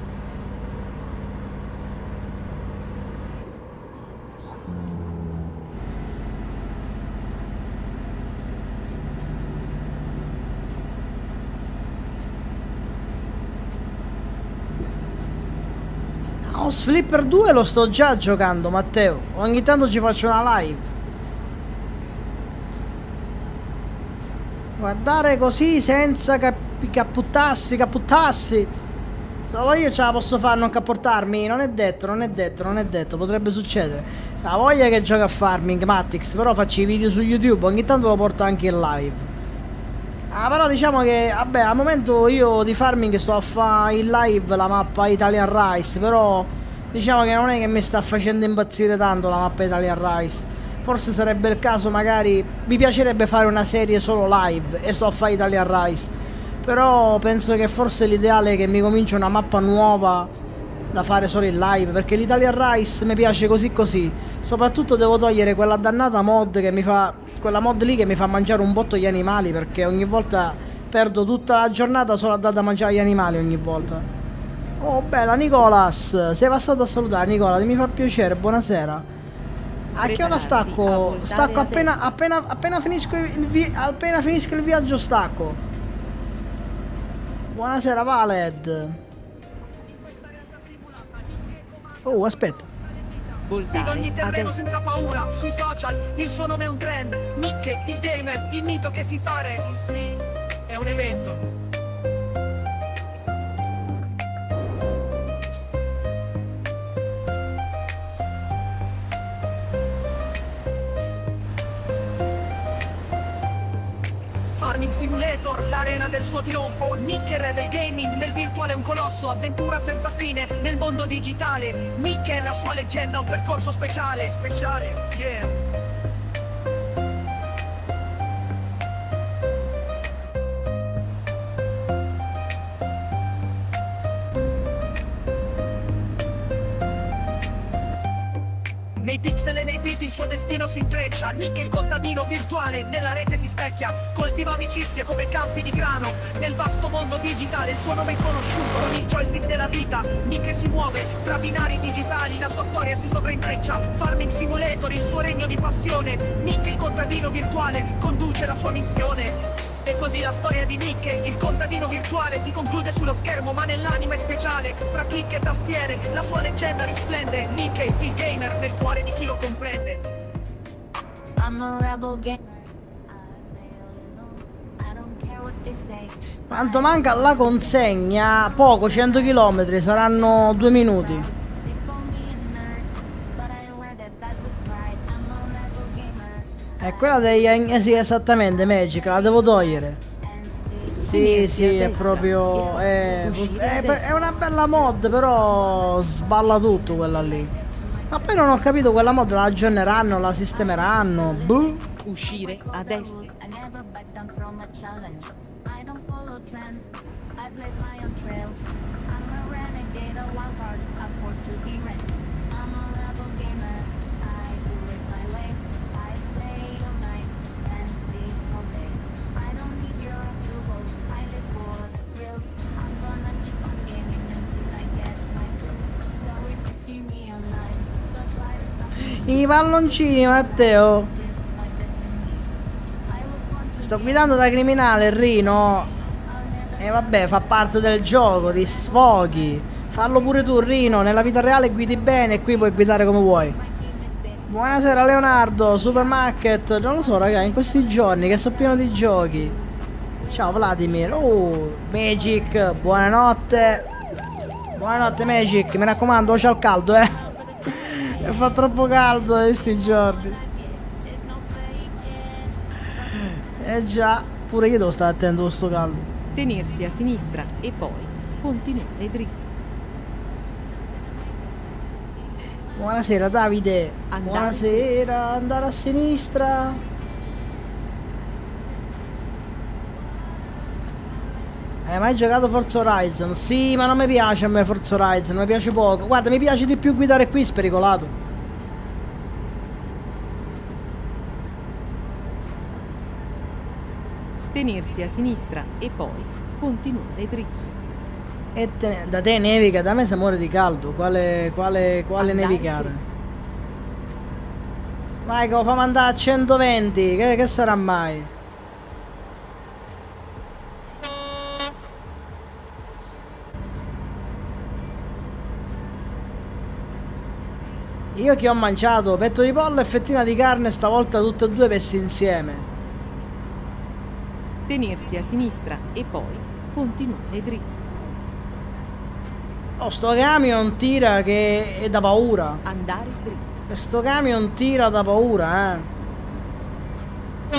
House Flipper due lo sto già giocando, Matteo. Ogni tanto ci faccio una live. Guardare così senza cap caputtassi, caputtassi. Solo io ce la posso fare a non capportarmi. Non è detto, non è detto, non è detto. Potrebbe succedere. La voglia che gioca a Farming, Mattix. Però faccio i video su YouTube. Ogni tanto lo porto anche in live. Ah, però diciamo che, vabbè, al momento io di Farming sto a fare in live la mappa Italian Rice. Però diciamo che non è che mi sta facendo impazzire tanto la mappa Italian Rice. Forse sarebbe il caso, magari mi piacerebbe fare una serie solo live e sto a fare Italian Rice. Però penso che forse l'ideale è che mi cominci una mappa nuova da fare solo in live, perché l'Italian Rice mi piace così così. Soprattutto devo togliere quella dannata mod che mi fa, quella mod lì che mi fa mangiare un botto gli animali, perché ogni volta perdo tutta la giornata solo a dare da mangiare agli animali ogni volta. Oh bella Nicolas, sei passato a salutare. Nicola, mi fa piacere, buonasera. A che ora stacco? Stacco appena, appena, appena finisco il vi appena finisco il viaggio stacco. Buonasera Valed. Oh, aspetta. Vedo ogni terreno senza paura, sui social, il suo nome è un trend. Nick, il gamer, il mito che si fare. Sì, è un evento. Farming Simulator, l'arena del suo trionfo. Nick è re del gaming, nel virtuale è un colosso. Avventura senza fine, nel mondo digitale. Nick è la sua leggenda, un percorso speciale. Speciale, yeah. Nei pixel e nei bit il suo destino si intreccia. Nick è il contadino virtuale, nella rete si specchia. Coltiva amicizie come campi di grano. Nel vasto mondo digitale il suo nome è conosciuto. Con il joystick della vita Nick si muove tra binari digitali, la sua storia si sovraintreccia. Farming Simulator, il suo regno di passione. Nick il contadino virtuale conduce la sua missione. E così la storia di Nick, il contadino virtuale, si conclude sullo schermo, ma nell'anima è speciale. Tra click e tastiere, la sua leggenda risplende. Nick, il gamer, nel cuore di chi lo comprende. I'm a rebel gamer. I don't care what they say. Quanto manca la consegna? Poco, cento chilometri, saranno due minuti. They call me a nerd, but I wear that badge with pride. I'm a rebel gamer. È quella degli... eh, sì, esattamente, Magic, la devo togliere. Sì, sì, è proprio... È, è, è una bella mod, però sballa tutto quella lì. Ma poi non ho capito, quella mod la aggiorneranno, la sistemeranno. Buh. Uscire a destra. I never back down from a challenge. I don't follow trends. I blaze my own trail. I'm a renegade, a wild card, a force to be reckoned. I'm a rebel gamer. I do it my way. i palloncini, Matteo. Sto guidando da criminale, Rino. E vabbè, fa parte del gioco, ti sfoghi. Fallo pure tu, Rino. Nella vita reale guidi bene e qui puoi guidare come vuoi. Buonasera Leonardo, Supermarket. Non lo so raga, in questi giorni che sono pieno di giochi. Ciao Vladimir. Oh, Magic, buonanotte. Buonanotte Magic, mi raccomando, c'è il caldo, eh. E fa troppo caldo in questi giorni. Eh già, pure io devo stare attento a sto caldo. Tenersi a sinistra e poi continuare dritto. Buonasera Davide. Andare. Buonasera, andare a sinistra. Hai mai giocato Forza Horizon? Sì, ma non mi piace a me Forza Horizon, mi piace poco. Guarda, mi piace di più guidare qui, spericolato. Tenersi a sinistra e poi continuare dritto. E te, da te nevica, da me si muore di caldo. Quale, quale, quale Andare nevicare? Michael, fammi andare a centoventi, che, che sarà mai? Io che ho mangiato petto di pollo e fettina di carne, stavolta tutte e due messi insieme. Tenersi a sinistra e poi continuare dritto. Oh, sto camion tira che è da paura. Andare dritto. Questo camion tira da paura, eh.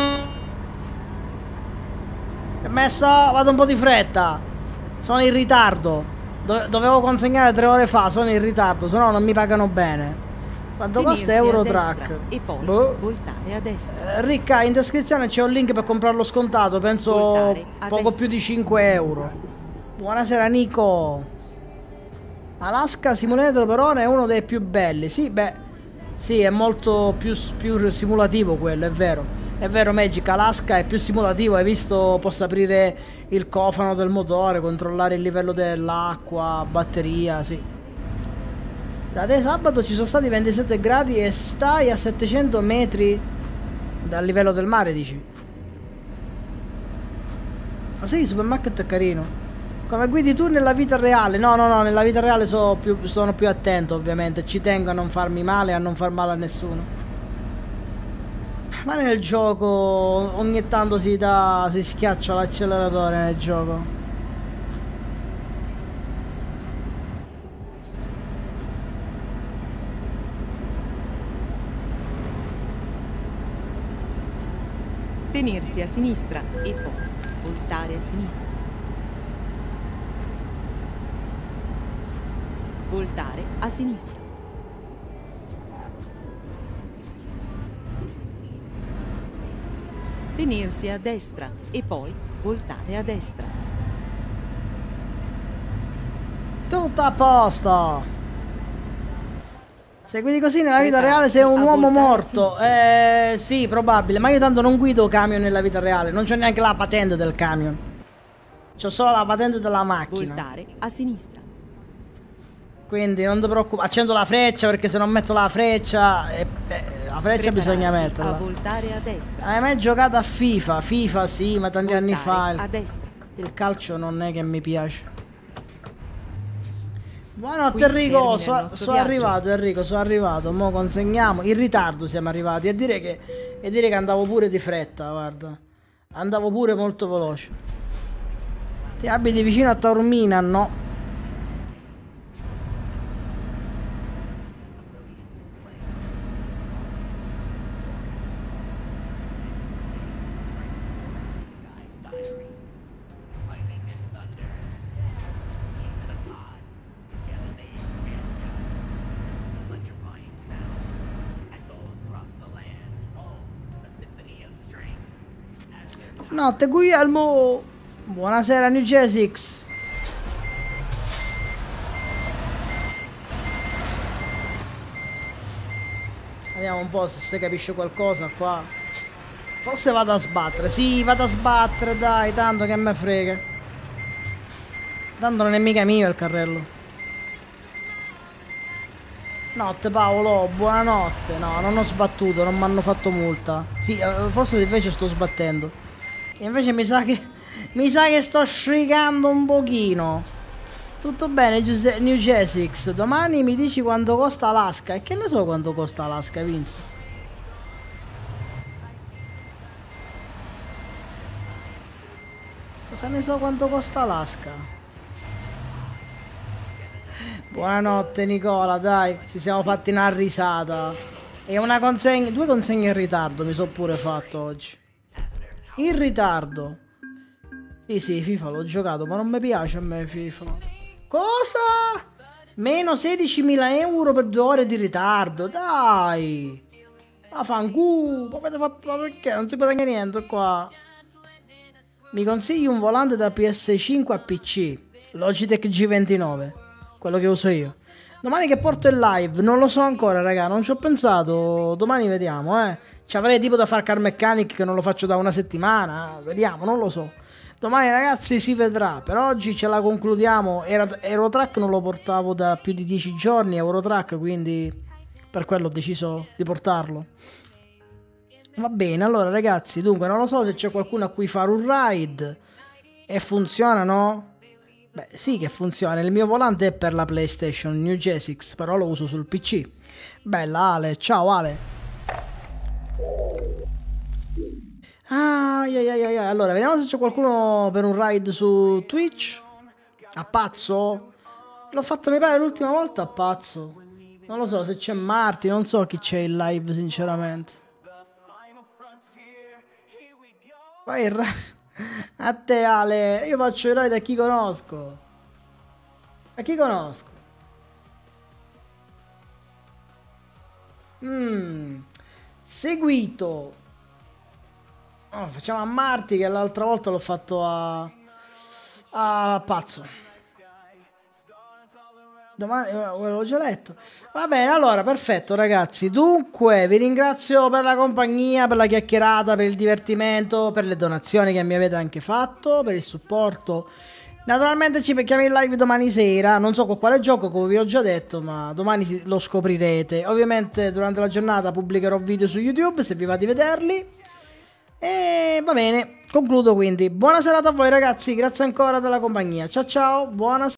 E messo, vado un po' di fretta. Sono in ritardo. Do- dovevo consegnare tre ore fa, sono in ritardo, se no non mi pagano bene. Quanto Tenersi costa a Eurotrack? destra e poi Boh. voltare a destra. Eh, Ricca, in descrizione c'è un link per comprarlo scontato, penso Voltare a poco destra. più di cinque euro. Buonasera Nico. Alaska Simulator però è uno dei più belli. Sì, beh, sì, è molto più, più simulativo quello, è vero. È vero Magic, Alaska è più simulativo, hai visto, posso aprire il cofano del motore, controllare il livello dell'acqua, batteria, sì. Da te sabato ci sono stati ventisette gradi e stai a settecento metri dal livello del mare, dici? Ah sì, il supermarket è carino. Come guidi tu nella vita reale? No, no, no, nella vita reale sono più, sono più attento ovviamente, ci tengo a non farmi male e a non far male a nessuno. Ma nel gioco ogni tanto si dà, si schiaccia l'acceleratore nel gioco. Tenersi a sinistra e poi voltare a sinistra. Voltare a sinistra. Tenersi a destra e poi voltare a destra. Tutto a posto. Se guidi così nella vita Prepararsi reale sei un a uomo voltare a morto. sinistra. Eh sì, probabile. Ma io tanto non guido camion nella vita reale. Non c'ho neanche la patente del camion. C'ho solo la patente della macchina. Voltare a sinistra. Quindi non ti preoccupare. Accendo la freccia perché se non metto la freccia eh, eh, la freccia bisogna Prepararsi metterla. a voltare a destra. Hai mai giocato a FIFA? FIFA sì, ma tanti anni fa. Voltare Il, a destra. il calcio non è che mi piace. Buonanotte Qui Enrico, termina il so- nostro sono viaggio. arrivato Enrico, sono arrivato. Mo' consegniamo. In ritardo siamo arrivati. E dire che, e dire che andavo pure di fretta, guarda. Andavo pure molto veloce. Ti abiti vicino a Taormina? No. Notte Guglielmo. Buonasera New Jesix. Vediamo un po' se si capisce qualcosa qua. Forse vado a sbattere. Sì, vado a sbattere, dai, tanto che me frega. Tanto non è mica mio il carrello. Notte Paolo, buonanotte. No, non ho sbattuto, non mi hanno fatto multa. Sì, eh, forse invece sto sbattendo. Invece mi sa che... Mi sa che sto shrikando un pochino. Tutto bene, Giuse New Jesix. Domani mi dici quanto costa Alaska. E che ne so quanto costa Alaska, Vince? Cosa ne so quanto costa Alaska? Buonanotte Nicola, dai, ci siamo fatti una risata. E una consegna, due consegne in ritardo mi sono pure fatto oggi. In ritardo. Sì, sì, FIFA l'ho giocato, ma non mi piace a me FIFA. Cosa? Meno sedicimila euro per due ore di ritardo, dai. Ma fanculo, ma avete fatto, ma perché? Non si guadagna niente qua. Mi consigli un volante da P S cinque a P C? Logitech G ventinove, quello che uso io. Domani che porto il live? Non lo so ancora, raga, non ci ho pensato. Domani vediamo, eh. Ci avrei tipo da fare car mechanic che non lo faccio da una settimana. Vediamo, non lo so. Domani ragazzi si vedrà. Per oggi ce la concludiamo. Era, Eurotrack non lo portavo da più di dieci giorni, Eurotrack, quindi per quello ho deciso di portarlo. Va bene, allora ragazzi, dunque non lo so se c'è qualcuno a cui fare un ride. E funziona, no? Beh, sì che funziona. Il mio volante è per la PlayStation New Jesix, però lo uso sul P C. Bella Ale, ciao Ale. Ah, yeah, yeah, yeah. Allora, vediamo se c'è qualcuno per un ride su Twitch. A pazzo? L'ho fatto mi pare l'ultima volta a pazzo. Non lo so se c'è Marti, non so chi c'è in live sinceramente. Vai il ride. A te Ale, io faccio i ride a chi conosco. A chi conosco? Mm. Seguito. Oh, facciamo a Marti che l'altra volta l'ho fatto a... a pazzo. Domani, l'ho già letto. Va bene, allora, perfetto ragazzi. Dunque, vi ringrazio per la compagnia, per la chiacchierata, per il divertimento, per le donazioni che mi avete anche fatto, per il supporto. Naturalmente ci becchiamo in live domani sera. Non so con quale gioco, come vi ho già detto, ma domani lo scoprirete. Ovviamente durante la giornata pubblicherò video su YouTube, se vi va di vederli. E va bene, concludo quindi. Buona serata a voi ragazzi, grazie ancora della compagnia. Ciao ciao, buona serata.